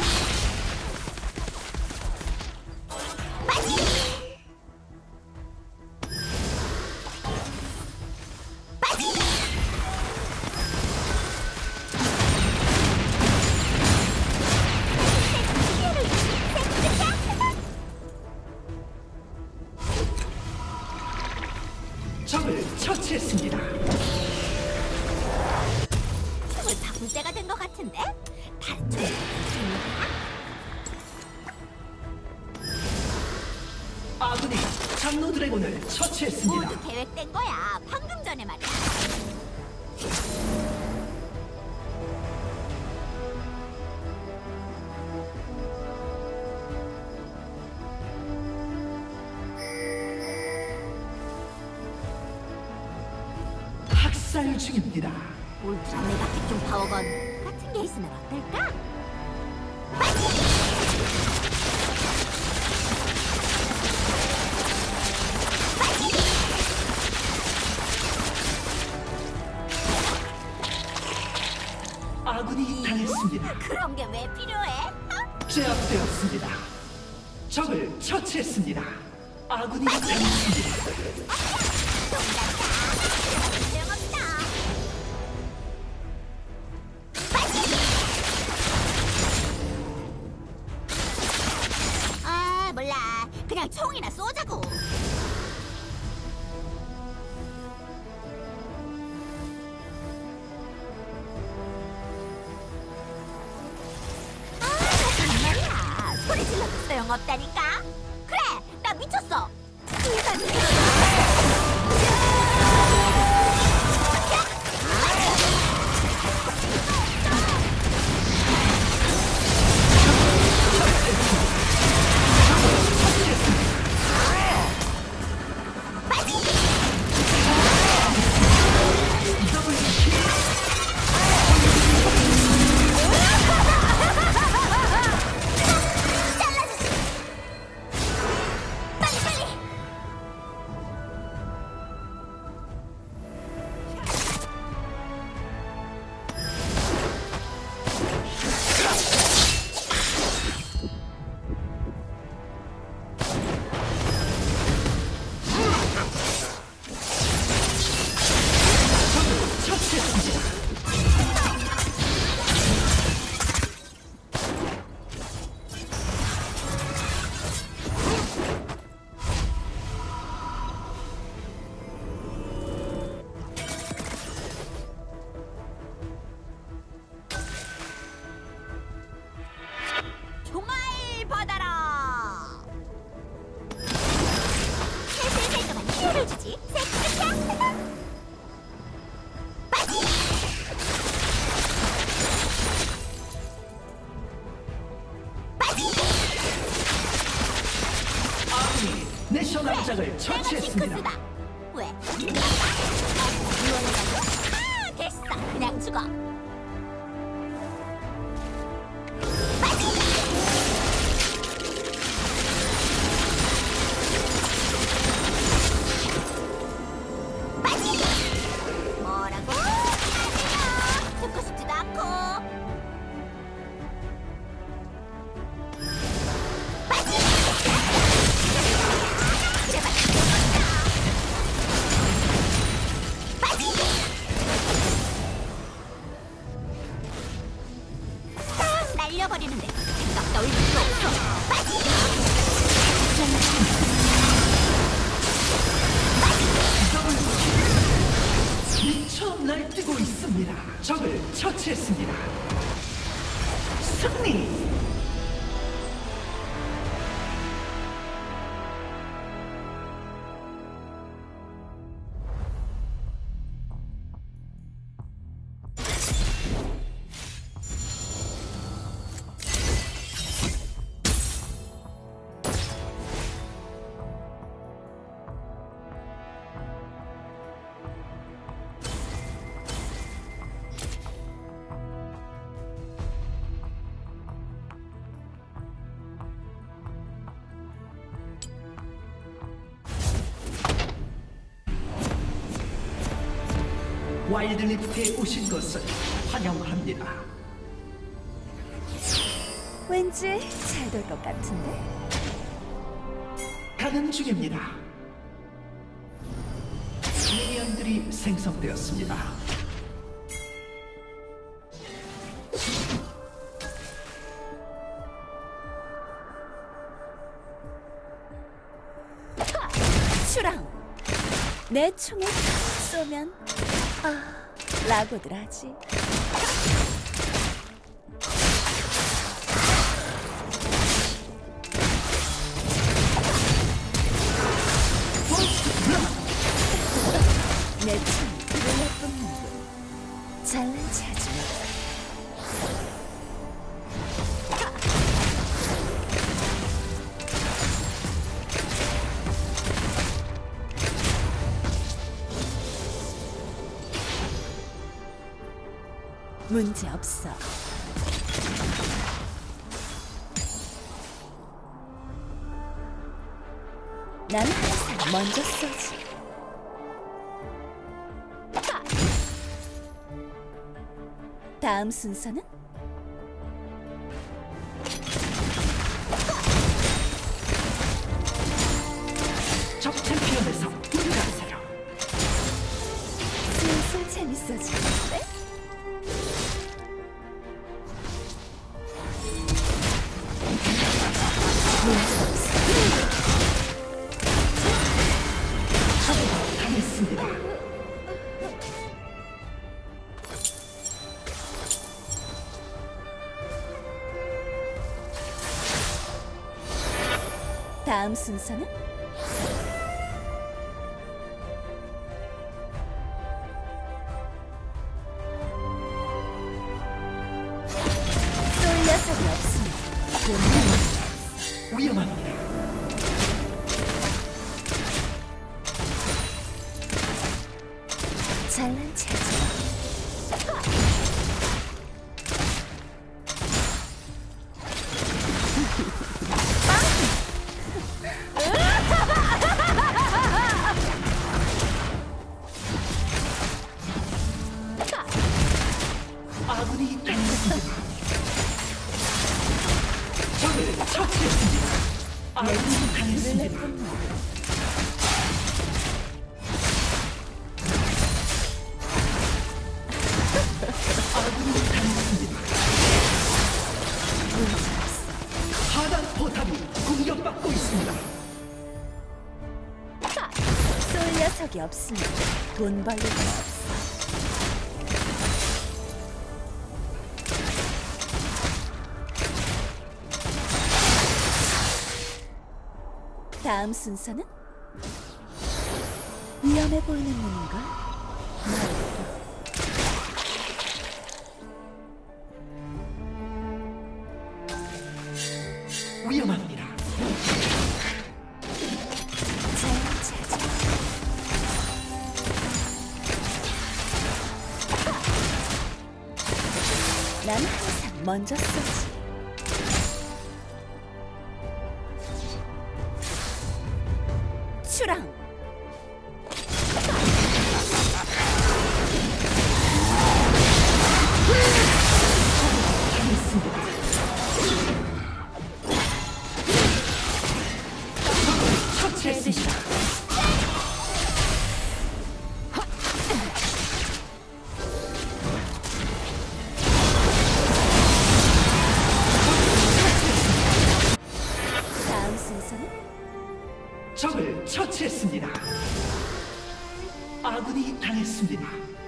적을 처치했습니다. 총을 바꿀 때가 된 것 같은데? 다른 총 아군이 장로 드래곤을 처치했습니다. 모두 계획된 거야. 방금 전에 말이야. 학살 중입니다. 울트라 메가 특종 파워건 같은 게 있으면 어떨까? 아군이 당했습니다. 그런 게 왜 필요해? 어? 제압되었습니다. 적을 처치했습니다. 아군이 당했습니다. 소용없다. 아 몰라. 그냥 총이나 쏘자고. 아 정말이야. 소리 질러도 소용없다니까. 그래, 나 미쳤어. 이상이 빨리 빨리. 처치했습니다. 종알 받아라. 슬슬 동안 기회를 주지. 새끼야. 아군이 내셔널 장을 내가 처치했습니다. 징크스다. 왜? 이원이라고? 아 됐어. 그냥 죽어. 뭐라고? 아니야. 듣고 싶지도 않고. 제발 딱 날려버리는데 생각 떠올릴 수 없어. 미쳐 날뛰고 있습니다. 적을 처치했습니다. 승리! 와일드리프트에 오신 것을 환영합니다. 왠지 잘 될 것 같은데. 가는 중입니다. 미니언들이 생성되었습니다. 슈랑! 내 총에 쏘면 아, 라고들 하지. 내 총이 눈에 뿜는군. 잘난 체하지 마. 문제 없어. 나는 항상 먼저 쏘지. 다음 순서는? 적 챔피언에서 우리가세요. 슬슬 재밌어지는데? 문제 없어. 당했습니다. 다음 순서는? 쏠 녀석이 없으면 돈 위험합니다. 잘난 체하지 마. 아군이 당했습니다. 적을 처치했습니다. 아군이 눈에 당했습니다. 뿜는 아군이 당했습니다. 문제 없어. 하단 포탑이 공격받고 있습니다. 쏠 녀석이 없으면 돈 벌 일은 없어. 다음 순서는? 위험해 보이는 놈인가? 위험합니다. 잘난 체하지 마. 나는 항상 먼저 쏘지. 슈랑! 처치했습니다. 다음 순서는? 적을 처치했습니다. 아군이 당했습니다.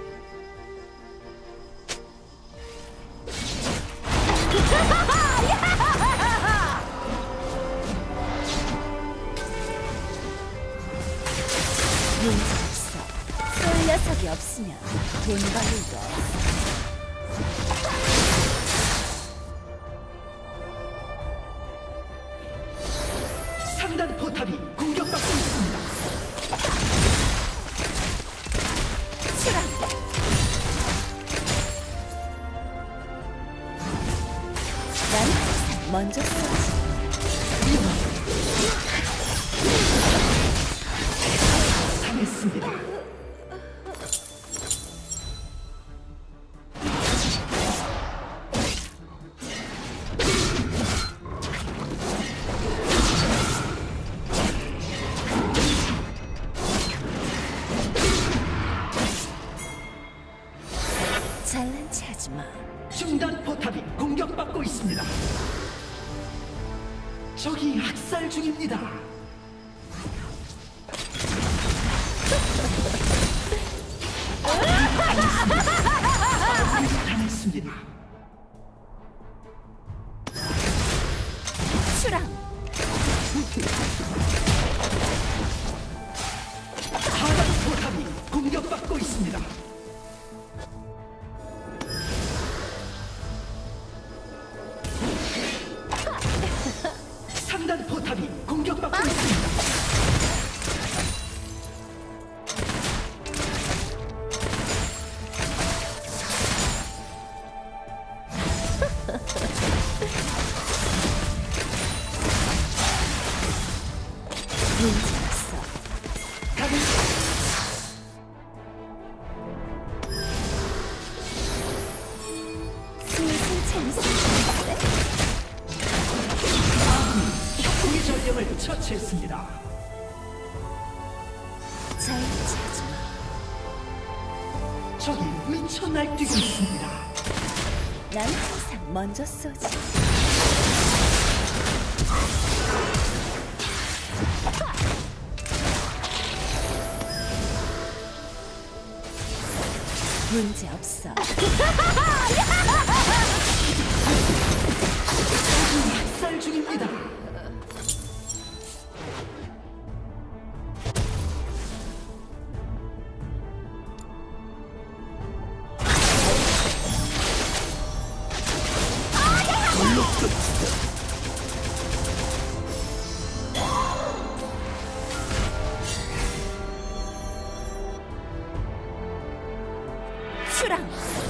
문제 없어. 쏠 녀석이 없으면 돈 벌 일도 없어. 상단 포탑이 공격받고 있습니다. 슈랑! 나는 항상 먼저 쏘지. 당했습니다. 마. 중단 포탑이 공격받고 있습니다. 적이 학살 중입니다. 아군이 당했습니다. 출항. 하단 포탑이 공격받고 있습니다. 상단 포탑이 공격받고 있습니다. 문제 없어. 가는 슬슬 재밌어지는데? 협공의 전령을 처치했습니다. 잘 찾지 마. 적이 미쳐 날뛰고 있습니다. 난 항상 먼저 쏘지. 문제 없어. 학살 중입니다. 출항.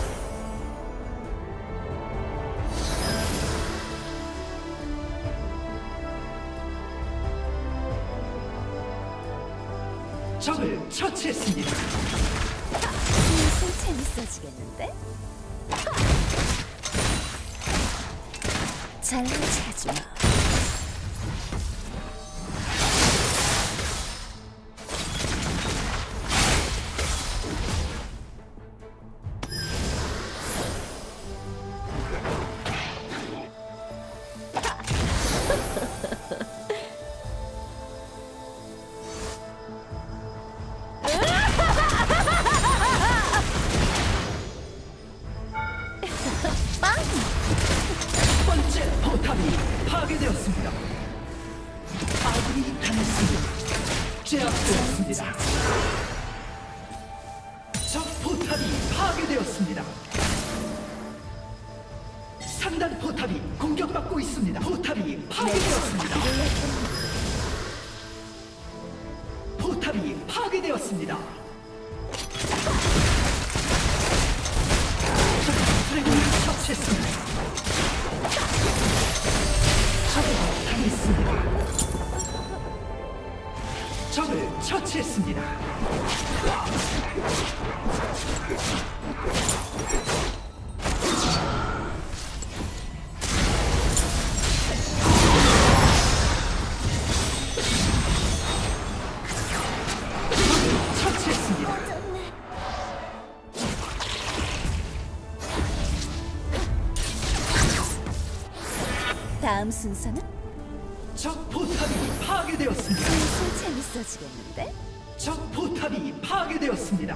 적을 처치했습니다. 슬슬 재밌어지겠는데? 잘 찾지 마. 첫 번째 포탑이 파괴되었습니다. 아군이 당했습니다. 제압되었습니다. 적 포탑이 파괴되었습니다. 상단 포탑이 공격받고 있습니다. 포탑이 파괴되었습니다. 포탑이 파괴되었습니다. 드래곤을 처치했습니다. 적을 당했습니다. 적을 처치했습니다. 적을 처치했습니다. 다음 순서는 적 포탑이 파괴되었습니다. 슬슬 재밌어지겠는데? 적 포탑이 파괴되었습니다.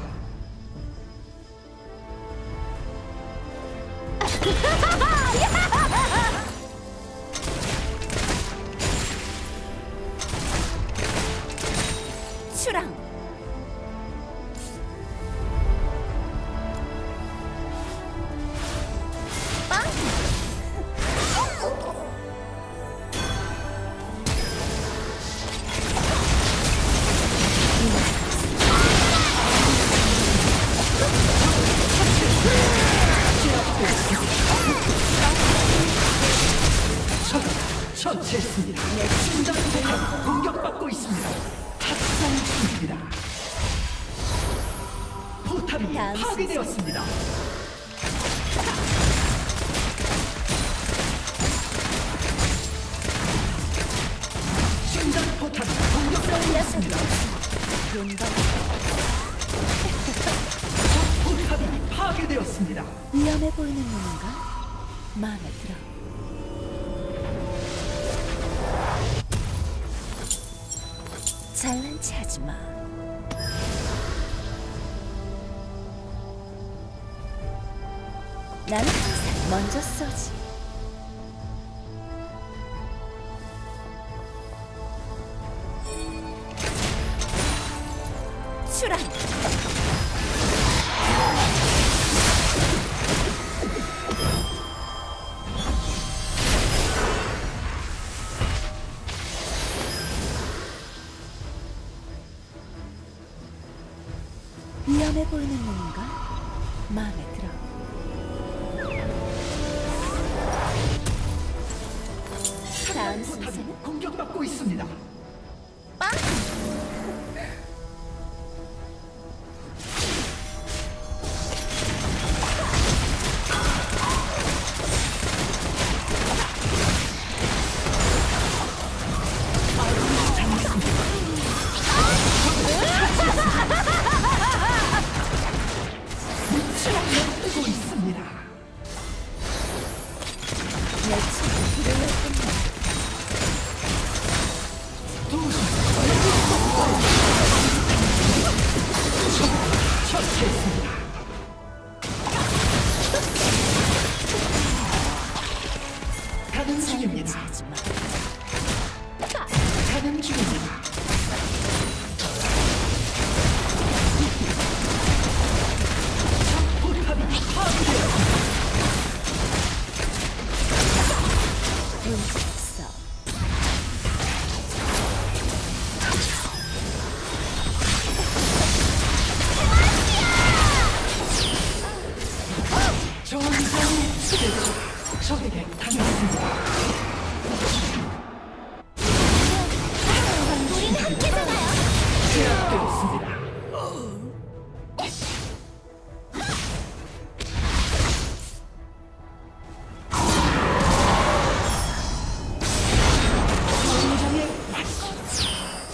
출항. 적을 처치했습니다. 중단 포탑이 공격받고 있습니다. 학살 중입니다. 포탑이 다음 파괴되었습니다. 중단 포탑이 공격받고 있습니다. 금방 적 포탑이 파괴 파괴되었습니다. 위험해 보이는 놈인가? 마음에 들어. 잘난 체 하지 마. 나는 항상 먼저 쏘지. 출항! 위험해 보이는 놈인가? 마음에 들어. 다음 포탑이 순서는 공격받고 있습니다. 빵! 뜨고 있습니다. 내 친구 불을 끝내. 처치했습니다. 가는 중입니다. 하지 마. 가는 중입니다. 포탑이 파괴되었습니다. 문제 없어. 전장의 수대가 적에게 당했습니다. 우린 함께잖아요. 제압되었습니다. 전장의 말씀.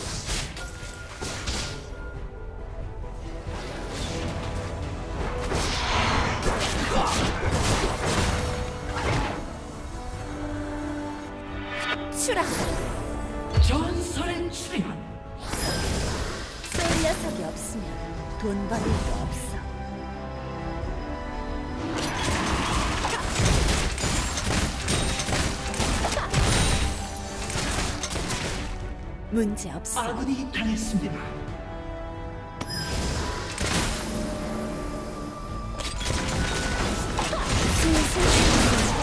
출항! 전설의 출현. 쏠 녀석이 없으면 돈 벌 일도 없어. 문제 없어. 아군이 당했습니다. 슬슬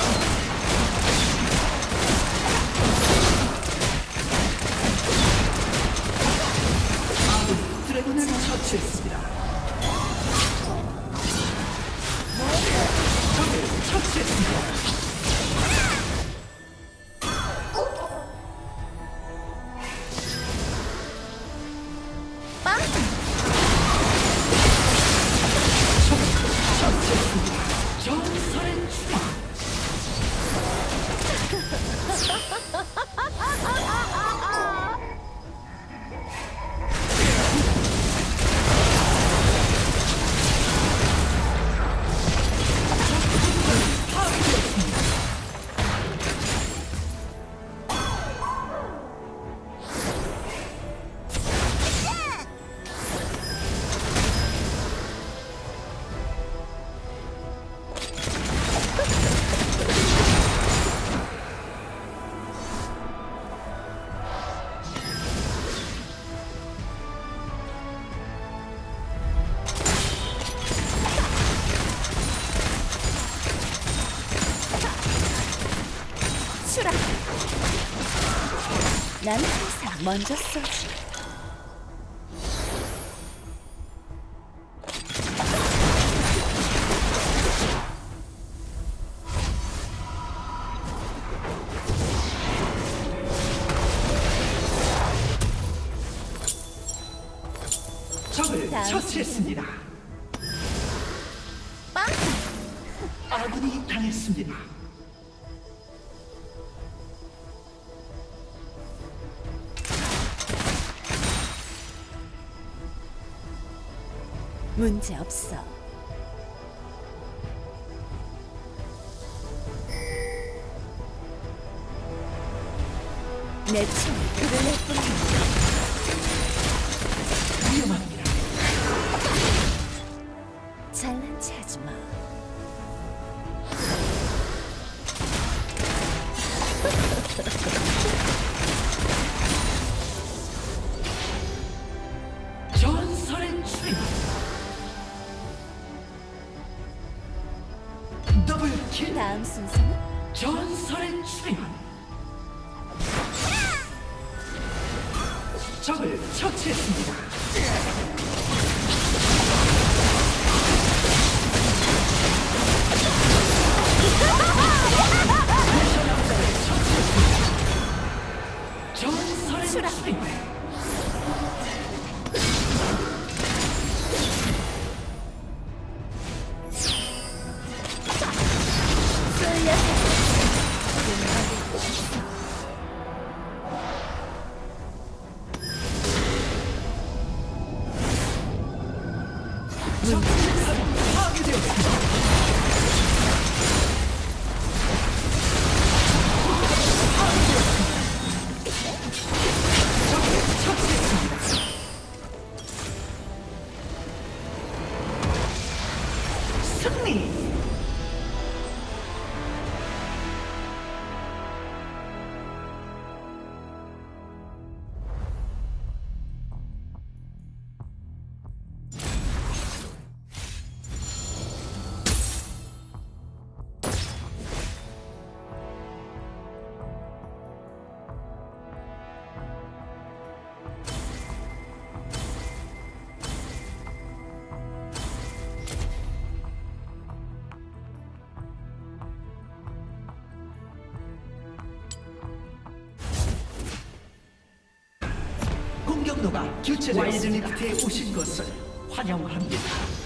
드래곤을 처치했습니다. 적을 처치했습니다. 빵! 처치했습니다. 전설의 출현. 출항! 난 항상 먼저 쏘지. 적을 다음 처치했습니다. 빵! 아군이 당했습니다. 문제 없어. 내 춤을 그를 내뿜는다. 위험합니다. 잘난 체 하지 마. 전설의 추리. 더블킬. 다음 순서는 전설의 추리. 적을 처치했습니다. 전설의 추리. 쏠려서 승리. 공격로가 교체되었습니다. 와일드리프트에 오신 것을 환영합니다.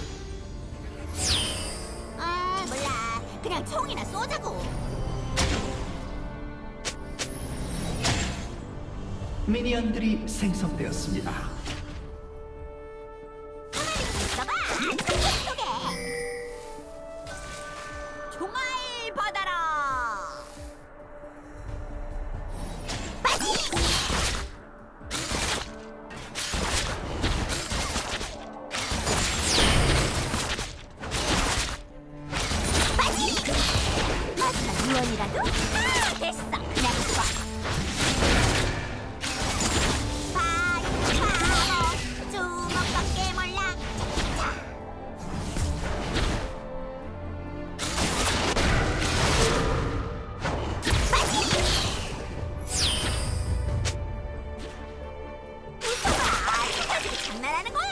아 몰라. 그냥 총이나 쏘자고. 미니언들이 생성되었습니다. 봐봐. 속에 총알 받아라. 마지막 유언이라도? 아, 됐어. 그냥 쏴. 바이 바보. 주먹밖에 몰라. 자. 웃어봐. 생각이 장난하는 거야.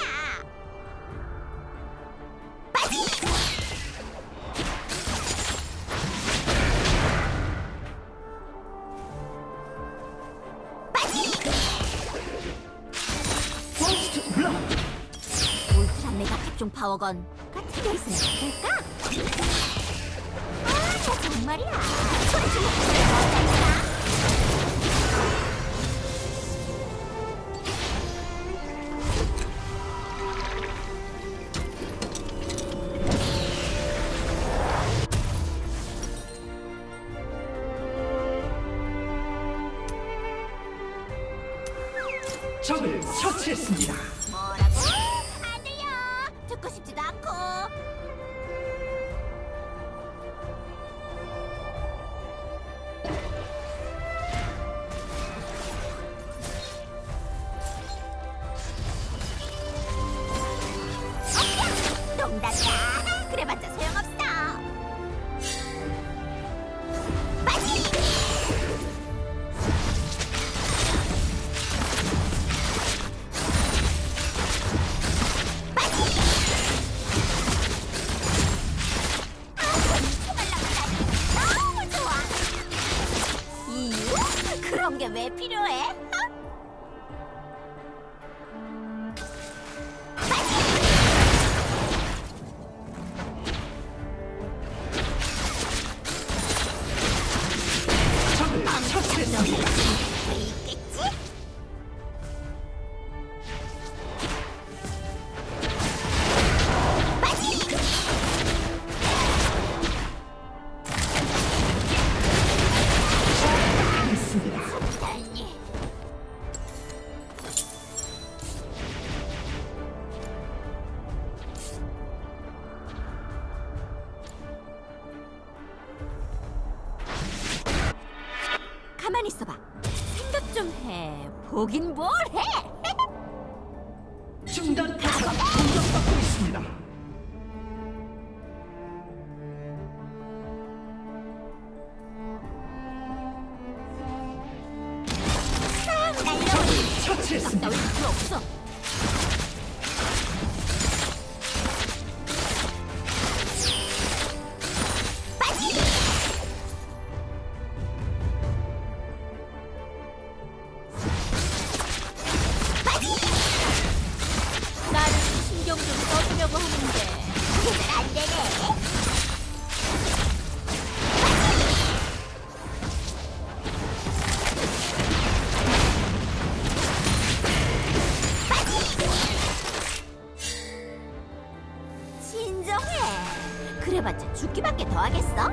퍼스트 블럭. 울트라 메가 캡종 파워건 같은 게 있으면 될까? 아, 저 정말이야. 소리 좀 먹자니까. 적을 처치했습니다. 뭐라고? 안 들려. 듣고 싶지도 않고. 어깨! 농담이야. 그래봤자 소용없어. 빨리! 그런 게 왜 필요해? 적을 처치했습니다. 있겠지? 있습니다. 아니, 좀 해. 보긴 뭘 해. 중단 포탑이 공격받고 있습니다. 나 잃어버린 처치했습니다. 따위 필요 없어. 나는 신경 좀 써주려고 하는데 그게 잘 안 되네. 진정해. 그래봤자 죽기밖에 더 하겠어?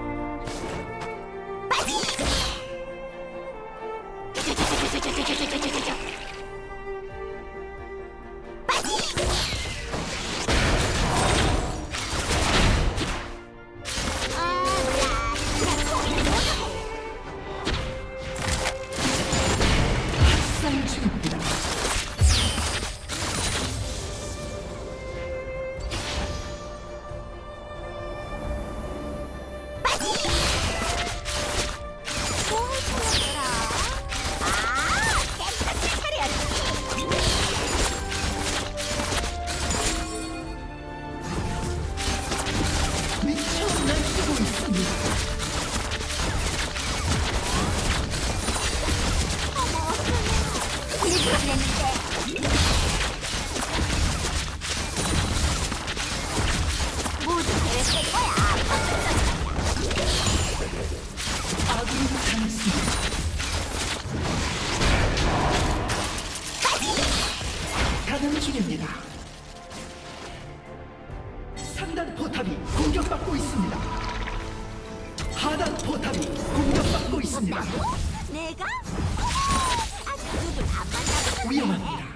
학살 중입니다. 미쳐 날뛰고 있습니다. 일부러 그랬는데 모두 계획된 거야. 아군이 당했습니다. 가는 중입니다. 상단 포탑이 공격받고 있습니다. 하단 포탑이 공격받고 있습니다. 내가? 아직 누굴 안 만나고 위험합니다.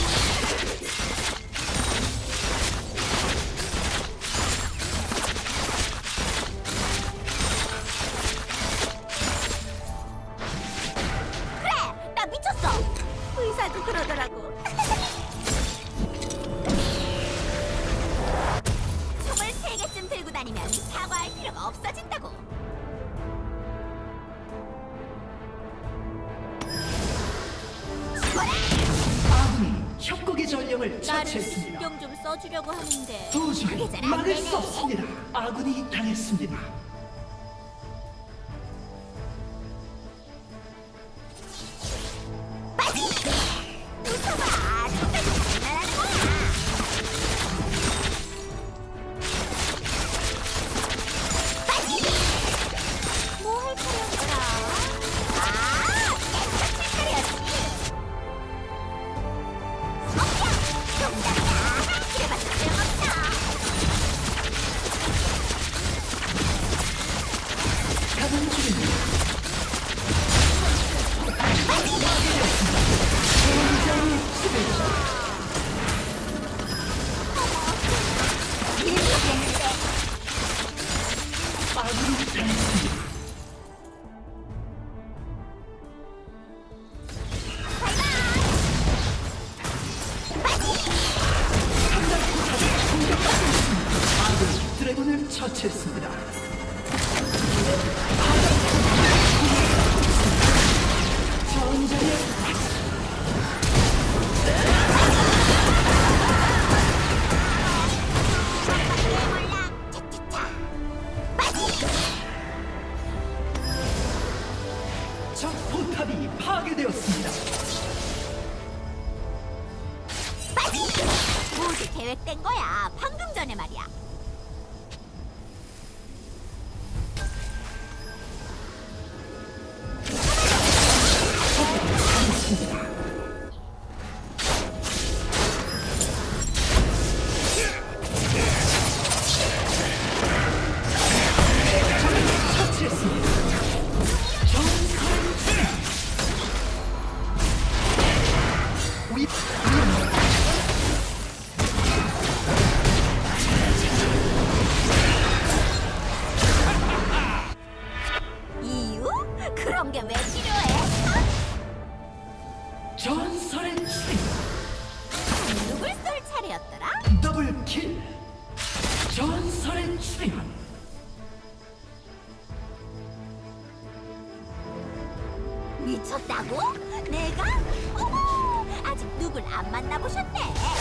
그래! 나 미쳤어! 의사도 그러더라고. 총을 세 개쯤 들고 다니면 사과할 필요가 없어진다고. 아군이 협곡의 전령을 나를 처치했습니다. 신경 좀 써주려고 하는데 도저히 그게 잘 안 막을 되네. 수 없습니다. 아군이 당했습니다. 웃어봐. 정말 장난하는 거야. 뭐 할 차례였더라? 아! 괜찮을 차례였지. 어깨! 정답이야. 그래봤자 소용없어. 가는 중입니다. 일부러 그랬는데 아군이 당했습니다. 상단 포탑이 공격받고 있습니다. 아군이 드래곤을 처치했습니다. 전장의 몰라. 차차차. 적 포탑이 파괴되었습니다. 모두 계획된 거야. 방금 전에 말이야. 처치했습니다. 정상 위 위험 전설의 출현. 미쳤다고? 내가? 어머, 아직 누굴 안 만나보셨네.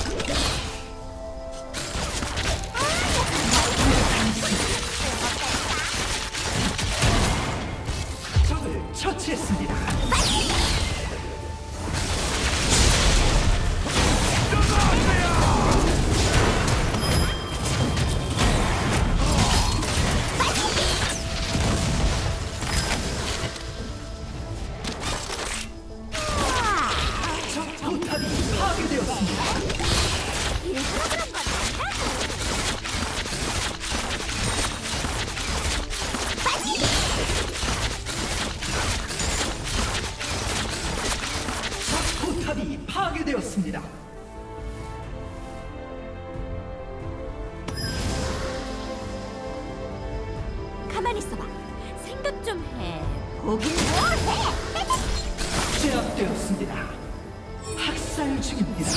적을 처치했습니다. 적 포탑이 파괴되었습니다. 일부러 그런 건 아니라고. 적 포탑이 파괴되었습니다. 가만히 있어봐. 생각 좀 해. 보긴 뭐해? 제압되었습니다. 학살 중입니다.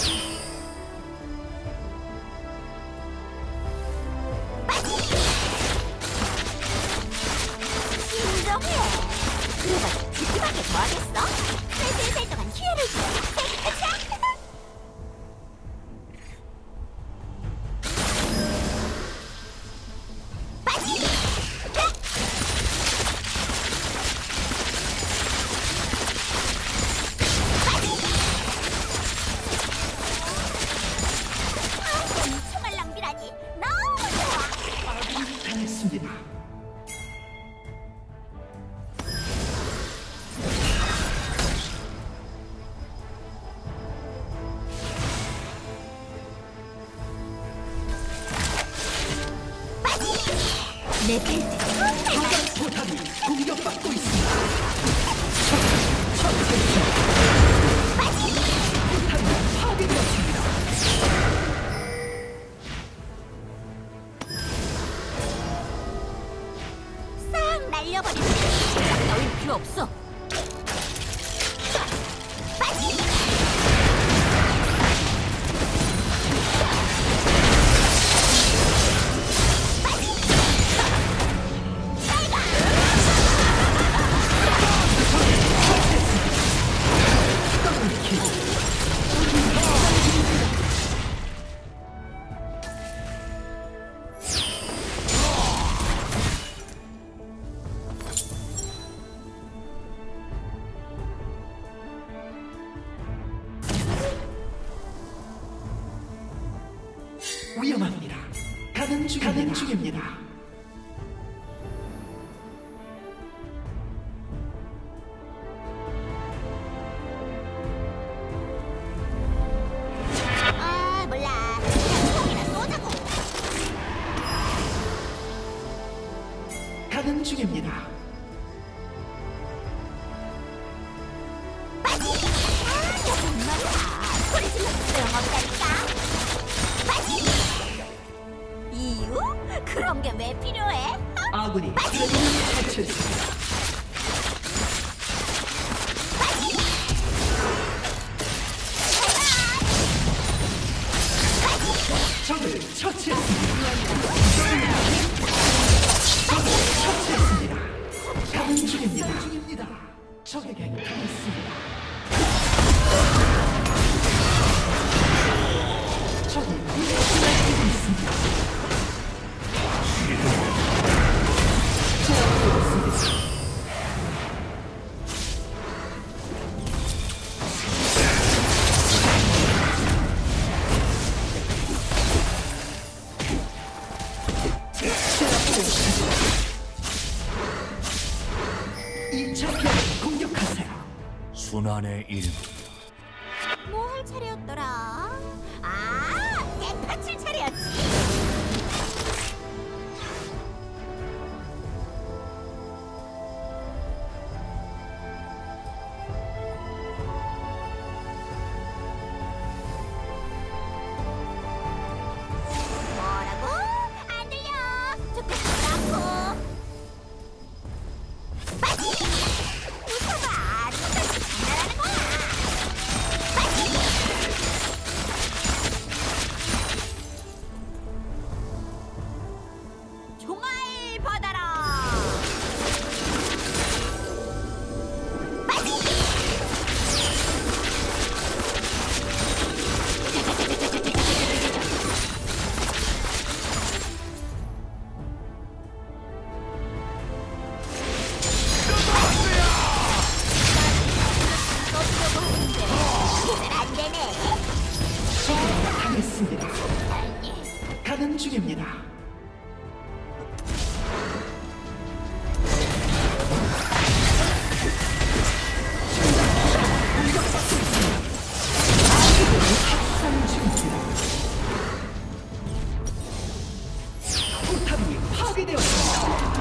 진정해. 그래봤자 듣기밖에 더 하겠어? 슬슬 살 동안 기회를 줘. 아, 총알 낭비라니. 너무 좋아. 아군이 당했습니다. 내 벨트. 적 포탑이 공격받고 있습니다. 적 처치했습니다. 포탑이 파괴되었습니다. 싹 날려버리면 생각 따윈 필요 없어. 위험합니다. 가는 중 가는 중입니다. 아 몰라. 그냥 총이나 쏘자고. 가는 중입니다. 아 정말이야. 소리 질러도 소용없다니까. 이유? 그런 게 왜 필요해? 아군이 드래곤을 처치했습니다. 적을 처치했습니다. 적을 처치했습니다. 가는 중입니다. 적에게 당했습니다. 적이 공격받고 있습니다. 제압되었습니다. 이 차편을 공격하세요. 순환의 일부. 뭐 할 차례였더라? 아, 대파칠 차례였지. 뭐라고? 안 들려. 죽겠지 않고. 웃어봐. 누가 장난하는 거야? 중입니다. 학살 중입니다. 포탑이 파괴되었습니다.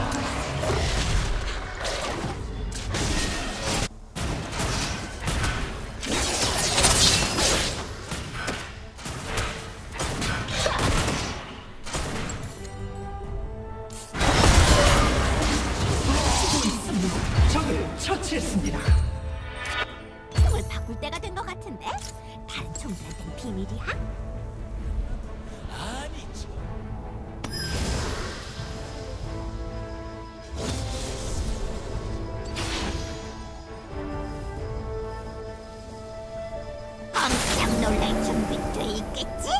적을 처치했습니다. 총을 바꿀 때가 된 것 같은데? 다른 총들한텐 비밀이야? 아니죠. 깜짝 놀랄 준비 돼 있겠지?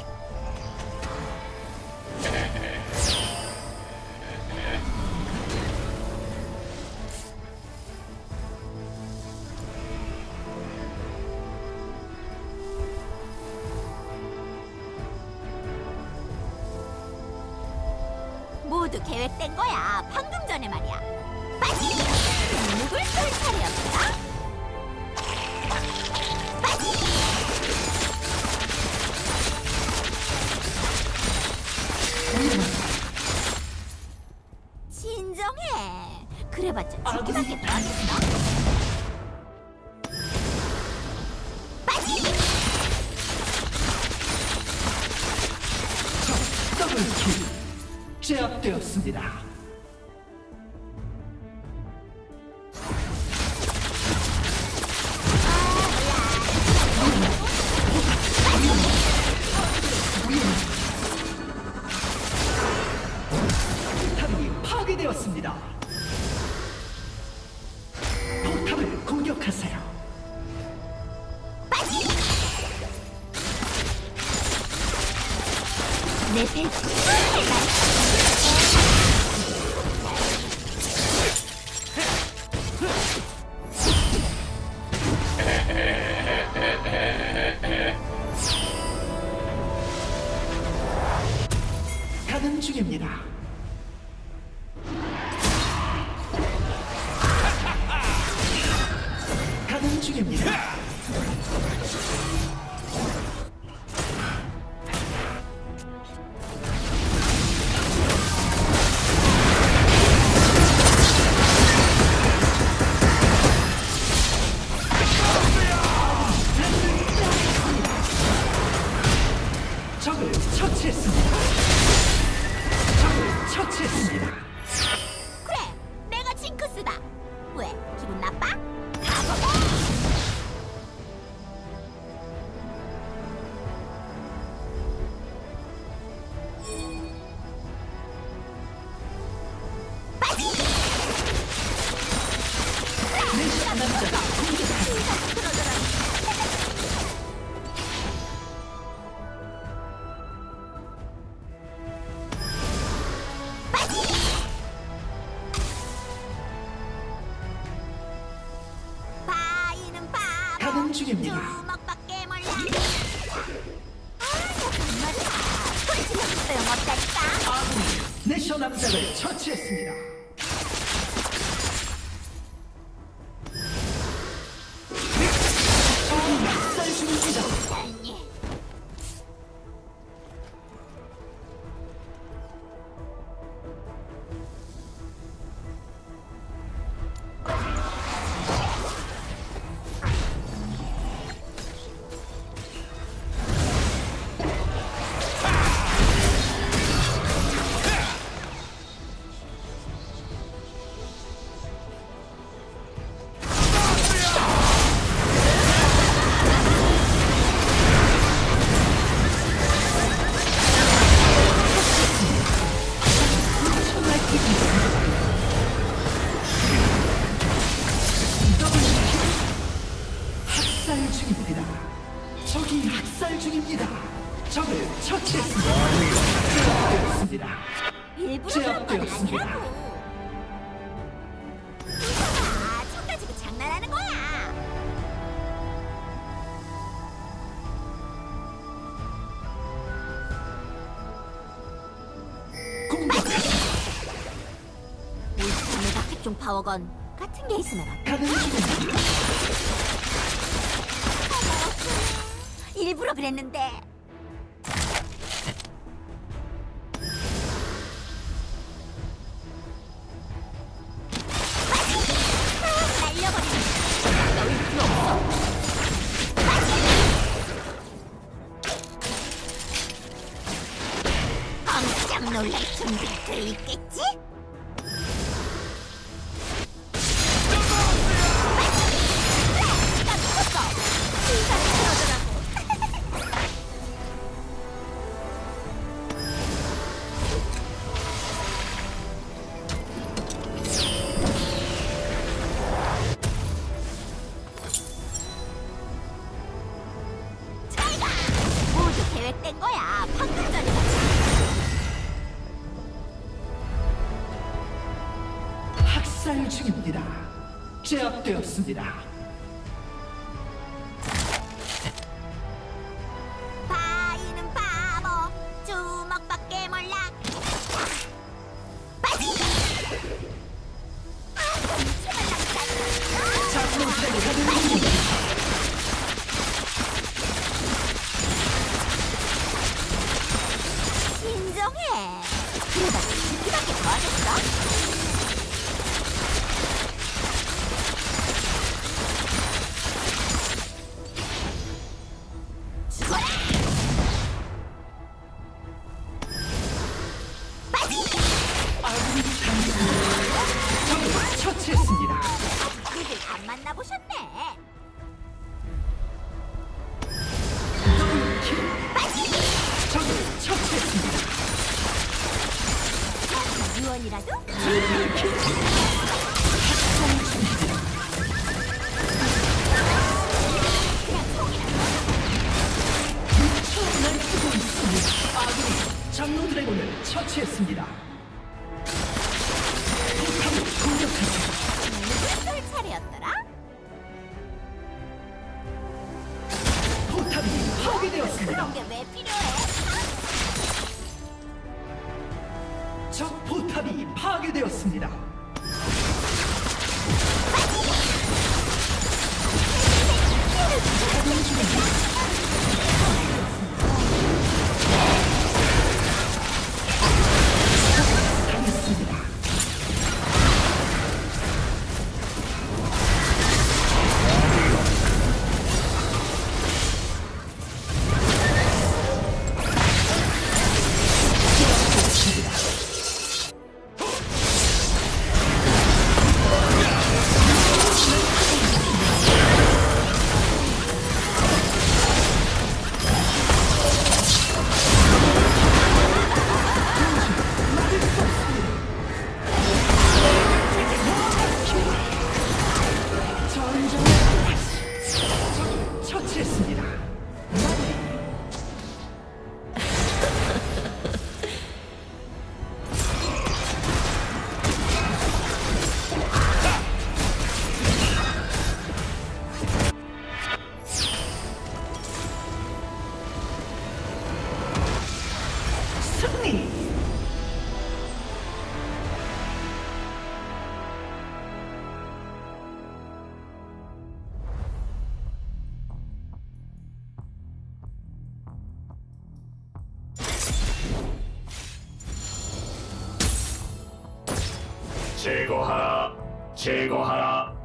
모두 계획된 거야. 방금 전에 말이야. 빠지! 누굴 쏠 차례였다? 빠지! 진정해. 그래봤자 죽기밖에 못하겠어. 빠지! 더블킬 제압되었습니다. 포탑이 파괴되었습니다. 포탑을 공격하세요. 내 배. 가는 중입니다. 가는 중입니다. 적을 처치했습니다. 적을 처치했습니다. 그래, 내가 징크스다. 왜? 기분 나빠? 가보게. 빠지! 내시 남자가 공격합니다. 들어들어. 바위는 바보. 가는 중입니다. 주먹밖에 몰라. 아, 정말이야. 훌치면 소용없다니까. 내셔 남자를 처치했습니다. 적이 학살 중입니다. 학살 중입니다. 적이 학살 중입니다. 적을 처치했습니다. 제압되었습니다. 일부러 그런 건 제압되었습니다. 아니라고. 이거야, 총 가지고 장난하는 거야. 공격하세요. 메가 특종 파워건 같은 게 있으면 어때? 가는 중입니다. 일부러 그랬는데. 날려버리는 가까울 필요 없어. 깜짝 놀랄 준비돼 있겠지? 모두 계획된 거야. 방금 전에 학살 중입니다. 제압되었습니다. 바위는 바보 주먹밖에 몰라. 빠지! 자꾸 트랙에 가는 중입니다. 인정해. 그러다 죽기밖에 더 하겠어? 죽어라! 빠지! 아군이 당했습니다. 적을 처치했습니다. 그들 안 만나보셨네. 더블킬. 빠지! 적을 처치했습니다. 유언이라도? 날 쓰고 있습니다. 아군이 장로 드래곤을 처치했습니다. 포탑을 공격하세요. 누굴 차례였더라? 포탑이 파괴되었습니다. 그런 게 왜 필요해? 적 포탑이 파괴되었습니다. 당했습니다. 처치했습니다. 승리! 제거하라. 제거하라.